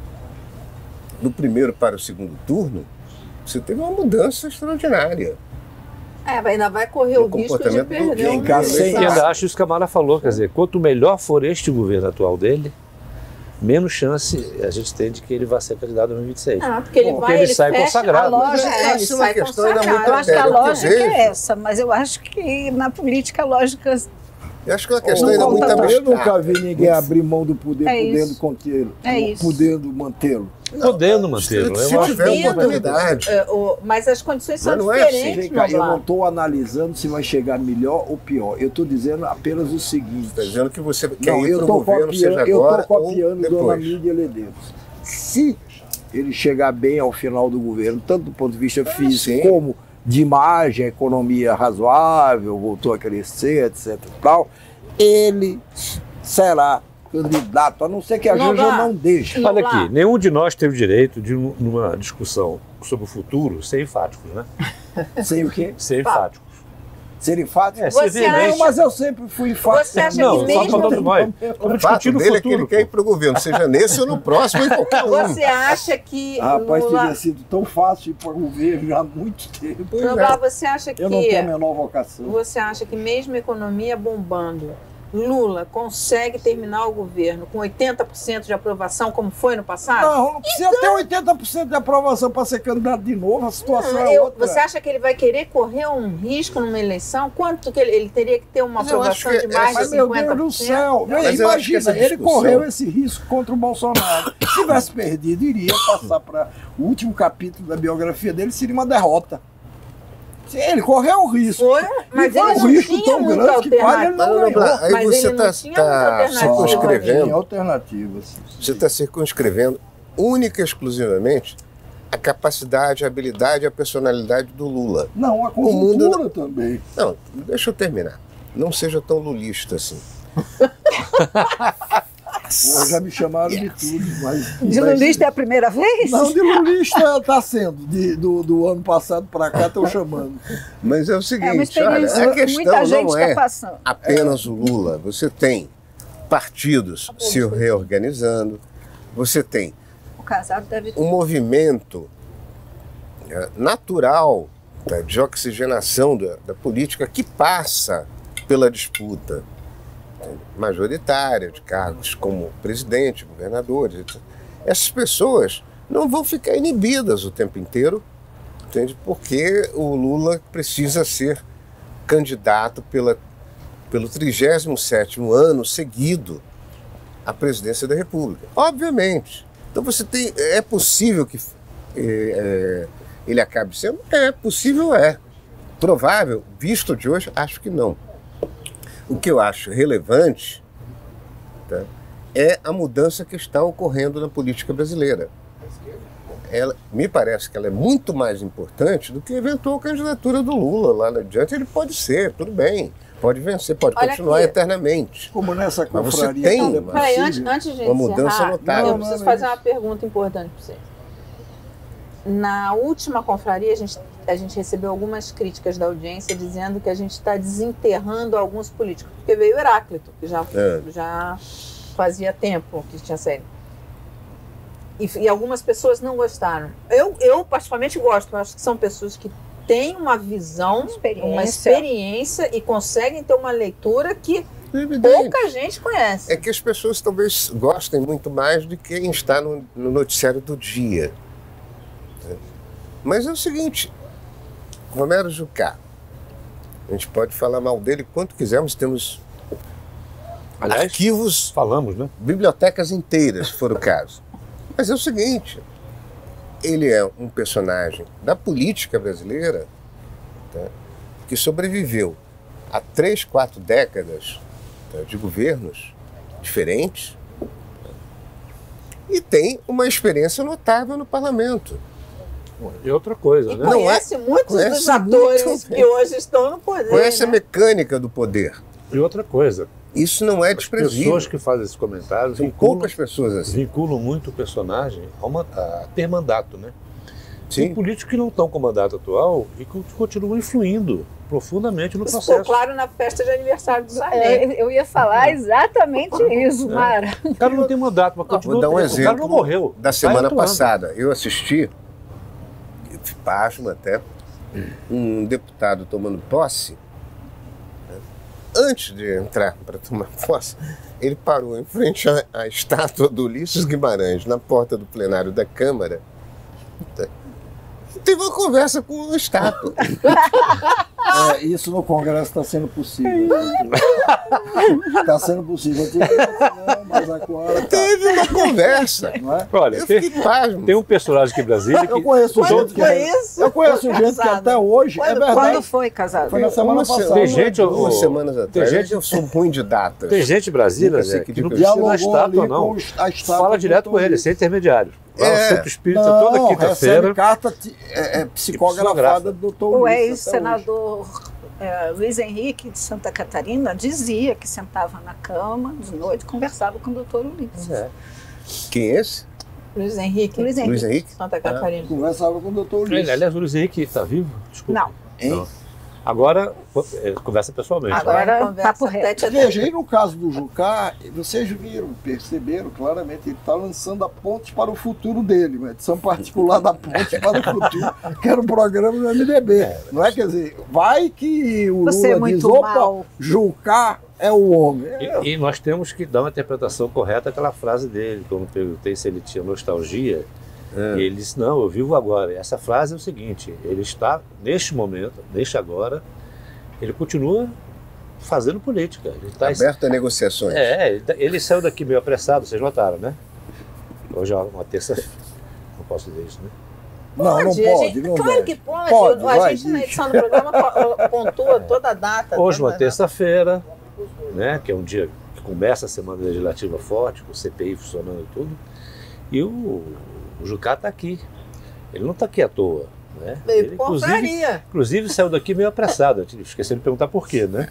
do primeiro para o segundo turno, você teve uma mudança extraordinária. É, mas ainda vai correr No o risco de comportamento do perder quem o cá governo. sem- E ainda acho isso que a Mara falou, quer dizer, quanto melhor for este governo atual dele, menos chance a gente tem de que ele vá ser candidato em dois mil e vinte e seis. Ah, porque ele Porque vai, ele ele sai fecha consagrado. a lógica, Mas ele isso é uma sai questão ainda consagrado. muito Eu acho que a Sério, lógica vejo. é essa, mas eu acho que na política a lógica... Eu acho que é uma questão Ô, ainda muito eu nunca abstrata. vi ninguém abrir mão do poder, É podendo isso. contê-lo, É isso. podendo mantê-lo. Podendo mantê-lo. Se Eu acho tiver que- oportunidade. É, o- mas as condições são Mas não é assim. diferentes, Vem cá, eu não Noblar. estou analisando se vai chegar melhor ou pior. Eu estou dizendo apenas o seguinte. Está dizendo que você quer Não, ir eu para o estou governo, copiando, seja eu agora tô copiando ou Dona depois. Mídia Medeiros. Se ele chegar bem ao final do governo, tanto do ponto de vista físico sim. como de imagem, a economia razoável, voltou a crescer, etc e tal, ele será candidato, a não ser que a Noblar. Janja não deixe. Não. Olha Vamos lá. aqui, nenhum de nós teve direito de, um- numa discussão sobre o futuro, ser enfáticos, né? Sem o quê? Ser enfáticos. Ser enfático? É, Você ser veemente. Não, mas eu sempre fui enfático. Você acha Não, que só mesmo- falando nós. Estamos O fato discutindo o dele é que ele futuro. quer ir pô. para o governo, seja nesse ou no próximo, ou em qualquer um. Você acha que Rapaz, Lula... teria sido tão fácil ir para o governo já há muito tempo. Pois é. Noblar, você acha que Eu não tenho a menor vocação. você acha que mesmo a economia bombando, Lula consegue terminar o governo com oitenta por cento de aprovação, como foi no passado? Não, não precisa ter oitenta por cento de aprovação para ser candidato de novo, a situação Não, é eu- outra. você acha que ele vai querer correr um risco numa eleição? Quanto que ele, ele teria que ter uma Mas eu acho aprovação que de mais Mas, de meu cinquenta Deus por do cento? céu, Mas eu acho que essa imagina, ele discussão- correu esse risco contra o Bolsonaro. Se tivesse perdido, iria passar para o último capítulo da biografia dele, seria uma derrota. Se Ele correu o risco. Foi, mas E foi ele um não risco tinha tão muita grande que quase ele alternativa. não Mas, ganhou. Noblar, aí Mas você ele não está tinha muita alternativa. circunscrevendo, Tem alternativas. você está circunscrevendo única e exclusivamente a capacidade, a habilidade e a personalidade do Lula. Não, a mundo conjuntura também. Não, deixa eu terminar. não seja tão lulista assim. Pô, já me chamaram de tudo, mas... De mas- lulista é a primeira vez? Não, de lulista está sendo. De, do, do ano passado para cá estão chamando. Mas é o É uma seguinte, olha, experiência a que questão muita gente não está é passando. apenas o Lula. Você tem partidos se reorganizando, você tem O Casado deve ter. um movimento é, natural, tá, de oxigenação da, da política que passa pela disputa majoritária de cargos como presidente, governadores, etcétera. Essas pessoas não vão ficar inibidas o tempo inteiro, entende? Porque o Lula precisa ser candidato pela, pelo trigésimo sétimo ano seguido à presidência da República. Obviamente. Então você tem. É possível que é, é, ele acabe sendo? É possível, é. Provável, visto de hoje, acho que não. O que eu acho relevante, tá, é a mudança que está ocorrendo na política brasileira. Ela, me parece que ela é muito mais importante do que a eventual candidatura do Lula lá adiante. Ele pode ser, tudo bem, pode vencer, pode Olha continuar aqui. eternamente. Como nessa Mas você confraria... tem que é uma- Peraí, possível. antes, antes de Uma mudança encerrar, notável. eu Não, preciso não, fazer não. uma pergunta importante para você. Na última confraria, a gente, a gente recebeu algumas críticas da audiência dizendo que a gente está desenterrando alguns políticos. Porque veio o Heráclito, que já, É. já fazia tempo que tinha saído. E, e algumas pessoas não gostaram. Eu, eu, particularmente, gosto. Eu acho que são pessoas que têm uma visão, Experiência. uma experiência e conseguem ter uma leitura que É evidente. pouca gente conhece. É que as pessoas talvez gostem muito mais de quem está no, no noticiário do dia. Mas é o seguinte, Romero Jucá, a gente pode falar mal dele quanto quisermos, temos Aliás, arquivos, falamos, né? bibliotecas inteiras, se for o caso. Mas é o seguinte, ele é um personagem da política brasileira, tá, que sobreviveu a três, quatro décadas, tá, de governos diferentes, tá, e tem uma experiência notável no parlamento. E outra coisa, E né? Não é- conhece muitos conhece dos atores muito que bem. hoje estão no poder. Conhece a né? mecânica do poder. E outra coisa, Isso não é as desprezível. pessoas que fazem esses comentários São vinculam, poucas pessoas assim. vinculam muito o personagem a, uma, a ter mandato, né? Sim. Tem políticos que não estão com mandato atual e que continuam influindo profundamente no Isso processo. ficou claro na festa de aniversário do Sarney. É, eu ia falar exatamente isso, Mara. O cara não tem mandato, mas continua. Vou dar um o cara exemplo não morreu. da Vai semana atuando. passada. Eu assisti, pasmo até, um deputado tomando posse. Né? Antes de entrar para tomar posse, ele parou em frente à, à estátua do Ulisses Guimarães, na porta do plenário da Câmara. Tá? E teve uma conversa com a estátua. É, isso no Congresso está sendo possível. Está sendo possível. Eu tive que dizer, não, mas agora tá, Teve uma conversa. não é? Olha, Eu tem, fiquei pasmo. tem um personagem aqui em Brasília que. Eu conheço Quando gente que foi isso? eu conheço gente que Casado. até hoje é Quando- verdade. Quando foi, Casado? Foi na semana Uma se- passada. Tem gente, ô, Duas ô, semanas tem atrás. gente- Eu sou ruim de datas. Tem gente em Brasília, Nunca sei Zé, que que não dia precisa da Dialogou ali estátua, não. com os- a estátua Fala do direto com doutor ele, Ulisses. sem intermediário. Fala É. o Santo Espírito Não, toda recebe quinta-feira. carta ti- é, é, psicografada do doutor O Ulisses até hoje. ex-senador eh, Luiz Henrique de Santa Catarina dizia que sentava na cama de noite e conversava com o doutor Ulisses. É. Quem é esse? Luiz Henrique, Luiz Henrique. Luiz Henrique? Santa Catarina. Conversava com o doutor Ele, Ulisses. aliás, o Luiz Henrique está vivo? Desculpa. Não, Hein? Agora, é, conversa pessoalmente. Agora, Agora conversa papo reto. tete a tete. Veja, e no caso do Jucá, vocês viram, perceberam claramente, ele está lançando a ponte para o futuro dele, uma edição particular da ponte para o futuro, que era um programa do M D B. Não é? Quer dizer, vai que o Você é Lula diz, muito opa, mal. Jucá é o homem. É, E, e nós temos que dar uma interpretação correta àquela frase dele, quando eu perguntei se ele tinha nostalgia. É. E ele disse, não, eu vivo agora. E essa frase é o seguinte, ele está, neste momento, neste agora, ele continua fazendo política. Ele está Aberto a negociações. É, ele, ele saiu daqui meio apressado, vocês notaram, né? Hoje é uma terça-feira. Não posso dizer isso, né? Não, não a pode, gente- não claro deve. que pode. Pode, a vai, gente na diz. edição do programa po- pontua toda a data. Hoje, toda uma a terça-feira, né? Que é um dia que começa a semana legislativa forte, com o C P I funcionando e tudo. E o, o Jucá está aqui. Ele não está aqui à toa. Né? Veio Ele, inclusive, confraria. inclusive, saiu daqui meio apressado. Eu esqueci de perguntar por quê, né?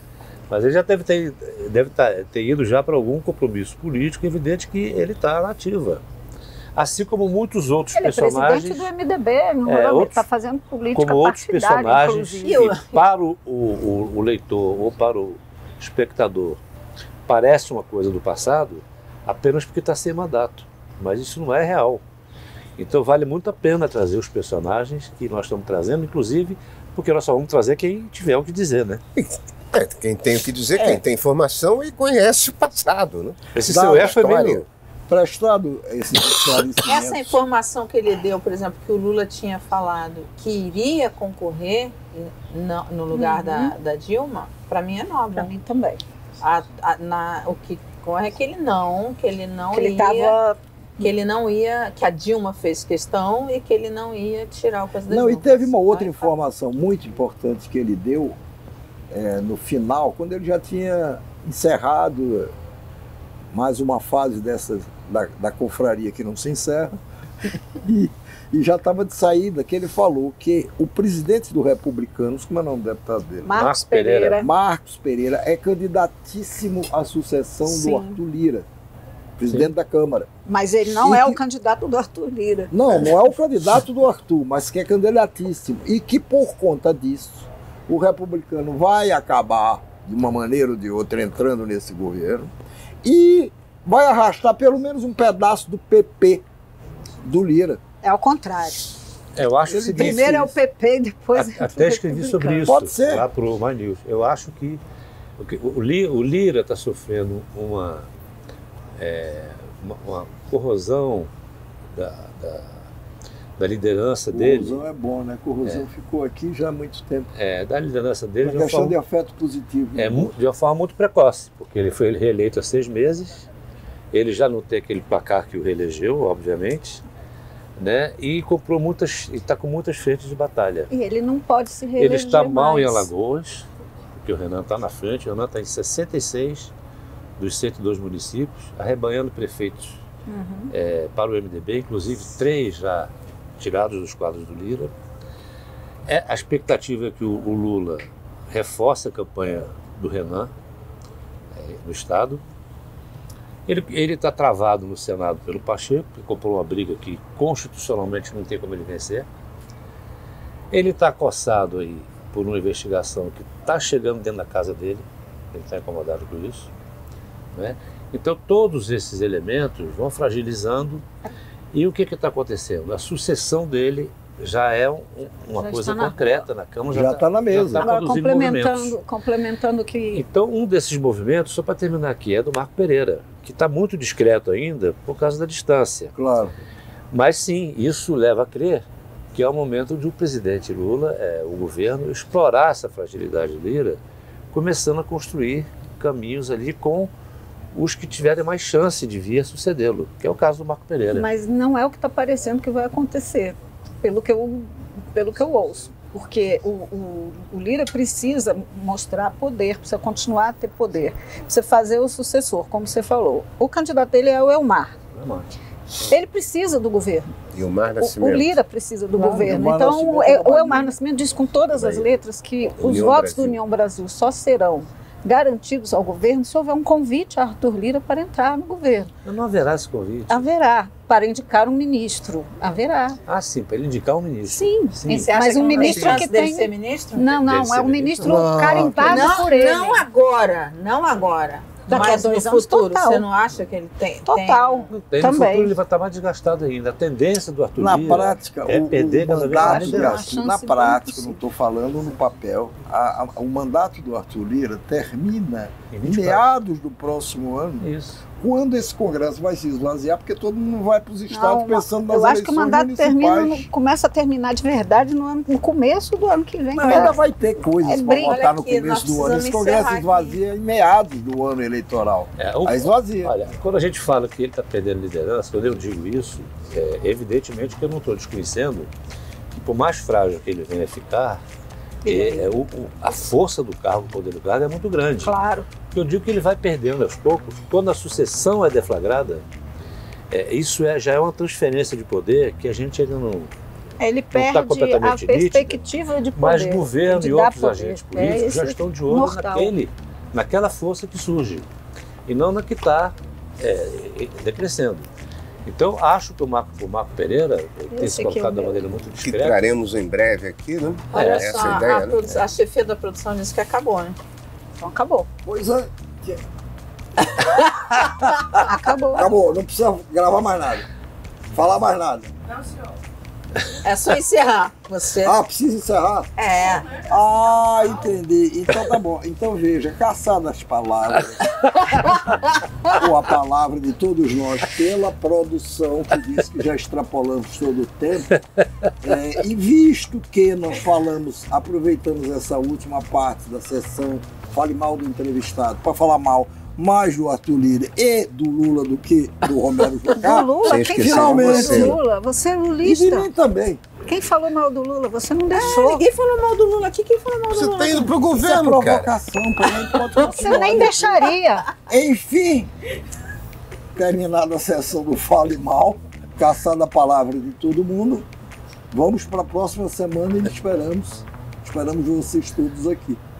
Mas ele já deve ter, deve ter ido já para algum compromisso político, evidente que ele está na ativa. Assim como muitos outros ele personagens... Ele é presidente do M D B, não é, está fazendo política como outros personagens inclusive. que para o, o, o leitor ou para o espectador parece uma coisa do passado, apenas porque está sem mandato. Mas isso não é real. Então vale muito a pena trazer os personagens que nós estamos trazendo, inclusive porque nós só vamos trazer quem tiver o que dizer, né? É, quem tem o que dizer, é. quem tem informação e conhece o passado, né? Esse Dá seu F é meio... Prestado esse esclarecimento. Essa informação que ele deu, por exemplo, que o Lula tinha falado que iria concorrer no, no lugar uhum. da, da Dilma, para mim é nova. Para mim também. A, a, na, o que corre é que ele não, que ele não que ia... Ele tava... Que ele não ia, que a Dilma fez questão e que ele não ia tirar o presidente. Não, e teve uma outra informação muito importante que ele deu é, no final, quando ele já tinha encerrado mais uma fase dessas, da, da confraria que não se encerra, e, e já estava de saída, que ele falou que o presidente do Republicanos, como é o nome do deputado dele? Marcos, Marcos Pereira. Pereira. Marcos Pereira é candidatíssimo à sucessão Sim. do Arthur Lira. Presidente Sim. da Câmara. Mas ele não e é que... o candidato do Arthur Lira. Não, não é o candidato do Arthur, mas que é candidatíssimo. E que por conta disso, o republicano vai acabar, de uma maneira ou de outra, entrando nesse governo e vai arrastar pelo menos um pedaço do P P do Lira. É ao contrário. É, eu acho Ele, que primeiro é o P P e depois a, é Até escrevi sobre isso Pode ser. lá para o My News. Eu acho que o, o Lira está sofrendo uma... É, uma, uma corrosão da, da, da liderança dele. Corrosão é bom, né? Corrosão é. ficou aqui já há muito tempo. É, da liderança dele. Uma questão de afeto positivo. É, né? De uma forma muito precoce, porque ele foi reeleito há seis meses, ele já não tem aquele placar que o reelegeu, obviamente, né? E comprou muitas, e está com muitas frentes de batalha. E ele não pode se reeleger Ele está mal mais. em Alagoas, porque o Renan está na frente, o Renan está em sessenta e seis dos cento e dois municípios, arrebanhando prefeitos uhum. é, para o M D B, inclusive três já tirados dos quadros do Lira. É, a expectativa é que o, o Lula reforce a campanha do Renan é, no Estado. Ele está travado no Senado pelo Pacheco, que comprou uma briga que constitucionalmente não tem como ele vencer. Ele está acossado aí por uma investigação que está chegando dentro da casa dele, ele está incomodado com isso. Né? Então todos esses elementos vão fragilizando e o que está acontecendo? A sucessão dele já é um, uma já coisa concreta na, na Câmara. Já está na mesa. Já tá Agora, complementando, complementando que... Então um desses movimentos, só para terminar aqui, é do Marco Pereira, que está muito discreto ainda por causa da distância. Claro. Mas sim, isso leva a crer que é o momento de o presidente Lula, é, o governo, explorar essa fragilidade Lira, começando a construir caminhos ali com os que tiverem mais chance de vir a sucedê-lo, que é o caso do Marco Pereira. Mas não é o que está parecendo que vai acontecer, pelo que eu, pelo que eu ouço. Porque o, o, o Lira precisa mostrar poder, precisa continuar a ter poder, precisa fazer o sucessor, como você falou. O candidato dele é o Elmar. Elmar. Ele precisa do governo. E o Mar Nascimento. O, o Lira precisa do Não, governo. o então, é, o Elmar Nascimento diz com todas as letras que União os votos Brasil. do União Brasil só serão garantidos ao governo se houver um convite a Arthur Lira para entrar no governo. Não haverá esse convite? Haverá, para indicar um ministro. Haverá. Ah, sim, para ele indicar um ministro. Sim, sim. Você acha mas que um ministro tem que dele tem... ser ministro? Não, não, Dele é um ministro? ministro Não, carimbado não, por ele. Não agora, não agora. Daqui mas a dois no anos, futuro, total. você não acha que ele tem? Total. Tem, no Também. futuro ele vai estar mais desgastado ainda. A tendência do Arthur Na Lira prática, é o, perder o cada vez mandato mais do liderança. Arthur, na prática, não estou falando no papel, a, a, o mandato do Arthur Lira termina em meados do próximo ano, Isso. quando esse Congresso vai se esvaziar, porque todo mundo vai para os estados Não, pensando nas eu acho que o eleições mandato termina, municipais. no, começa a terminar de verdade no, ano, no começo do ano que vem. Não, ainda vai ter coisas É para bem- votar no Olha aqui, nós começo do ano. Esse precisamos Congresso encerrar esvazia em meados do ano eleitoral. É, o- Aí esvazia. Olha, quando a gente fala que ele está perdendo liderança, quando eu digo isso, é, evidentemente que eu não estou desconhecendo que por mais frágil que ele venha a ficar, é, é, o, o- a força do cargo, o poder do cargo é muito grande. Claro. Eu digo que ele vai perdendo aos poucos. Quando a sucessão é deflagrada, é, isso é, já é uma transferência de poder que a gente ainda não... Ele tá perde a completamente perspectiva de poder. Mas governo de e dar outros poder. agentes É políticos já esse estão de olho mortal. naquele naquela força que surge, e não na que está é, decrescendo. Então, acho que o Marco, o Marco Pereira tem se colocado de uma maneira muito discreta. Que traremos em breve aqui, né? Olha É, só, essa a, ideia, a, né? produ- a chefia da produção disse que acabou, né? Então acabou. Pois é. Acabou. Acabou, não precisa gravar mais nada. Falar mais nada. É só encerrar. Você. Ah, precisa encerrar? É. Ah, entendi. Então tá bom. Então veja, caçada as palavras, ou a palavra de todos nós, pela produção, que diz que já extrapolamos todo o tempo, é, e visto que nós falamos, aproveitamos essa última parte da sessão, fale mal do entrevistado, para falar mal mais do Arthur Lira e do Lula do que do Romero Jucá. Do Lula? Sem Quem esquecer falou mal de você. do Lula? Você é E de lulista. mim também. Quem falou mal do Lula? Você não Ah, deixou. ninguém falou mal do Lula aqui. Quem falou mal do Você Lula? está indo pro Isso é governo, cara. provocação, pra gente pode Você continuar nem depois. deixaria. Enfim, terminada a sessão do Fale Mal, caçada a palavra de todo mundo, vamos para a próxima semana e esperamos, esperamos vocês todos aqui.